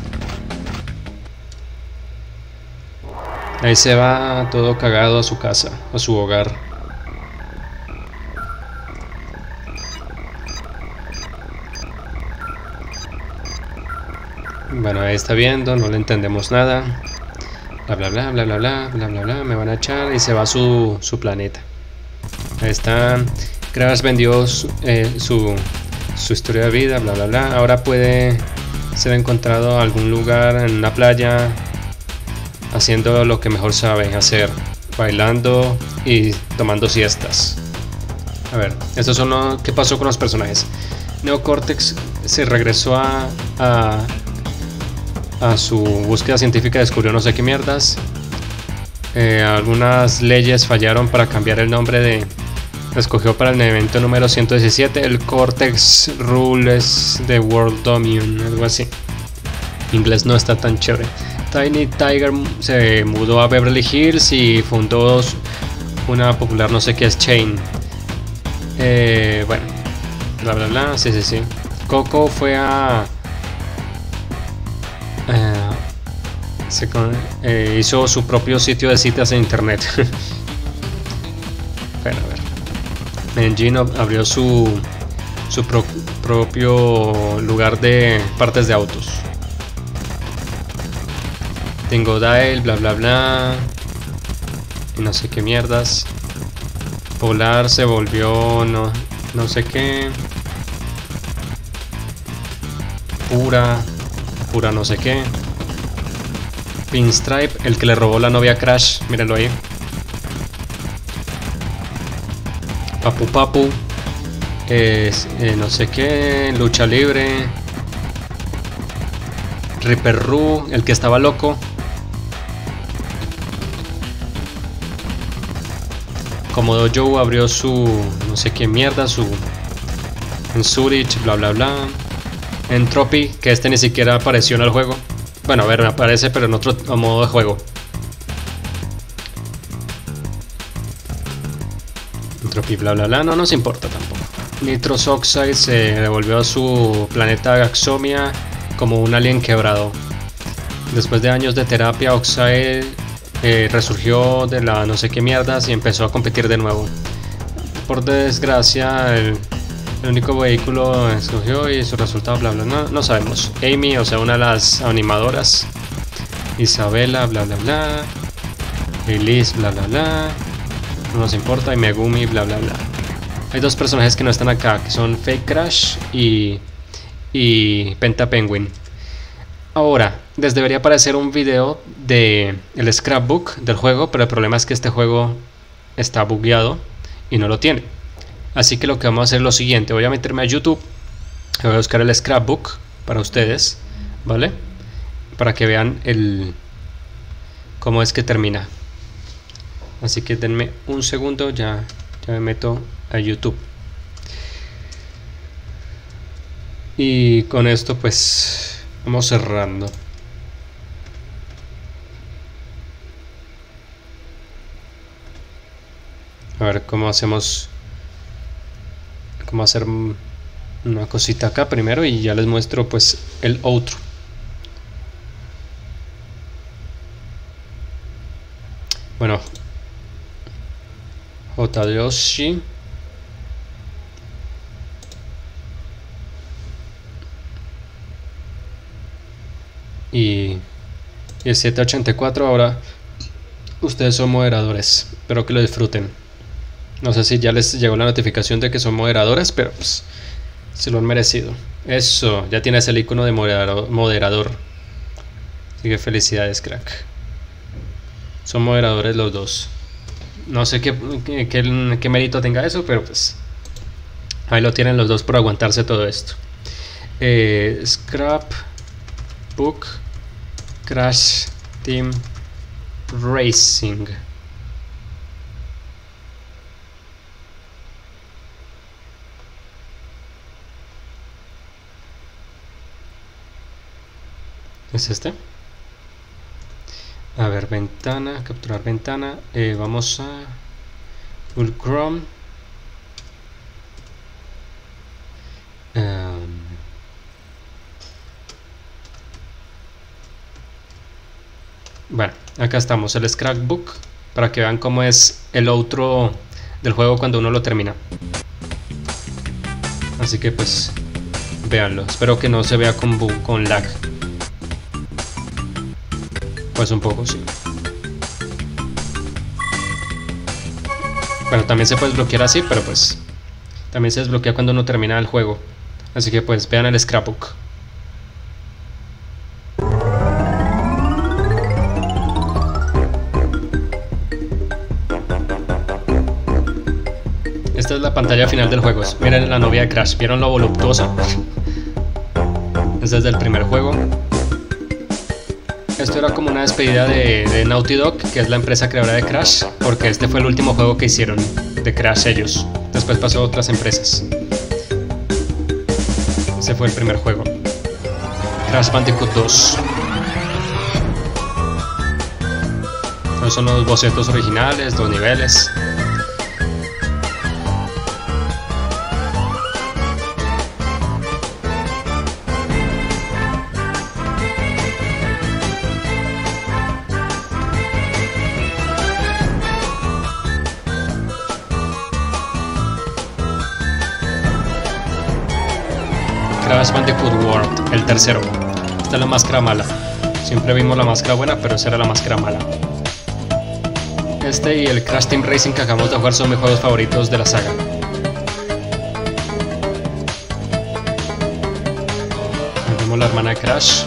Ahí se va todo cagado a su casa, a su hogar. Bueno, ahí está viendo, no le entendemos nada. Bla bla bla bla bla bla bla bla bla. Me van a echar y se va a su, su planeta. Ahí está. Crash vendió su, eh, su, su historia de vida, bla bla bla. Ahora puede ser encontrado algún lugar en una playa haciendo lo que mejor sabe hacer, bailando y tomando siestas. A ver, eso son lo que pasó con los personajes. Neo Cortex se regresó a, a, a su búsqueda científica, descubrió no sé qué mierdas. Eh, algunas leyes fallaron para cambiar el nombre de... Escogió para el evento número ciento diecisiete el Cortex Rules the World Dominion, algo así. Inglés no está tan chévere. Tiny Tiger se mudó a Beverly Hills y fundó una popular no sé qué es Chain. Eh, bueno, bla bla bla, sí sí sí. Coco fue a... Eh, se con, eh, hizo su propio sitio de citas en internet. Bueno, a ver. Engine abrió su, su pro, propio lugar de partes de autos. Tengo Dial, bla bla bla. Y no sé qué mierdas. Polar se volvió no, no sé qué. Pura. Pura no sé qué. Pinstripe, el que le robó la novia a Crash. Mírenlo ahí. Papu Papu. Es, eh, no sé qué. Lucha libre. Ripper Roo, el que estaba loco. Komodo Joe abrió su no sé qué mierda, su en Zurich, bla bla bla. Entropy, que este ni siquiera apareció en el juego. Bueno, a ver, aparece pero en otro modo de juego. Entropy, bla bla bla, no nos importa tampoco. Nitrous Oxide se devolvió a su planeta Gaxomia como un alien quebrado. Después de años de terapia, Oxide eh, resurgió de la no sé qué mierdas y empezó a competir de nuevo. Por desgracia, el, el único vehículo escogió y su resultado, bla bla, no, no sabemos. Amy, o sea, una de las animadoras. Isabela, bla bla bla. Elise, bla bla bla. No nos importa. Y Megumi, bla bla bla. Hay dos personajes que no están acá, que son Fake Crash y, y Penta Penguin. Ahora, les debería aparecer un video de el scrapbook del juego, pero el problema es que este juego está bugueado y no lo tiene. Así que lo que vamos a hacer es lo siguiente: voy a meterme a YouTube, voy a buscar el scrapbook para ustedes, ¿vale? Para que vean el cómo es que termina. Así que denme un segundo, ya, ya me meto a YouTube. Y con esto pues vamos cerrando. A ver cómo hacemos, cómo hacer una cosita acá primero y ya les muestro pues el outro. Bueno, Hotayoshi. Y, y el siete ochenta y cuatro. Ahora ustedes son moderadores, espero que lo disfruten. No sé si ya les llegó la notificación de que son moderadores, pero pues se lo han merecido. Eso, ya tienes el icono de moderador, moderador. Así que felicidades, crack. Son moderadores los dos. No sé qué, qué, qué, qué mérito tenga eso, pero pues ahí lo tienen los dos por aguantarse todo esto. eh, Scrapbook Crash Team Racing. ¿Es este? A ver, ventana, capturar ventana. Eh, vamos a Google Chrome. Um, bueno, acá estamos, el scrapbook, para que vean cómo es el outro del juego cuando uno lo termina. Así que pues véanlo. Espero que no se vea con, con lag. Pues un poco, sí. Bueno, también se puede desbloquear así, pero pues también se desbloquea cuando uno termina el juego. Así que pues vean el scrapbook. Esta es la pantalla final del juego. Miren la novia de Crash. ¿Vieron lo voluptuosa? Este es del primer juego. Esto era como una despedida de, de Naughty Dog, que es la empresa creadora de Crash, porque este fue el último juego que hicieron de Crash ellos. Después pasó a otras empresas. Ese fue el primer juego. Crash Bandicoot dos. Estos son los bocetos originales, los niveles. Crash Bandicoot World, el tercero. Esta es la máscara mala. Siempre vimos la máscara buena, pero esa era la máscara mala. Este y el Crash Team Racing que acabamos de jugar son mis juegos favoritos de la saga. Ahí vemos la hermana de Crash.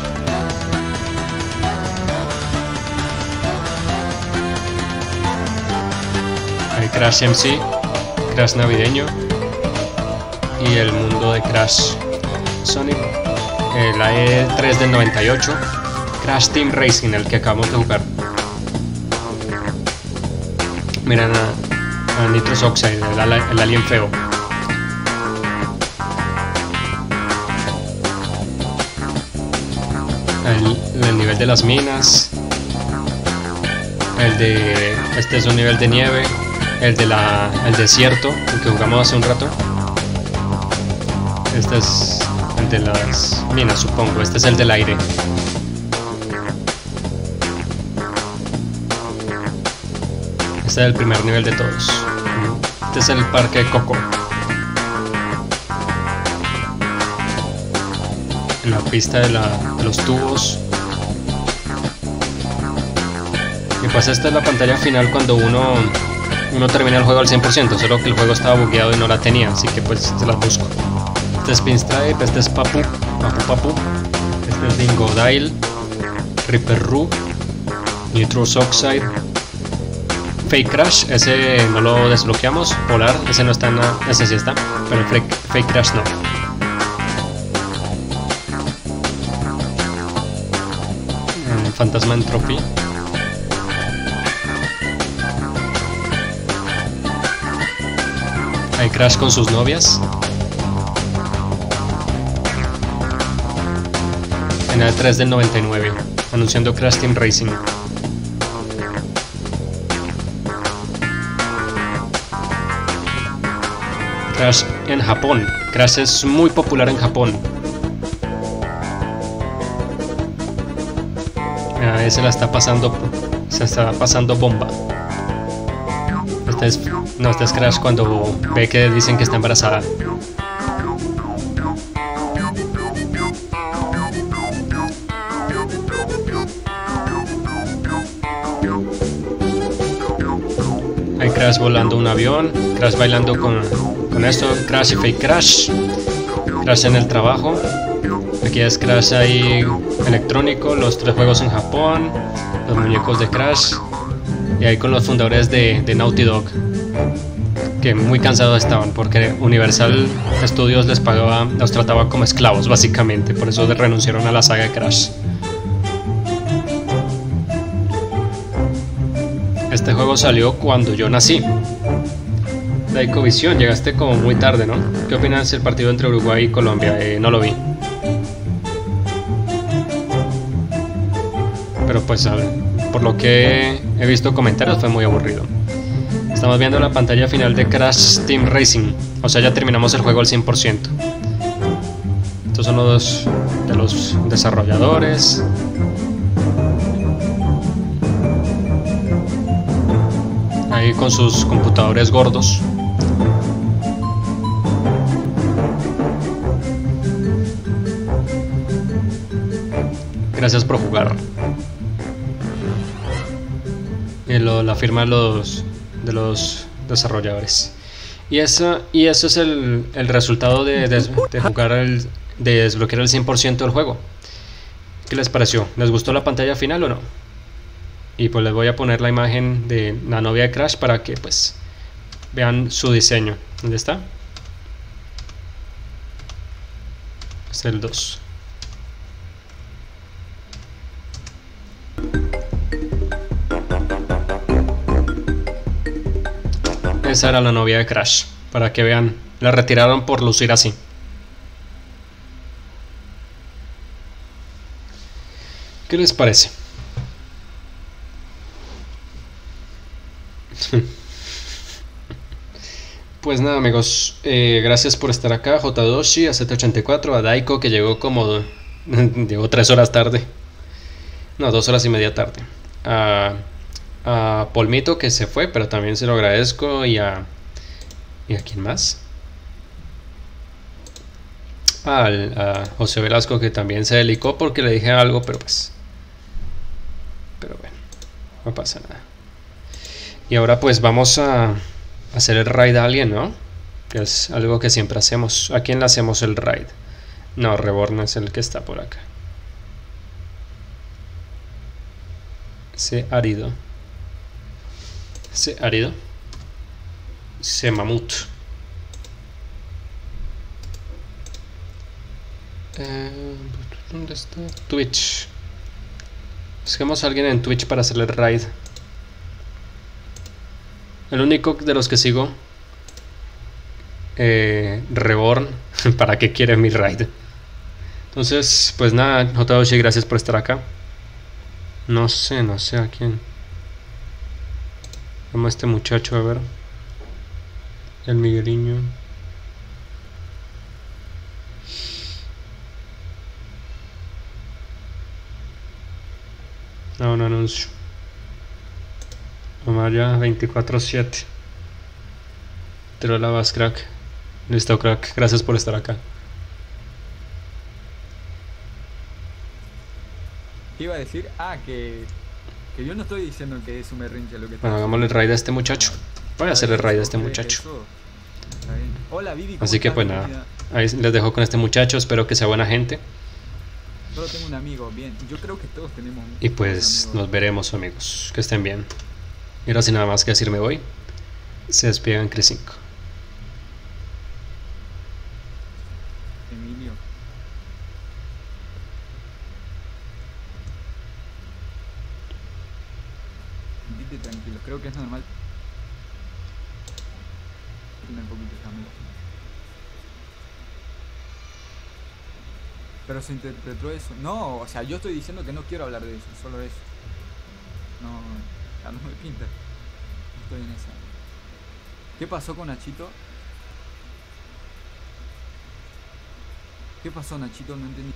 Hay Crash M C, Crash navideño y el mundo de Crash Sonic, eh, la E tres del noventa y ocho, Crash Team Racing, el que acabamos de jugar. Miren a, a Nitrous Oxide, el, el alien feo. El, el nivel de las minas. El de... Este es un nivel de nieve. El de la... El desierto, el que jugamos hace un rato. Este es el de las minas, supongo. Este es el del aire. Este es el primer nivel de todos. Este es el parque de Coco. En la pista de, la, de los tubos. Y pues esta es la pantalla final cuando uno, uno termina el juego al cien por ciento. Solo que el juego estaba bugueado y no la tenía. Así que pues se las busco. Este es Pinstripe, este es Papu. Papu Papu. Este es Dingodile. Ripper Roo. Nitrous Oxide. Fake Crash, ese no lo desbloqueamos. Polar, ese no está en la, ese sí está, pero el fake, fake Crash no. El Fantasma Entropy. Hay Crash con sus novias. En la E tres del noventa y nueve, anunciando Crash Team Racing. Crash en Japón. Crash es muy popular en Japón. Ah, ese la está pasando. Se está pasando bomba. Este es. No, este es Crash cuando ve que dicen que está embarazada. Hay Crash volando un avión. Crash bailando con. Con esto, Crash y Fake Crash. Crash en el trabajo. Aquí es Crash ahí electrónico. Los tres juegos en Japón. Los muñecos de Crash. Y ahí con los fundadores de, de Naughty Dog. Que muy cansados estaban porque Universal Studios les pagaba, los trataba como esclavos básicamente. Por eso renunciaron a la saga de Crash. Este juego salió cuando yo nací. Daicovisión, llegaste como muy tarde, ¿no? ¿Qué opinas del partido entre Uruguay y Colombia? Eh, no lo vi. Pero pues, a ver, por lo que he visto comentarios, fue muy aburrido. Estamos viendo la pantalla final de Crash Team Racing. O sea, ya terminamos el juego al cien por ciento. Estos son los de los desarrolladores. Ahí con sus computadores gordos. Gracias por jugar. Y lo, la firma de los, de los desarrolladores. Y eso, y eso es el, el resultado de, de, de jugar el, de desbloquear el cien por ciento del juego. ¿Qué les pareció? ¿Les gustó la pantalla final o no? Y pues les voy a poner la imagen de la novia de Crash para que pues vean su diseño. ¿Dónde está? Es el dos. Esa era la novia de Crash, para que vean, la retiraron por lucir así. ¿Qué les parece? Pues nada amigos, eh, gracias por estar acá, Jotadoshi, a Z ochenta y cuatro, a Daiko que llegó como, llegó tres horas tarde, no, dos horas y media tarde, a... a Polmito que se fue, pero también se lo agradezco, y a ¿y a quién más? Al, a José Velasco, que también se delicó porque le dije algo, pero pues pero bueno, no pasa nada. Y ahora pues vamos a hacer el raid a alguien, ¿no? Que es algo que siempre hacemos. ¿A quién le hacemos el raid? No, Reborn es el que está por acá. Ese árido. Ese árido. Ese mamut. Eh, ¿Dónde está? Twitch. Busquemos a alguien en Twitch para hacerle el raid. El único de los que sigo, eh, Reborn. ¿Para qué quiere mi raid? Entonces, pues nada, Jotaoshi, gracias por estar acá. No sé, no sé a quién. Llama a este muchacho, a ver. El Migueliño. Ah, un anuncio. Amaya veinticuatro siete. Te lo lavas, crack. Listo, crack. Gracias por estar acá. ¿Qué iba a decir? Ah, que, que yo no estoy diciendo que es un berrinche lo que está Bueno, hagámosle el raid a este muchacho. Voy a hacer el raid a este muchacho. Hola, Vivi. Así que pues nada. Ahí les dejo con este muchacho. Espero que sea buena gente. Solo tengo un amigo, bien. Yo creo que todos tenemos. Y pues nos veremos, amigos. Que estén bien. Y ahora sin nada más que decir me voy. Se despiden Chris cinco. Emilio. Sentite tranquilo, creo que es normal. Un poquito de amigo. Pero se interpretó eso. No, o sea, yo estoy diciendo que no quiero hablar de eso, solo eso. No, ya no me pinta. No estoy en esa. ¿Qué pasó con Nachito? ¿Qué pasó, Nachito? No entendí.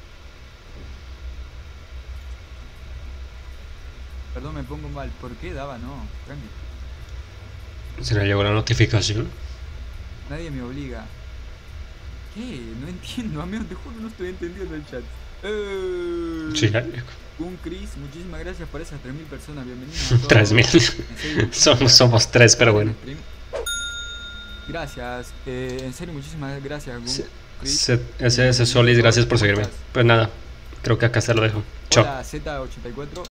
Perdón, me pongo mal. ¿Por qué daba? No, tranqui. ¿Se le llegó la notificación? Nadie me obliga. ¿Qué? No entiendo, amigo, te juro no estoy entendiendo el chat. Eh, Sí, ya. Un Chris, muchísimas gracias por esas tres mil personas, bienvenidos a todos. tres mil. somos, somos tres, pero bueno. Gracias, eh, en serio, muchísimas gracias, Gun, Chris. Se, ese es Solis, gracias por seguirme. Pues nada, creo que acá se lo dejo. Chao. Hola, Z ochenta y cuatro.